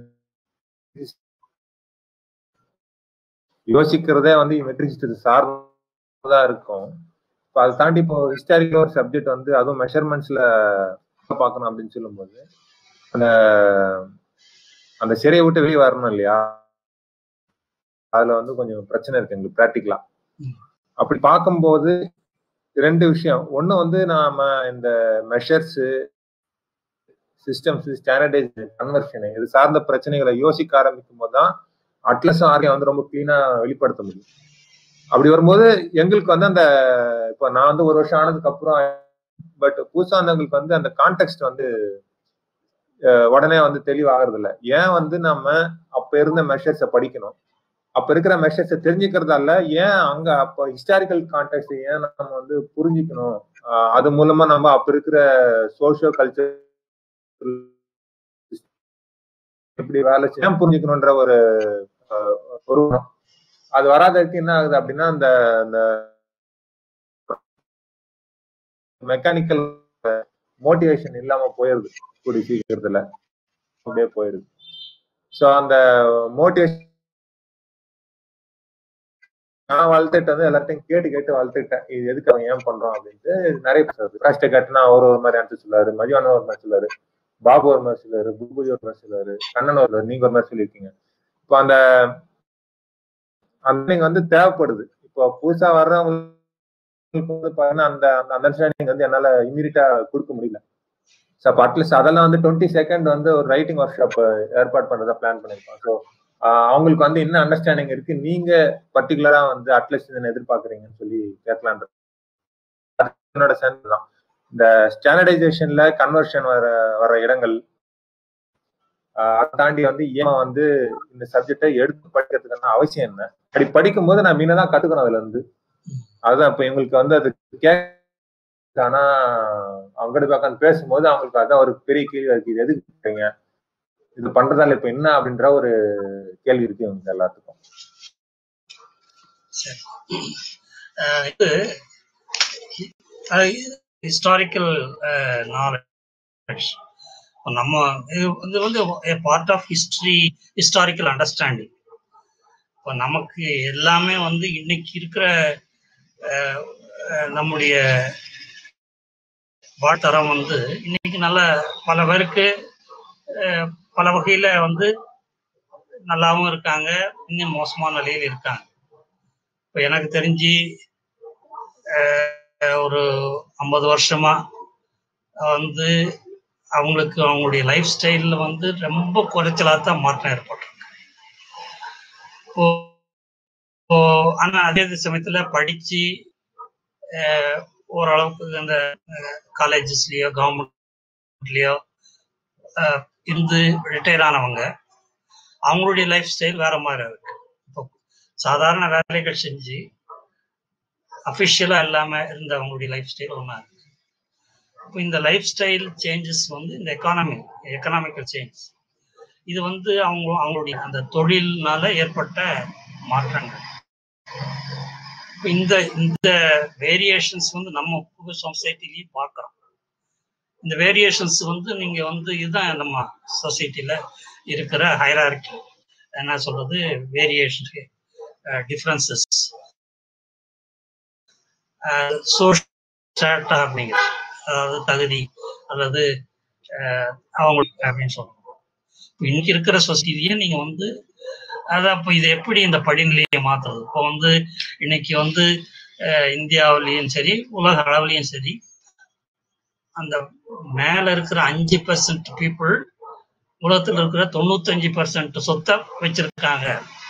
யோசிக்கிறதே வந்து மெட்ரிக் சார்ந்ததாக இருக்கும். இப்போ அதை தாண்டி இப்போ ஹிஸ்டாரிக்கல் ஒரு சப்ஜெக்ட் வந்து அதுவும் மெஷர்மெண்ட்ஸ்ல பார்க்கணும் அப்படின்னு சொல்லும்போது அந்த சிறையை விட்டு வெளியே வரணும் இல்லையா, அதுல வந்து கொஞ்சம் பிரச்சனை இருக்கு எங்களுக்கு ப்ராக்டிக்கலா. அப்படி பார்க்கும்போது 2 விஷயம். ஒண்ணு வந்து நாம இந்த மெஷர்ஸ், சிஸ்டம்ஸ், ஸ்டாண்டர்டைசேஷன், கன்வர்ஷன் இது சார்ந்த பிரச்சனைகளை யோசிக்க ஆரம்பிக்கும் போது தான் அட்லஸும் ஆர்கியும் வந்து ரொம்ப கிளீனா வெளிப்படுத்த முடியும். அப்படி வரும்போது எங்களுக்கு வந்து அந்த இப்போ நான் வந்து 1 வருஷம் ஆனதுக்கு அப்புறம் பட் புதுசா வந்தவங்களுக்கு வந்து அந்த கான்டெக்ட் வந்து உடனே வந்து தெளிவாகிறது இல்லை. ஏன் வந்து நம்ம அப்ப இருந்த மெஷர்ஸை படிக்கணும், அப்ப இருக்கிற மெஷர்ஸை தெரிஞ்சுக்கிறதால ஏன் அங்க அப்ப ஹிஸ்டாரிக்கல் கான்டெக்ட் ஏன் நம்ம வந்து புரிஞ்சுக்கணும், அது மூலமா நம்ம அப்ப இருக்கிற சோசியோ கல்ச்சர் எப்படி வேலை செய்ய புரிஞ்சுக்கணும்ன்ற ஒரு அது வராததுக்கு என்ன ஆகுது அப்படின்னா அந்த மெக்கானிக்கல் மோட்டிவேஷன் இல்லாம போயிருது, கூடிய சீக்கிரத்துல அப்படியே போயிருது. ஸோ அந்த மோட்டிவேஷன் நான் வளர்த்துட்டு வந்து எல்லாத்தையும் கேட்டு வளர்த்துக்கிட்டேன். இது எதுக்கு அவன் ஏன் பண்றோம் அப்படின்ட்டு நிறைய பேசுறது. கஷ்ட கட்டுனா ஒரு மாதிரி ஆன்சர் சொல்லுவாரு, மதியானம் ஒரு மாதிரி சொல்லுவாரு, பாபு ஒரு மாதிரி சொல்லுவாரு, பூபதி ஒரு மாதிரி சொல்லுவாரு, கண்ணன் ஒரு நீங்க ஒரு மாதிரி சொல்லியிருக்கீங்க. இப்போ அந்த வந்து தேவைப்படுது. இப்போ புதுசா வர்றவங்களுக்கு வந்து பாத்தீங்கன்னா அந்த அண்டர்ஸ்டாண்டிங் வந்து என்னால இமீடியட்டா கொடுக்க முடியல. ஸோ அப்போ அட்லீஸ்ட் அதெல்லாம் வந்து 20 செகண்ட் வந்து ஒரு ரைட்டிங் ஒர்க் ஷாப் ஏற்பாடு பண்றதா பிளான் பண்ணிருக்கோம். ஸோ அவங்களுக்கு வந்து என்ன அண்டர்ஸ்டாண்டிங் இருக்கு, நீங்க பர்டிகுலரா வந்து அட்லீஸ்ட் என்ன எதிர்பார்க்குறீங்கன்னு சொல்லி கேட்கலான். என்னோட சேர்ந்து தான் இந்த ஸ்டாண்டர்டைசேஷன்ல கன்வர்ஷன் வர இடங்கள், அதை தாண்டி வந்து ஏன் வந்து இந்த சப்ஜெக்டை எடுத்து படிக்கிறதுக்கான அவசியம் என்ன, அப்படி படிக்கும் போது நான் மீனதான் கத்துக்கணும் அதுல இருந்து. அதுதான் இப்ப எங்களுக்கு வந்து அது ஆனா அவங்ககிட்ட பார்க்க பேசும்போது அவங்களுக்கு அதான் ஒரு பெரிய கேள்வி இருக்கு, இது எதுக்கு இது பண்றதால இப்ப என்ன அப்படின்ற ஒரு கேள்வி இருக்கு இவங்க எல்லாத்துக்கும். இது ஹிஸ்டாரிக்கல் நாலேஜ் நம்ம இது வந்து பார்ட் ஆஃப் ஹிஸ்டாரிக்கல் அண்டர்ஸ்டாண்டிங். இப்போ நமக்கு எல்லாமே வந்து இன்னைக்கு இருக்கிற நம்முடைய வாழ்த்தரம் வந்து இன்னைக்கு நல்ல பல பேருக்கு பல வகையில வந்து நல்லாவும் இருக்காங்க, இன்னும் மோசமான நிலையில் இருக்காங்க. இப்போ எனக்கு தெரிஞ்சு ஒரு 50 வருஷமா வந்து அவங்களுக்கு அவங்களுடைய லைஃப் ஸ்டைல்ல வந்து ரொம்ப குறைச்சலாத்தான் மாற்றம் ஏற்பட்டிருக்கு. இப்போ ஆனா அதே சமயத்துல படிச்சு ஓரளவுக்கு அந்த காலேஜஸ்லயோ கவர்மெண்ட்லயோ இருந்து ரிட்டையர் ஆனவங்க அவங்களுடைய லைஃப் ஸ்டைல் வேற மாதிரி இருக்கு. இப்போ சாதாரண வேலைகள் செஞ்சு அஃபிஷியலா இல்லாம இருந்த அவங்களுடைய லைஃப் ஸ்டைல் ஒன்றா இருக்கு. இந்த லைஃப் ஸ்டைல் சேஞ்சஸ் வந்து இந்த எக்கனாமிக்கல் சேஞ்ச் இது வந்து அவங்களுடைய அந்த தொழில்னால ஏற்பட்ட மாற்றங்கள். இந்த இந்த வேரியேஷன்ஸ் வந்து நம்ம சொசைட்டிலையும் பார்க்குறோம். இந்த வேரியேஷன்ஸ் வந்து நீங்க வந்து இதுதான் நம்ம சொசைட்டில இருக்கிற ஹைரார்கி, என்ன சொல்றது, வேரியேஷன், டிஃபரன்சஸ், சோஷியல் அப்படிங்கிறது, அதாவது தகுதி அல்லது அவங்களுக்கு அப்படின்னு சொல்றோம். இன்னைக்கு இருக்கிற சொசைட்டிலேயே நீங்க வந்து அதான் இப்போ இது எப்படி இந்த படிநிலையை மாத்துறது. இப்போ வந்து இன்னைக்கு வந்து இந்தியாவிலையும் சரி உலக அளவுலையும் சரி அந்த மேல இருக்கிற 5% பீப்புள் உலகத்தில் இருக்கிற 95% சொத்தை வச்சிருக்காங்க.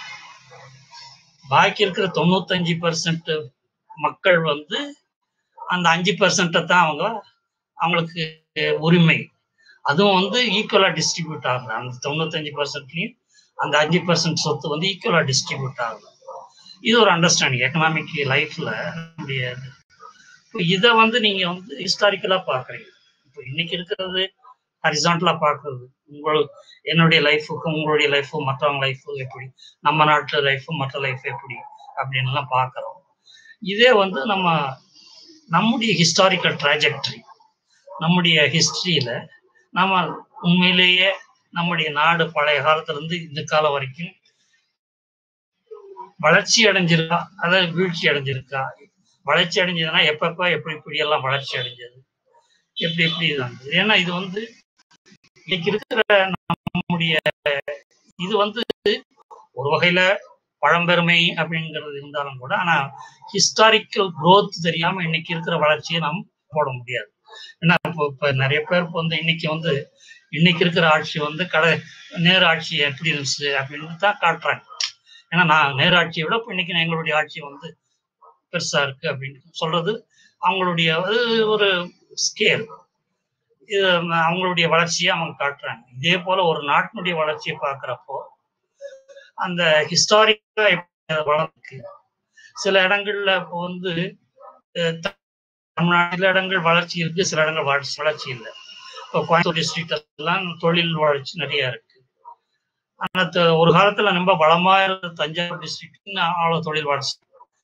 பாக்கி இருக்கிற 95% மக்கள் வந்து அந்த 5% தான் அவங்களுக்கு உரிமை. அதுவும் வந்து ஈக்குவலா டிஸ்ட்ரிபியூட் ஆகுது. அந்த 95%லயும் அந்த 5% சொத்து வந்து ஈக்குவலா டிஸ்ட்ரிபியூட் ஆகுது. இது ஒரு அண்டர்ஸ்டாண்டிங் எக்கனாமிக் லைஃப்ல முடியாது. இப்போ இதை வந்து நீங்க வந்து ஹிஸ்டாரிக்கலா பாக்குறீங்க. இப்போ இன்னைக்கு இருக்கிறது ஹரிசான்டலா பாக்குறது, என்னுடைய லைஃபுக்கும் உங்களுடைய லைஃபும் மற்றவங்க லைஃபும் எப்படி, நம்ம நாட்டு லைஃபும் மற்ற லைஃப் எப்படி அப்படின்னு எல்லாம் பாக்குறோம். இதே வந்து நம்முடைய ஹிஸ்டாரிக்கல் ட்ராஜெக்டரி, நம்முடைய ஹிஸ்டரியில நம்ம உண்மையிலேயே நம்முடைய நாடு பழைய காலத்துல இருந்து இந்த காலம் வரைக்கும் வளர்ச்சி அடைஞ்சிருக்கா, அதாவது வீழ்ச்சி அடைஞ்சிருக்கா? வளர்ச்சி அடைஞ்சதுன்னா எப்பப்ப எப்படி இப்படியெல்லாம் வளர்ச்சி அடைஞ்சது, எப்படி இருந்தது? ஏன்னா இது வந்து இன்னைக்கு இருக்கிற நம்முடைய இது வந்து ஒரு வகையில பழம்பெருமை அப்படிங்கிறது இருந்தாலும் கூட, ஆனா ஹிஸ்டாரிக்கல் குரோத் தெரியாம இன்னைக்கு இருக்கிற வளர்ச்சியை நாம் போட முடியாது. ஏன்னா இப்ப நிறைய பேர் வந்து இன்னைக்கு இருக்கிற ஆட்சி வந்து நேரு ஆட்சி எப்படி இருந்துச்சு அப்படின்னு தான் காட்டுறாங்க. ஏன்னா நான் நேரு ஆட்சியை விட இப்போ இன்னைக்கு எங்களுடைய ஆட்சி வந்து பெருசா இருக்கு அப்படின்னு சொல்றது அவங்களுடைய ஒரு ஸ்கேல், இது அவங்களுடைய வளர்ச்சியை அவங்க காட்டுறாங்க. இதே போல ஒரு நாட்டினுடைய வளர்ச்சியை பார்க்குறப்போ அந்த ஹிஸ்டாரிக்கா வளர்ந்துருக்கு. சில இடங்கள்ல இப்போ வந்து தமிழ்நாட்டில் இடங்கள் வளர்ச்சி இருக்கு, சில இடங்கள் வளர்ச்சி இல்லை. இப்போ கோயம்புத்தூர் டிஸ்ட்ரிக்ட் எல்லாம் தொழில் வளர்ச்சி நிறைய இருக்கு. ஆனா ஒரு காலத்துல ரொம்ப வளமா இருந்த தஞ்சாவூர் டிஸ்ட்ரிக்ட் அவ்வளவு தொழில் வளர்ச்சி.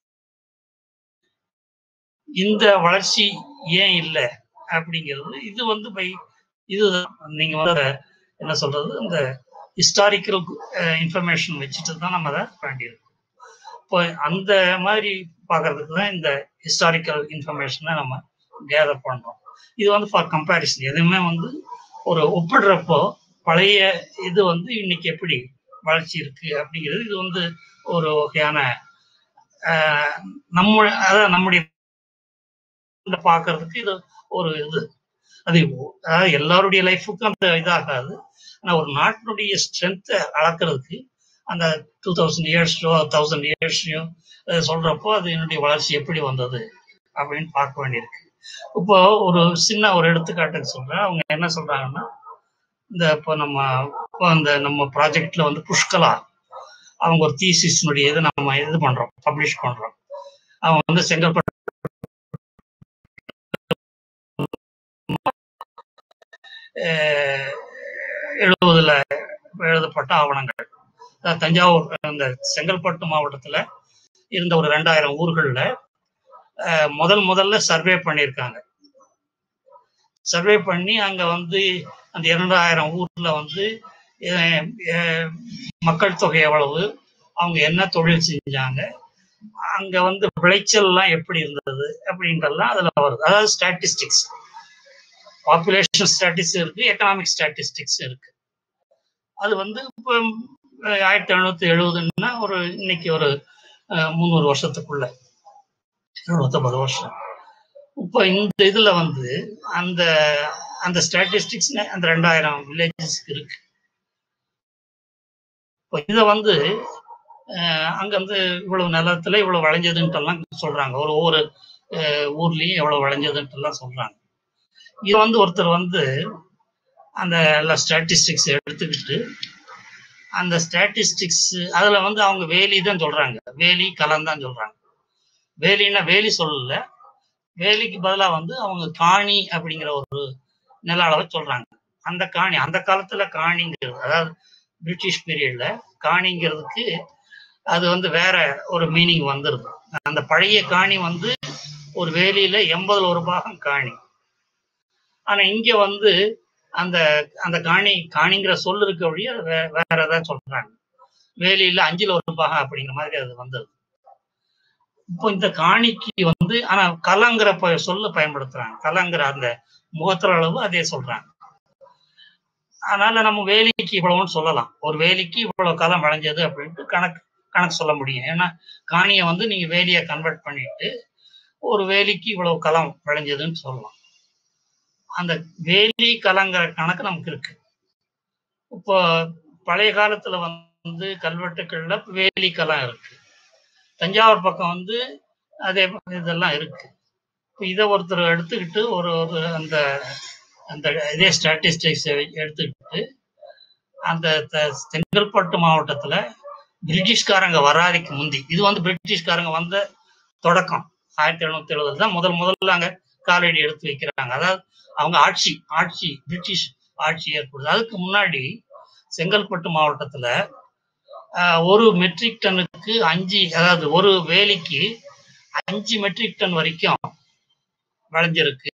இந்த வளர்ச்சி ஏன் இல்லை அப்படிங்கிறது இது வந்து இதுதான் நீங்க வந்து என்ன சொல்றது, இந்த ஹிஸ்டாரிக்கல் இன்ஃபர்மேஷன் வச்சுட்டு தான் நம்ம அதை வேண்டியிருக்கோம். இப்போ அந்த மாதிரி பார்க்கறதுக்கு தான் இந்த ஹிஸ்டாரிக்கல் இன்ஃபர்மேஷனை நம்ம கேதர் பண்றோம். இது வந்து ஃபார் கம்பேரிசன், எதுவுமே வந்து ஒரு ஒப்பிடுறப்போ பழைய இது வந்து இன்னைக்கு எப்படி வளர்ச்சி இருக்கு அப்படிங்கிறது இது வந்து ஒரு வகையான நம்முடைய பார்க்கறதுக்கு இது ஒரு இது. அது அதாவது எல்லாருடைய லைஃபுக்கும் அந்த இதாகாது. ஆனா ஒரு நாட்டினுடைய ஸ்ட்ரென்த்தை அளக்கிறதுக்கு அந்த 2000 இயர்ஸோ 1000 இயர்ஸையோ சொல்றப்போ அது என்னுடைய வளர்ச்சி எப்படி வந்தது அப்படின்னு பார்க்க வேண்டியிருக்கு. இப்போ ஒரு சின்ன ஒரு எடுத்துக்காட்டுக்கு சொல்றேன். அவங்க என்ன சொல்றாங்கன்னா, இப்போ நம்ம ப்ராஜெக்ட்ல வந்து புஷ்கலா அவங்க ஒரு தீசிஸ்னுடைய இது நம்ம இது பண்றோம், பப்ளிஷ் பண்றோம். அவங்க வந்து செங்கல்பட்டு 70 எழுதப்பட்ட ஆவணங்கள். தஞ்சாவூர் இந்த செங்கல்பட்டு மாவட்டத்துல இருந்த ஒரு 2000 ஊர்கள்ல முதல்ல சர்வே பண்ணியிருக்காங்க. சர்வே பண்ணி அங்க வந்து அந்த 2000 ஊர்ல வந்து மக்கள் தொகை எவ்வளவு, அவங்க என்ன தொழில் செஞ்சாங்க, அங்க வந்து விளைச்சல் எல்லாம் எப்படி இருந்தது அப்படின்றதெல்லாம் அதுல வருது. அதாவது ஸ்டாட்டிஸ்டிக்ஸ், பாப்புலேஷன் ஸ்டாட்டிஸ்டிக்ஸ் இருக்கு, எக்கனாமிக் ஸ்டாட்டிஸ்டிக்ஸ் இருக்கு. அது வந்து இப்போ 1770ன்னா ஒரு இன்னைக்கு ஒரு 300 வருஷத்துக்குள்ள 250 வருஷம். இப்போ இந்த இதுல வந்து அந்த ஸ்டாட்டிஸ்டிக்ஸ் அந்த 2000 வில்லேஜஸ்க்கு இருக்கு. இப்போ இதை வந்து அங்க வந்து இவ்வளவு நிலத்துல இவ்வளவு விளைஞ்சதுன்ட்டு எல்லாம் சொல்றாங்க. ஒவ்வொரு ஊர்லயும் எவ்வளவு விளைஞ்சதுன்ட்டு எல்லாம் சொல்றாங்க. இது வந்து ஒருத்தர் வந்து அந்த எல்லா ஸ்டாட்டிஸ்டிக்ஸ் எடுத்துக்கிட்டு அந்த ஸ்டாட்டிஸ்டிக்ஸ் அதுல வந்து அவங்க வேலி தான் சொல்றாங்க, வேலி கலம் தான் சொல்றாங்க. வேலின்னா வேலி சொல்லல, வேலிக்கு பதிலா வந்து அவங்க காணி அப்படிங்கிற ஒரு நில அளவை சொல்றாங்க. அந்த காணி அந்த காலத்துல காணிங்கிறது, அதாவது பிரிட்டிஷ் பீரியட்ல காணிங்கிறதுக்கு அது வந்து வேற ஒரு மீனிங் வந்துருது. அந்த பழைய காணி வந்து ஒரு வேலியில 80ல் ஒரு பாகம் காணி. ஆனா இங்க வந்து அந்த அந்த காணிங்கிற சொல் இருக்க வழியா வேற ஏதாவது சொல்றாங்க. வேலியில 5ல் ஒரு பாகம் அப்படிங்கிற மாதிரி அது வந்தது. இப்போ இந்த காணிக்கு வந்து ஆனா கலங்கிற சொல்ல பயன்படுத்துறாங்க. கலங்கிற அந்த முகத்திர அளவு அதே சொல்றாங்க. அதனால நம்ம வேலிக்கு இவ்வளவுன்னு சொல்லலாம். ஒரு வேலிக்கு இவ்வளவு காலம் விளைஞ்சது அப்படின்ட்டு கணக்கு சொல்ல முடியும். ஏன்னா காணியை வந்து நீங்க வேலியை கன்வெர்ட் பண்ணிட்டு ஒரு வேலிக்கு இவ்வளவு காலம் விளைஞ்சதுன்னு சொல்லலாம். அந்த வேலி கலங்கிற கணக்கு நமக்கு இருக்கு. இப்போ பழைய காலத்துல வந்து கல்வெட்டுக்கள்ல வேலி கலம் இருக்கு. தஞ்சாவூர் பக்கம் வந்து அதே இதெல்லாம் இருக்கு. இப்போ இதை ஒருத்தர் எடுத்துக்கிட்டு ஒரு அந்த அந்த இதே ஸ்டாட்டிஸ்டிக்ஸ் எடுத்துக்கிட்டு அந்த செங்கல்பட்டு மாவட்டத்துல பிரிட்டிஷ்காரங்க வராதிக்கு முந்தி, இது வந்து பிரிட்டிஷ்காரங்க வந்த தொடக்கம் 1770 தான் முதல்ல அங்க காலடி எடுத்து வைக்கிறாங்க. அதாவது அவங்க ஆட்சி பிரிட்டிஷ் ஆட்சி ஏற்படுது. அதுக்கு முன்னாடி செங்கல்பட்டு மாவட்டத்துல ஒரு மெட்ரிக் டன்னுக்கு 5, அதாவது ஒரு வேலிக்கு 5 மெட்ரிக் டன் வரைக்கும் விளைஞ்சிருக்கு.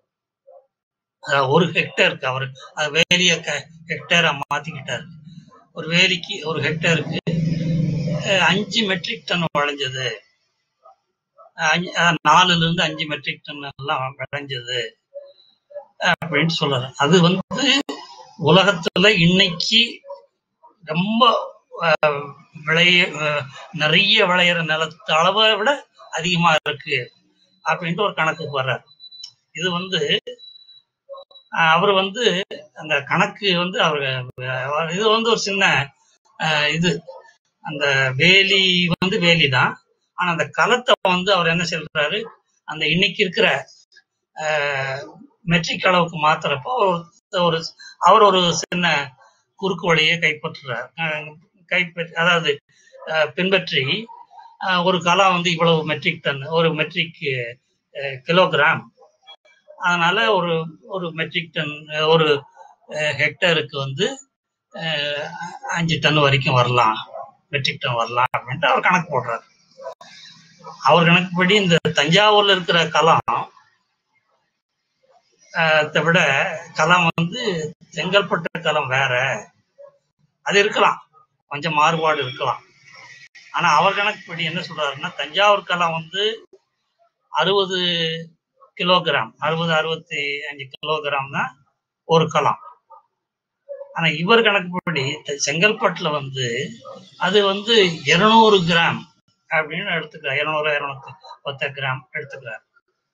ஒரு ஹெக்டருக்கு அவரு வேலிய ஹெக்டரா மாத்திக்கிட்டாரு. ஒரு வேலிக்கு ஒரு ஹெக்டருக்கு 5 மெட்ரிக் டன் விளைஞ்சது, 4ல இருந்து 5 மெட்ரிக் டன் எல்லாம் விளைஞ்சது அப்படின்னு சொல்றாரு. அது வந்து உலகத்துல இன்னைக்கு ரொம்ப நிறைய விளையிற நிலத்து அளவை விட அதிகமா இருக்கு அப்படின்ட்டு ஒரு கணக்குக்கு வர்றாரு. இது வந்து அவர் வந்து அந்த கணக்கு வந்து இது வந்து ஒரு சின்ன இது, அந்த வேலி வந்து வேலிதான். ஆனா அந்த களத்தை வந்து அவர் என்ன சொல்றாரு, அந்த இன்னைக்கு இருக்கிற மெட்ரிக் அளவுக்கு மாத்துறப்போ அவர் ஒரு சின்ன குறுக்கு வழியை அதாவது பின்பற்றி ஒரு களம் வந்து இவ்வளவு மெட்ரிக் டன், ஒரு மெட்ரிக் கிலோகிராம், அதனால ஒரு மெட்ரிக் டன் ஒரு ஹெக்டருக்கு வந்து 5 டன் வரைக்கும் வரலாம், மெட்ரிக் டன் வரலாம் அப்படின்ட்டு அவர் கணக்கு போடுறாரு. அவர் கணக்குப்படி இந்த தஞ்சாவூர்ல இருக்கிற களம் விட களம் வந்து செங்கல்பட்டு களம் வேற, அது இருக்கலாம், கொஞ்சம் மாறுபாடு இருக்கலாம். ஆனா அவர் கணக்குப்படி என்ன சொல்றாருன்னா, தஞ்சாவூர் களம் வந்து 60 கிலோகிராம், 65 கிலோகிராம் தான் ஒரு களம். ஆனா இவர் கணக்குப்படி செங்கல்பட்டுல வந்து அது வந்து 200 கிராம் அப்படின்னு எடுத்துக்கிறார். 210 கிராம் எடுத்துக்கிறார்.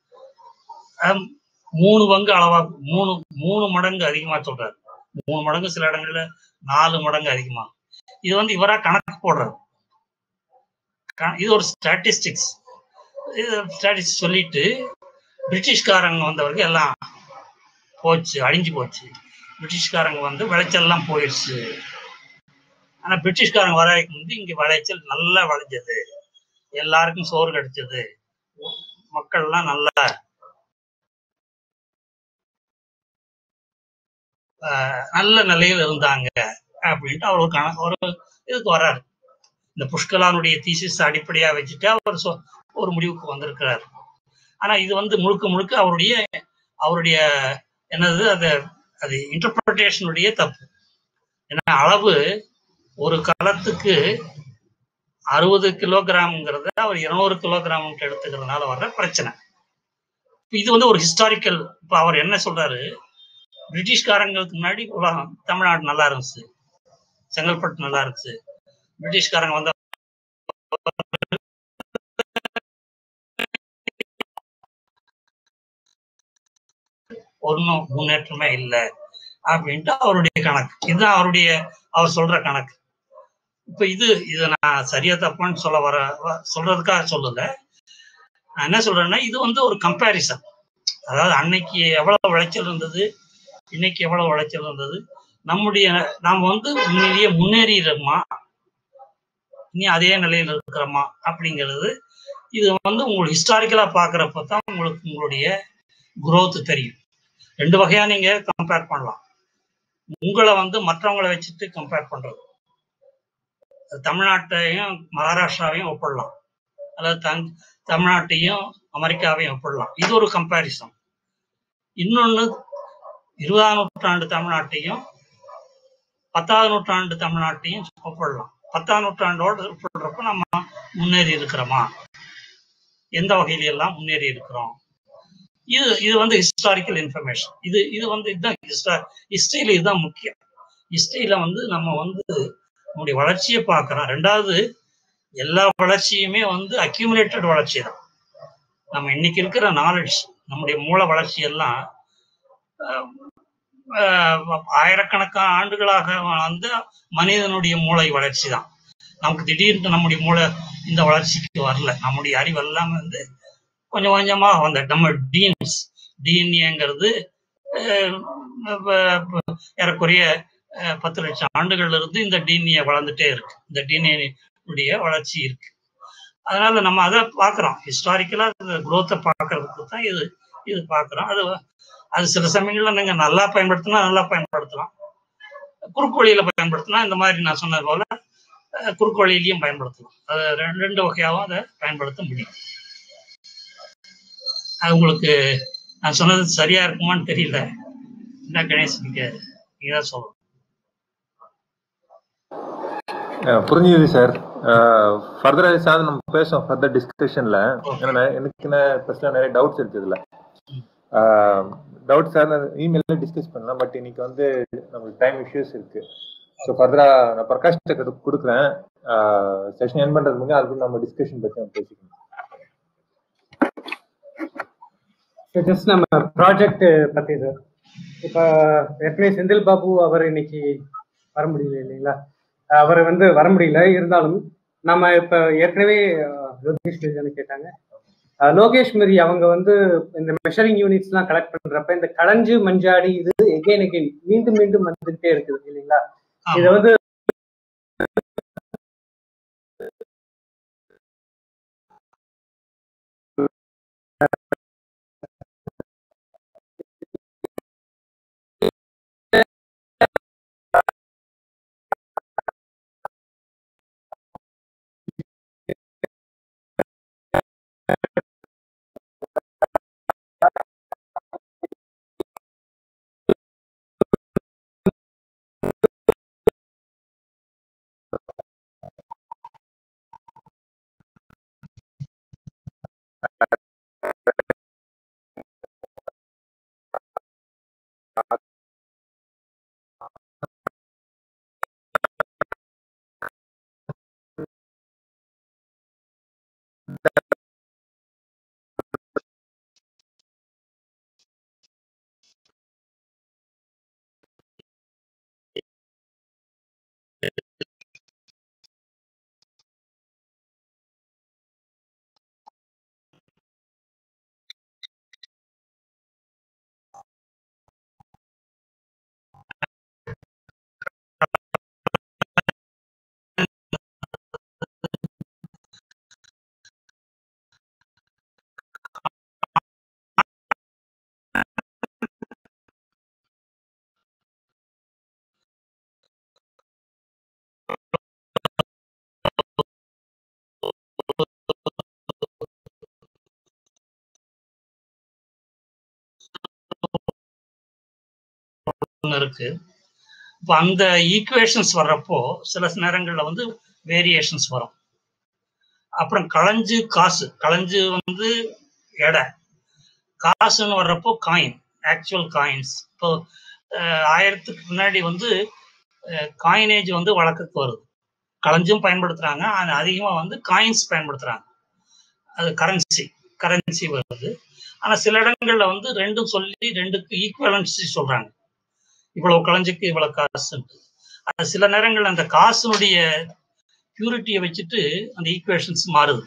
3 பங்கு அளவா 3 மடங்கு அதிகமா சொல்றாரு. 3 மடங்கு, சில இடங்கள்ல 4 மடங்கு அதிகமா. இது வந்து இவரா கணக்கு போடுறாரு. இது ஒரு ஸ்டாட்டிஸ்டிக்ஸ் சொல்லிட்டு பிரிட்டிஷ்காரங்க வந்தவர்கள் எல்லாம் போச்சு, அழிஞ்சு போச்சு. பிரிட்டிஷ்காரங்க வந்து விளைச்சல் போயிடுச்சு. ஆனா பிரிட்டிஷ்காரங்க வராதுக்கு முந்தி இங்க விளைச்சல் நல்லா விளைஞ்சது, எல்லாருக்கும் சோறு கிடைச்சது, மக்கள் எல்லாம் நல்லா நல்ல நிலையில் இருந்தாங்க அப்படின்ட்டு அவர் ஒரு இதுக்கு வர்றாரு. இந்த புஷ்கலானுடைய தீசிஸ் அடிப்படையா வச்சுட்டு அவர் ஒரு முடிவுக்கு வந்திருக்கிறார். ஆனா இது வந்து முழுக்க அவருடைய என்னது, அது இன்டர்பிரேஷனுடைய தப்பு. ஏன்னா அளவு ஒரு களத்துக்கு 60 கிலோகிராம்ங்கிறத அவர் 200 கிலோகிராம் எடுத்துக்கிறதுனால வர்ற பிரச்சனை. இது வந்து ஒரு ஹிஸ்டாரிக்கல். இப்ப அவர் என்ன சொல்றாரு, பிரிட்டிஷ்காரங்களுக்கு முன்னாடி உலகம், தமிழ்நாடு நல்லா இருந்துச்சு, செங்கல்பட்டு நல்லா இருந்துச்சு. பிரிட்டிஷ்காரங்க வந்த ஒன்னும் முன்னேற்றமே இல்லை அப்படின்ட்டு அவருடைய கணக்கு. இதுதான் அவர் சொல்ற கணக்கு. இப்ப இது நான் சரியா தப்பான்னு சொல்றதுக்காக சொல்லல. நான் என்ன சொல்றேன்னா, இது வந்து ஒரு கம்பேரிசன். அதாவது அன்னைக்கு எவ்வளவு விளைச்சல் இருந்தது, இன்னைக்கு எவ்வளவு விளைச்சல் இருந்தது, நாம் வந்து உண்மையிலேயே முன்னேறிடுறோமா, இனி அதே நிலையில் இருக்கிறோமா அப்படிங்கிறது இது வந்து உங்களுக்கு ஹிஸ்டாரிக்கலா பார்க்குறப்ப தான் உங்களுக்கு உங்களுடைய growth தெரியும். 2 வகையா நீங்க கம்பேர் பண்ணலாம். உங்களை வந்து மற்றவங்களை வச்சுட்டு கம்பேர் பண்றது, தமிழ்நாட்டையும் மகாராஷ்டிராவையும் ஒப்பிடலாம், அல்லது தமிழ்நாட்டையும் அமெரிக்காவையும் ஒப்பிடலாம். இது ஒரு கம்பேரிசன். இன்னொன்னு 20ஆம் நூற்றாண்டு தமிழ்நாட்டையும் 10ஆவது நூற்றாண்டு தமிழ்நாட்டையும் ஒப்பிடலாம். 10ஆம் நூற்றாண்டோடு ஒப்பிடுறப்ப நம்ம முன்னேறி இருக்கிறோமா, எந்த வகையில எல்லாம் முன்னேறி இருக்கிறோம். இது வந்து ஹிஸ்டாரிக்கல் இன்ஃபர்மேஷன். இது வந்து இதுதான் ஹிஸ்டரியில இதுதான் முக்கியம். ஹிஸ்டரியில வந்து நம்ம வந்து நம்முடைய வளர்ச்சியை பார்க்கிறோம். 2வது, எல்லா வளர்ச்சியுமே வந்து அக்யூமுலேட்டட் வளர்ச்சி தான். நம்ம இன்னைக்கு இருக்கிற நாலேஜ், நம்முடைய மூல வளர்ச்சி எல்லாம் ஆயிரக்கணக்கான ஆண்டுகளாக வந்து மனிதனுடைய மூளை வளர்ச்சி தான். நமக்கு திடீர்னு நம்முடைய மூளை இந்த வளர்ச்சிக்கு வரல. நம்முடைய அறிவு எல்லாம் வந்து கொஞ்சம் கொஞ்சமா வந்த நம்ம டிஎன்ஏங்கிறது ஏறக்குறைய 10 லட்சம் ஆண்டுகள்ல இருந்து இந்த டிஎன்ஏ வளர்ந்துட்டே இருக்கு. இந்த டிஎன்ஏ வளர்ச்சி இருக்கு. அதனால நம்ம அதை பார்க்குறோம். ஹிஸ்டாரிக்கலா குரோத்தை பார்க்கறதுக்கு தான் இது பார்க்குறோம். அது சில சமயங்கள்ல நீங்க நல்லா பயன்படுத்தினா நல்லா பயன்படுத்தலாம், குறுக்கு வழியில பயன்படுத்தினா இந்த மாதிரி நான் சொன்னது போல குறுக்கு வழியிலையும் பயன்படுத்தலாம். அது 2 வகையாகவும் அதை பயன்படுத்த முடியும். அது உங்களுக்கு நான் சொன்னது சரியா இருக்குமான்னு தெரியல. என்ன கணேஷ், நீங்க தான் சொல்லணும். புரிஞ்சுது சார். ஃபர்தரா சார் நம்ம பேசுவோம் ஃபர்தர் டிஸ்கஷன்ல. ஏன்னா எனக்கு ஃபர்ஸ்ட்ல நிறைய டவுட்ஸ் இருக்கு. இதுல டவுட் சார் இமெயில டிஸ்கஸ் பண்ணலாம். பட் இன்னைக்கு வந்து நமக்கு டைம் இஷ்யூஸ் இருக்கு. ஸோ ஃபர்தரா நான் பிரகாஷ் கொடுக்குறேன். செஷன் என் பண்றதுக்கு முன்னாடி அதுக்கு நம்ம டிஸ்கஷன் பத்தி நம்ம பேசிக்கணும். ஜஸ்ட் நம்ம ப்ராஜெக்ட் பத்தி சார். இப்போ ஏற்கனவே செந்தில் பாபு அவர் இன்னைக்கு வர முடியல இல்லைங்களா, அவர் வந்து வர முடியல. இருந்தாலும் நம்ம இப்போ ஏற்கனவே லோகேஷ் மெரி கேட்டாங்க. லோகேஷ் மெரி அவங்க வந்து இந்த மெஷரிங் யூனிட்ஸ்லாம் கலெக்ட் பண்றப்ப இந்த களஞ்சு மஞ்சாடி இது எகைன் மீண்டும் மீண்டும் வந்துகிட்டே இருக்குது இல்லைங்களா. இதை வந்து இருக்கு. இப்போ அந்த ஈக்குவேஷன்ஸ் வர்றப்போ சில நேரங்கள்ல வந்து வேரியேஷன்ஸ் வரும். அப்புறம் களஞ்சு வந்து எடை, காசுன்னு வர்றப்போ காயின், ஆக்சுவல் காயின்ஸ். இப்போ 1000க்கு முன்னாடி வந்து காயினேஜ் வந்து வழக்குக்கு வருது. களஞ்சும் பயன்படுத்துறாங்க, அது அதிகமா வந்து காயின்ஸ் பயன்படுத்துறாங்க. அது கரன்சி வருது. ஆனா சில இடங்கள்ல வந்து ரெண்டும் சொல்லி 2க்கு ஈக்குவலன்சி சொல்றாங்க. இவ்வளவு களஞ்சுக்கு இவ்வளவு காசு. அது சில நேரங்கள்ல அந்த காசுனுடைய பியூரிட்டியை வச்சுட்டு அந்த ஈக்குவேஷன்ஸ் மாறுது.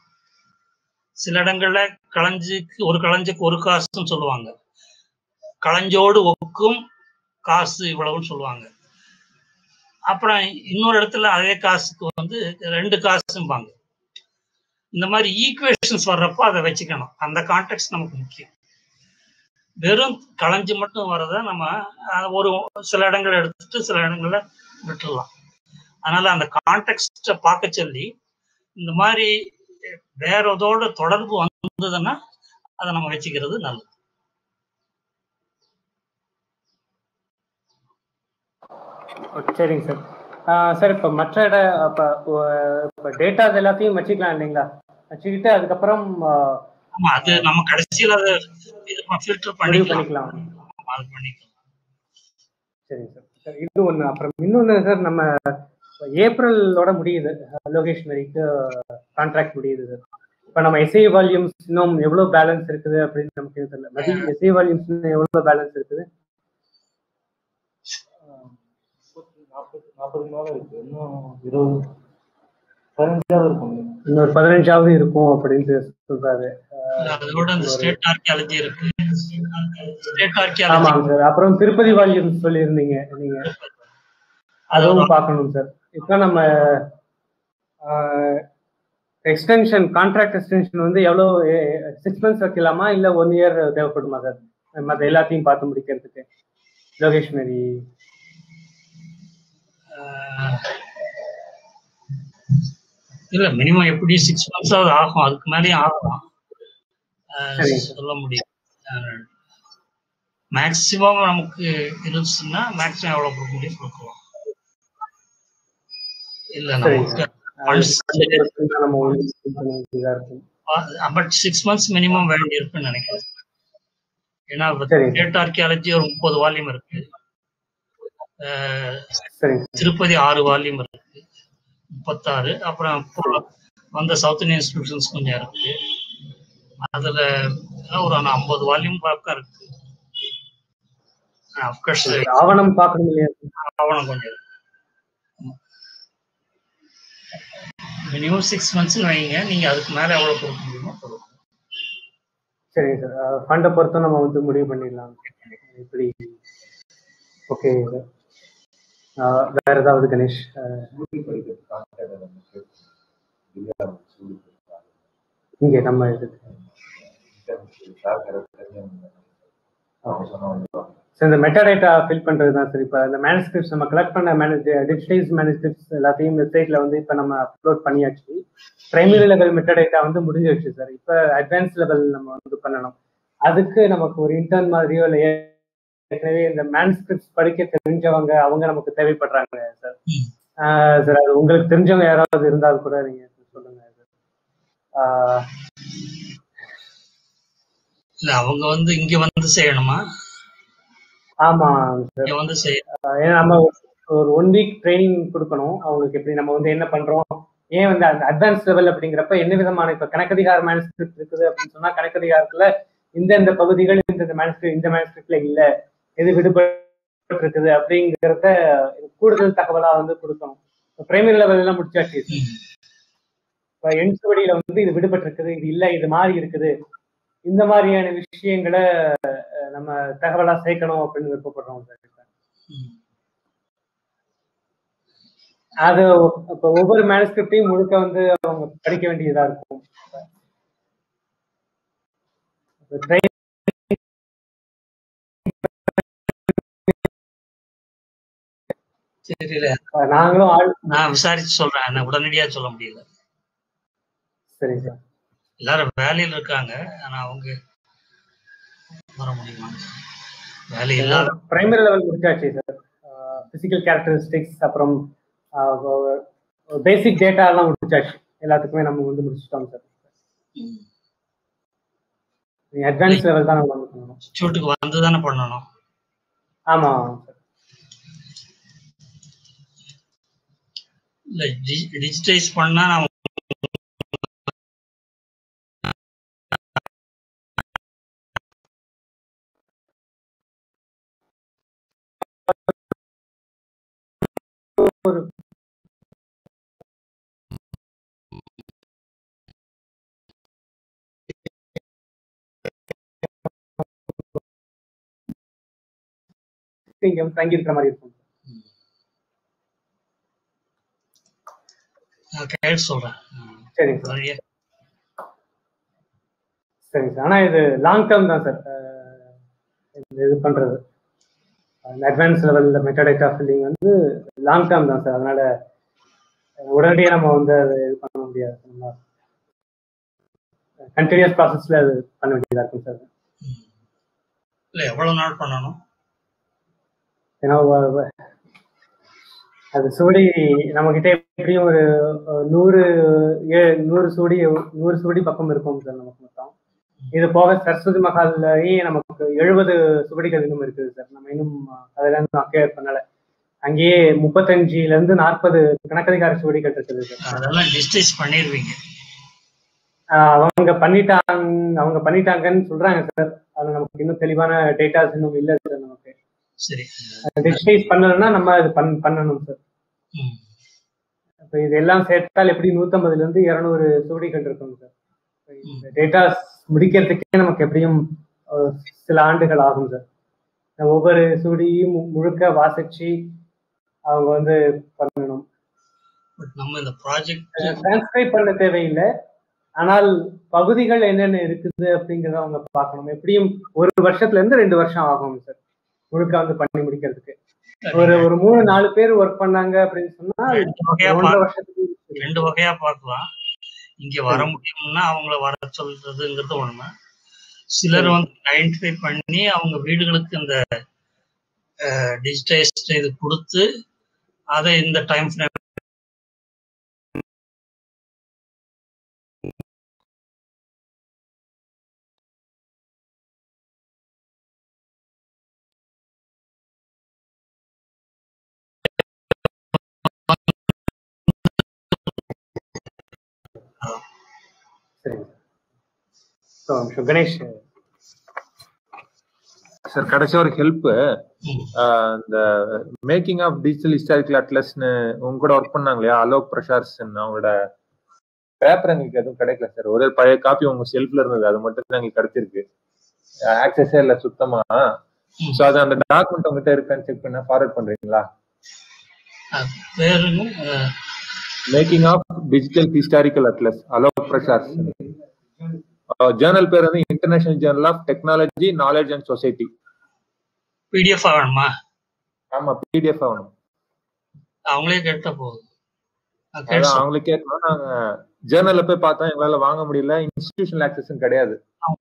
சில இடங்கள்ல களஞ்சுக்கு ஒரு காசுன்னு சொல்லுவாங்க, களஞ்சோடு ஒக்கும் காசு இவ்வளவுன்னு சொல்லுவாங்க. அப்புறம் இன்னொரு இடத்துல அதே காசுக்கு வந்து 2 காசும்பாங்க. இந்த மாதிரி ஈக்குவேஷன்ஸ் வர்றப்போ அதை வச்சுக்கணும். அந்த கான்டெக்ட் நமக்கு முக்கியம். வெறும் களைஞ்சு மட்டும் வர்றத நம்ம ஒரு சில இடங்கள் எடுத்துட்டு சில இடங்கள்ல விட்டுடலாம். அதனால அந்த கான்டெக்ட பார்க்க சொல்லி இந்த மாதிரி வேற இதோட தொடர்பு வந்ததுன்னா அதை நம்ம வச்சுக்கிறது நல்லது. சரிங்க சார். சார் இப்போ மற்ற இப்போ டேட்டாஸ் எல்லாத்தையும் வச்சுக்கலாம் இல்லைங்களா? வச்சுக்கிட்டு அதுக்கப்புறம் அது நம்ம கடைசியில் அதை ஃபில்டர் பண்ணிக்கலாம். சரிங்க சார். இது ஒன்று. அப்புறம் இன்னொன்று சார், நம்ம ஏப்ரலோட முடியுது லோகேஷ் மேரிக்கு கான்ட்ராக்ட் முடியுது சார். இப்போ நம்ம எஸ்ஐ வால்யூம்ஸ் இன்னும் எவ்வளோ பேலன்ஸ் இருக்குது அப்படின்னு நமக்கு தெரியல. மதி எஸ்ஐ வால்யூம்ஸ் எவ்வளோ பேலன்ஸ் இருக்குது? 40 மேல இருக்கு. இன்னும் 15 இருக்கும். இன்னொரு 15 இருக்கும் அப்படின்னு சொல்றாரு. ஆமாங்க சார். அப்புறம் திருப்பதி வால்யூம்ஸ் சொல்லியிருந்தீங்க நீங்க, அதுவும் பார்க்கணும் சார். இப்போ நம்ம எக்ஸ்டென்ஷன் கான்ட்ராக்ட் எக்ஸ்டென்ஷன் வந்து எவ்வளோ 6 months வைக்கலாமா இல்லை 1 year தேவைப்படுமா சார் மற்ற எல்லாத்தையும் பார்த்து முடிக்கிறதுக்கு? லோகேஷ் மேரி இல்ல மினிமம் எப்படி 6 months ஆகும், அதுக்கு மேலேயும் ஆகலாம், சொல்ல முடியும். மேக்சிமம் நமக்கு இருந்துச்சுன்னா மேக்சிமம் எவ்வளவு கொடுக்க முடியும் கொடுக்கலாம். இல்ல நமக்கு பட் 6 months மினிமம் வேண்டி இருக்குன்னு நினைக்கிறேன். ஏன்னா டேட்டா ஆர்கியாலஜி ஒரு 30 வால்யூம் இருக்கு, திருப்பதி 6 வால்யூம் இருக்கு, 36. அப்புறம் வந்த சவுத் இந்தியன் இன்ஸ்டிடியூஷன்ஸ் கொஞ்சம் இருக்கு, அதுல ஒரு 50 வால்யூம் பக்கம் இருக்கு. ஆவணம் பார்க்கணும் இல்லையா? ஆவணம் கொஞ்சம் இருக்கு. மினிமம் 6 months வைங்க, நீங்க அதுக்கு மேல எவ்வளவு கொடுக்க முடியுமோ கொடுங்க. சரிங்க சார். ஃபண்டை பொறுத்தும் நம்ம வந்து முடிவு பண்ணிடலாம் இப்படி. Okay sir. வேற ஏதாவது கணேஷ்? இங்கே நம்ம இது சார் இந்த மெட்டாடேட்டா ஃபில் பண்றது தான் சார். இப்போ இந்த மேனுஸ்கிரிப்ட்ஸ் நம்ம கலெக்ட் பண்ண டிஜிட்டைஸ் மேனுஸ்கிரிப்ட்ஸ் எல்லாத்தையும் வெப்சைட்ல வந்து இப்போ நம்ம அப்லோட் பண்ணியாச்சு. பிரைமரி லெவல் மெட்டாடேட்டா வந்து முடிஞ்சிருச்சு சார். இப்போ அட்வான்ஸ் லெவல் நம்ம வந்து பண்ணணும். அதுக்கு நமக்கு ஒரு இன்டர்ன் மாதிரியோ இல்லை ஏற்கனவே இந்த மேனுஸ்கிரிப்ட்ஸ் படிக்க தெரிஞ்சவங்க அவங்க நமக்கு தேவைப்படுறாங்க சார். சார் அது உங்களுக்கு தெரிஞ்சவங்க யாராவது இருந்தாலும் கூட நீங்க சொல்லுங்க சார். அவங்க வந்து இங்க வந்து செய்யணுமா? ஆமா சார். ஏன்னா நம்ம ஒரு 1 week ட்ரைனிங் கொடுக்கணும் அவங்களுக்கு. எப்படி நம்ம வந்து என்ன பண்றோம், ஏன் வந்து அந்த அட்வான்ஸ் லெவல் அப்படிங்கிறப்ப என்ன விதமான இப்ப கணக்கதிகார மேனுஸ்கிரிப்ட் இருக்குது அப்படின்னு சொன்னா கணக்கதிகாரத்துல இந்த பகுதிகள் இந்த மேனுஸ்கிரிப்ட்ல இல்ல, எது விடுபட்டு இருக்குது அப்படிங்கிறத கூடுதல் தகவலா வந்து கொடுக்கணும். பிரைமரி லெவல் எல்லாம் முடிச்சாச்சு. இப்ப என்சுவடியில வந்து இது விடுபட்டு இருக்குது, இது இல்ல, இது மாறி இருக்குது, இந்த மாதிரியான விஷயங்களை நம்ம தகவலா சேர்க்கணும் அப்படின்னு விருப்பப்படுறோம் சார். அது இப்ப ஒவ்வொரு மேனுஸ்கிரிப்டையும் முழுக்க வந்து அவங்க படிக்க வேண்டியதா இருக்கும். நாங்களும் நான் விசாரிச்சு சொல்றேன், உடனடியா சொல்ல முடியல. சரி சார். எல்லாரும் வேலையில இருக்காங்க, ஆனா அவங்க வர முடியுமா? வேலையில பிரைமரி லெவல் முடிச்சாச்சு சார். பிசிக்கல் கேரக்டரிஸ்டிக்ஸ் அப்புறம் பேசிக் டேட்டா எல்லாம் முடிச்சாச்சு. எல்லாத்துக்குமே நம்ம வந்து முடிச்சிட்டோம் சார். அட்வான்ஸ் லெவல் தான் நம்ம பண்ணணும். இன்ஸ்டிடியூட்டுக்கு வந்து தானே பண்ணணும். ஆமா சார். இல்ல டிஜிட்டைஸ் பண்ணா நம்ம ஒரு தங்கியிருக்கிற மாதிரி இருக்கும். சொல்றேன். சரி. சரிங்க சார். ஆனா இது லாங் டேர்ம் தான் சார். இது பண்றது அட்வான்ஸ் லெவல்ல மெட்டாடேட்டா ஃபில்லிங் வந்து லாங் டேர்ம் தான் சார். அதனால உடனடியாக நம்ம வந்து அதை இது பண்ண முடியாது. நம்ம கண்டினியூஸ் ப்ராசஸ்ல அது பண்ண வேண்டியதா இருக்கும் சார். இல்லை எவ்வளவு நாள் பண்ணணும்? ஏன்னா அது சுவடி நம்ம கிட்ட எப்படியும் ஒரு 100 சுவடி பக்கம் இருக்கும் சார் நமக்கு மொத்தம். இது போக சரஸ்வதி மகால்லயே நமக்கு 70 சுவடிகள் இன்னும் இருக்குது சார். நம்ம இன்னும் அதெல்லாம் அக்கேர் பண்ணல. அங்கேயே 35ல இருந்து 40 கணக்கதிகார சுவடிகள் இருக்குது சார். அதெல்லாம் டிஸ்டேஸ் பண்ணிடுவீங்க. அவங்க பண்ணிட்டாங்கன்னு சொல்றாங்க சார். அது நமக்கு இன்னும் தெளிவான டேட்டாஸ் இன்னும் இல்லை சார். நமக்கு சரி டிஜிட்டைஸ் பண்ணணும்னா நம்ம அது பண்ணணும் சார். இப்போ இது எல்லாம் சேர்த்தால் எப்படி 150ல இருந்து 200 சுவடிகள் இருக்கும் சார். இந்த டேட்டாஸ் முடிக்கிறதுக்கே நமக்கு எப்படியும் சில ஆண்டுகள் ஆகும் சார். ஒவ்வொரு சுவடியும் முழுக்க வாசிச்சு அவங்க வந்து பண்ணணும். நம்ம இந்த ப்ராஜெக்ட் டிரான்ஸ்கிரைப் பண்ண தேவையில்லை. ஆனால் பகுதிகள் என்னென்ன இருக்குது அப்படிங்கிறத அவங்க பார்க்கணும். எப்படியும் 1 வருஷத்துல இருந்து 2 வருஷம் ஆகும் சார் முழுக்க வந்து பண்ணி முடிக்கிறதுக்கு. ஒரு 3-4 பேர் ஒர்க் பண்ணாங்க அப்படின்னு சொன்னா 1.5 வருஷத்துக்கு 2 வகையா பார்க்கலாம். இங்க வர முடியும்னா அவங்கள வர சொல்றதுங்கிறது ஒண்ணு. சிலர் வந்து ஐடென்டிஃபை பண்ணி அவங்க வீடுகளுக்கு இந்த டிஜிட்டைஸ்ட் இது கொடுத்து அதை இந்த டைம் ஃப்ரேம் கணேஷ் சார் கடைசி ஒரு ஹெல்ப். இந்த மேக்கிங் ஆஃப் டிஜிட்டல் ஹிஸ்டாரிக்கல் அட்லஸ்னு உங்க கூட ஒர்க் பண்ணாங்க இல்லையா, அலோக் பிரசார்ஸ், அவங்களோட பேப்பர் எங்களுக்கு எதுவும் கிடைக்கல சார். ஒரே பழைய காப்பி உங்க செல்ஃப்ல இருந்தது, அது மட்டும் தான் எங்களுக்கு கிடைச்சிருக்கு. ஆக்சஸே இல்லை சுத்தமா. ஸோ அது அந்த டாக்குமெண்ட் உங்ககிட்ட இருக்கான்னு செக் பண்ண ஃபார்வர்ட் பண்றீங்களா? Making of digital historical atlas, Alok பிரசார்ஸ். ஜேர்னல் பேர் வந்து international journal of technology knowledge and society. PDF வேணுமா? ஆமா பிடிஎஃப் வேணும். அவங்களே கேட்ட போதும். அவங்களே கேட்கணும். நாங்க ஜேர்னல்ல போய் பார்த்தா எங்களால வாங்க முடியல, இன்ஸ்டிடியூஷனல் ஆக்சஸ் கிடையாது.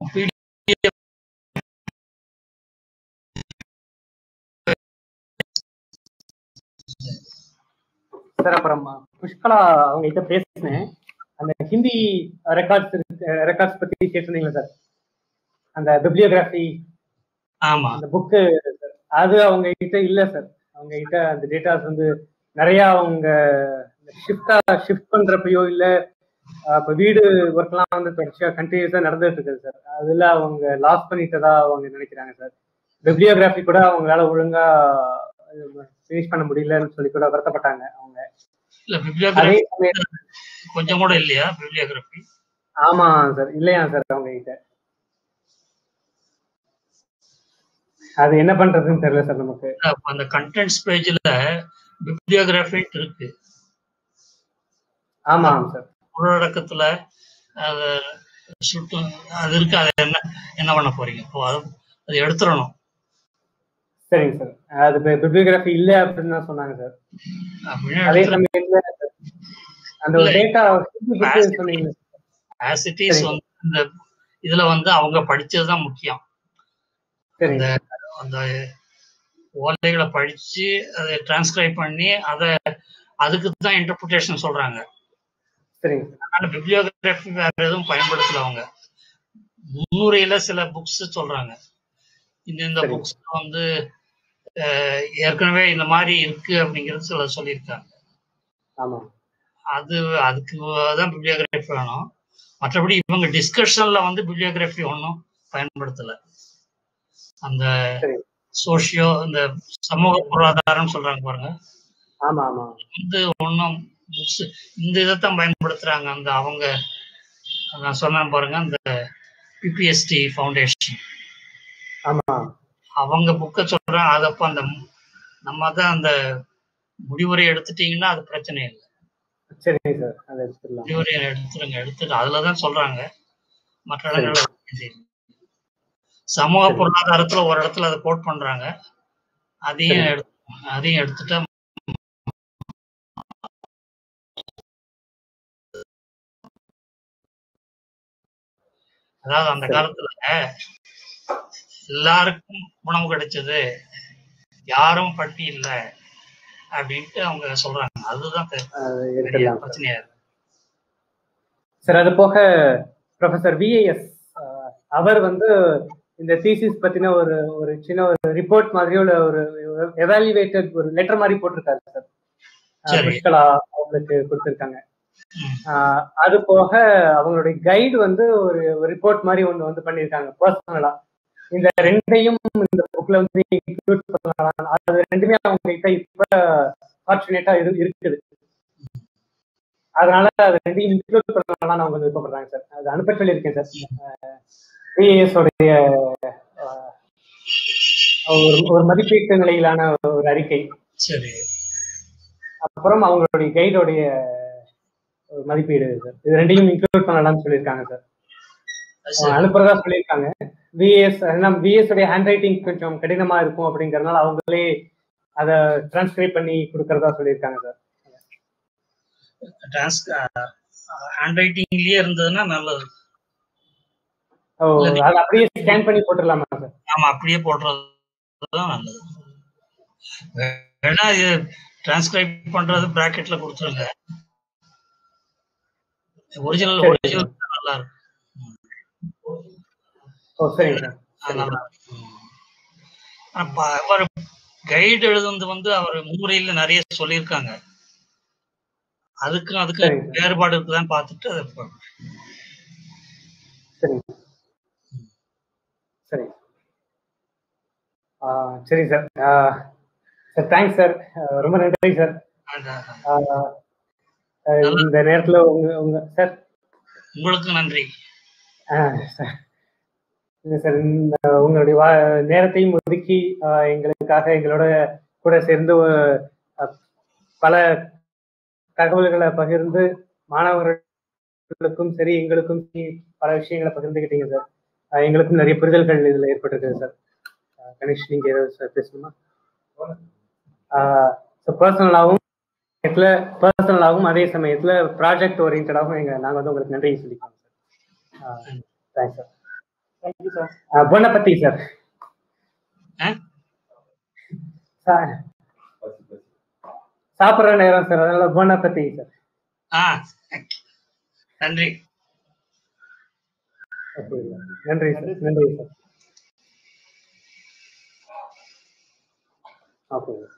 சார் அப்புறம் புஷ்கலா அவங்க கிட்ட பேசினேன். அந்த ஹிந்தி ரெக்கார்ட்ஸ் பத்தி கேட்டிருந்தீங்களா சார்? அந்த பிப்ளியோகிராஃபி, ஆமா அந்த புக்கு, அது அவங்க கிட்ட இல்ல சார். அவங்க கிட்ட அந்த டேட்டாஸ் வந்து நிறைய அவங்க ஷிஃப்ட் பண்றப்பயோ இல்ல இப்ப வீடு ஒர்க்லாம் வந்து கண்டினியூஸா நடந்துட்டு இருக்குது சார். அதுல அவங்க லாஸ் பண்ணிட்டதா அவங்க நினைக்கிறாங்க சார். பிப்ளியோகிராஃபி கூட அவங்களால ஒழுங்கா ஃபினிஷ் பண்ண முடியலன்னு சொல்லி கூட வருத்தப்பட்டாங்க அவங்க. கொஞ்சம் கூட இல்லையா பிப்ளியோகிராஃபி? ஆமா சார், இல்லையா சார் அவங்க கிட்ட. அது என்ன பண்றதுன்னு தெரியல சார் நமக்கு. அந்த கண்டென்ட்ஸ் பேஜ்ல பிப்ளியோகிராஃபி இருக்கு. ஆமா சார், உள்ளடக்கத்துல அது இருக்கு. அதை என்ன பண்ண போறீங்க? அது எடுத்துடணும். சரிங்க சார், அது பிப்ளியோகிராஃபி இல்ல அப்படின்னு தான் சொன்னாங்க சார். அதே சமயத்துல அந்த ஒரு டேட்டா சொன்னீங்க as it is வந்து இந்த இதுல வந்து அவங்க படிச்சதுதான் முக்கியம். அந்த ஓலைகளை படிச்சு அதை டிரான்ஸ்கிரைப் பண்ணி அதுக்கு தான் இன்டர்பிரிட்டேஷன் சொல்றாங்க. அதனால பிப்ளியோகிராஃபி வேற எதுவும் பயன்படுத்தல. அவங்க முன்னுரையில சில புக்ஸ் சொல்றாங்க. இந்த புக்ஸ் வந்து ஏற்கனவே இந்த மாதிரி இருக்கு அப்படிங்கிறது சில சொல்லியிருக்காங்க. அதுக்கு தான் பிப்ளியோகிராஃபி வேணும். மற்றபடி இவங்க டிஸ்கஷன்ல வந்து பிப்ளியோகிராஃபி ஒன்றும் பயன்படுத்தல. அந்த சோசியோ இந்த சமூக பொருளாதாரம் சொல்றாங்க பாருங்க, வந்து ஒன்றும் புக்ஸ் இந்த இதைத்தான் பயன்படுத்துறாங்க. அந்த அவங்க நான் சொன்னேன் பாருங்க, அந்த பிபிஎஸ்டி ஃபவுண்டேஷன் அவங்க புக்கை சொல்றாங்க. அதப்போ அந்த நம்ம தான் அந்த முடிவுரை எடுத்துட்டீங்கன்னா அது பிரச்சனை இல்லை. முடிவுரை எடுத்துட்டு அதுலதான் சொல்றாங்க. மற்ற இடங்கள்ல சமூக சரி பொருளாதாரத்துல ஒரு இடத்துல அதை கோட் பண்றாங்க. அதையும் சரிங்க அதையும் எடுத்துட்டா அதாவது அந்த சரி காலத்துல எல்லாருக்கும் உணவு கிடைச்சது, யாரும் பட்டி இல்ல அப்படின்ட்டு அவங்க சொல்றாங்க. அதுதான் பெரிய இருக்கலாம் சார். பிரச்சனையா இருக்கு. சார் அது போக ப்ரொஃபசர் விஏஎஸ் அவர் வந்து இந்த தீசிஸ் பத்தின ஒரு ஒரு சின்ன ஒரு ரிப்போர்ட் மாதிரியோ இல்ல ஒரு எவாலுவேட்டட் ஒரு லெட்டர் மாதிரி போட்டிருக்காரு சார். சரி. புஷ்கலா அவங்களுக்கு கொடுத்திருக்காங்க. ம். அது போக அவங்களுடைய கைடு வந்து ஒரு ரிப்போர்ட் மாதிரி ஒன்று வந்து பண்ணியிருக்காங்க பர்சனலா. இந்த ரெண்டையும் இந்த புக்ல வந்து இன்க்ளூட் பண்ணலாம். அது ரெண்டுமே அவங்க கிட்ட இப்ப ஃபார்ச்சுனேட்டா இருக்குது. அதனால அது ரெண்டையும் இன்க்ளூட் பண்ணலாம் அவங்க விருப்பப்படுறாங்க சார். அது அனுப்ப சொல்லியிருக்கேன் சார். பிஎஸ் உடைய ஒரு மதிப்பீட்டு நிலையிலான ஒரு அறிக்கை, சரி, அப்புறம் அவங்களுடைய கைடோடைய மதிப்பீடு சார். இது ரெண்டையும் இன்க்ளூட் பண்ணலாம்னு சொல்லியிருக்காங்க சார். அனுப்புறதா சொல்லியிருக்காங்க. விஎஸ் விஎஸ் உடைய ஹேண்ட் ரைட்டிங் கொஞ்சம் கடினமா இருக்கும் அப்படிங்கறதுனால அவங்களே அதை டிரான்ஸ்கிரைப் பண்ணி கொடுக்கறதா சொல்லியிருக்காங்க சார். ஹேண்ட் ரைட்டிங்லயே இருந்ததுன்னா நல்லது. அது அப்படியே ஸ்கேன் பண்ணி போட்டுடலாமா சார்? ஆமா, அப்படியே போடுறதுதான் நல்லது. வேணா இது டிரான்ஸ்கிரைப் பண்றது பிராக்கெட்ல கொடுத்துருங்க. ஒரிஜினல் நல்லா இருக்கும். சரிங்க சார். அவர் கைடு எழுதுனது வந்து அவர் முன்னுரையில நிறைய சொல்லியிருக்காங்க. அதுக்கு வேறுபாடு இருக்குதான் பார்த்துட்டு அதை சரி சரி சார். சார் தேங்க்ஸ் சார், ரொம்ப நன்றி சார். இந்த நேரத்துல உங்க சார் உங்களுக்கு நன்றி சார். உங்களுடைய நேரத்தையும் ஒதுக்கி எங்களுக்காக எங்களோட கூட சேர்ந்து பல தகவல்களை பகிர்ந்து மாணவர்களுக்கும் சரி எங்களுக்கும் பல விஷயங்களை பகிர்ந்துக்கிட்டீங்க சார். எங்களுக்கும் நிறைய புரிதல்கள் இதுல ஏற்பட்டிருக்கு சார். கணேஷ், நீங்க ஏதாவது பேசணுமா? பர்சனலாகவும் அதே சமயத்துல ப்ராஜெக்ட் ஓரியன்டாகவும் நாங்க வந்து உங்களுக்கு நன்றி சொல்லிக்கிறோம் sir. Thanks sir. Thank you sir. பொன்னப்பத்தி சார். சாப்பிட்ற நேரம் சார், அதனால பொன்னப்பத்தி சார். நன்றி நன்றி சார். நன்றி சார். ஓகே.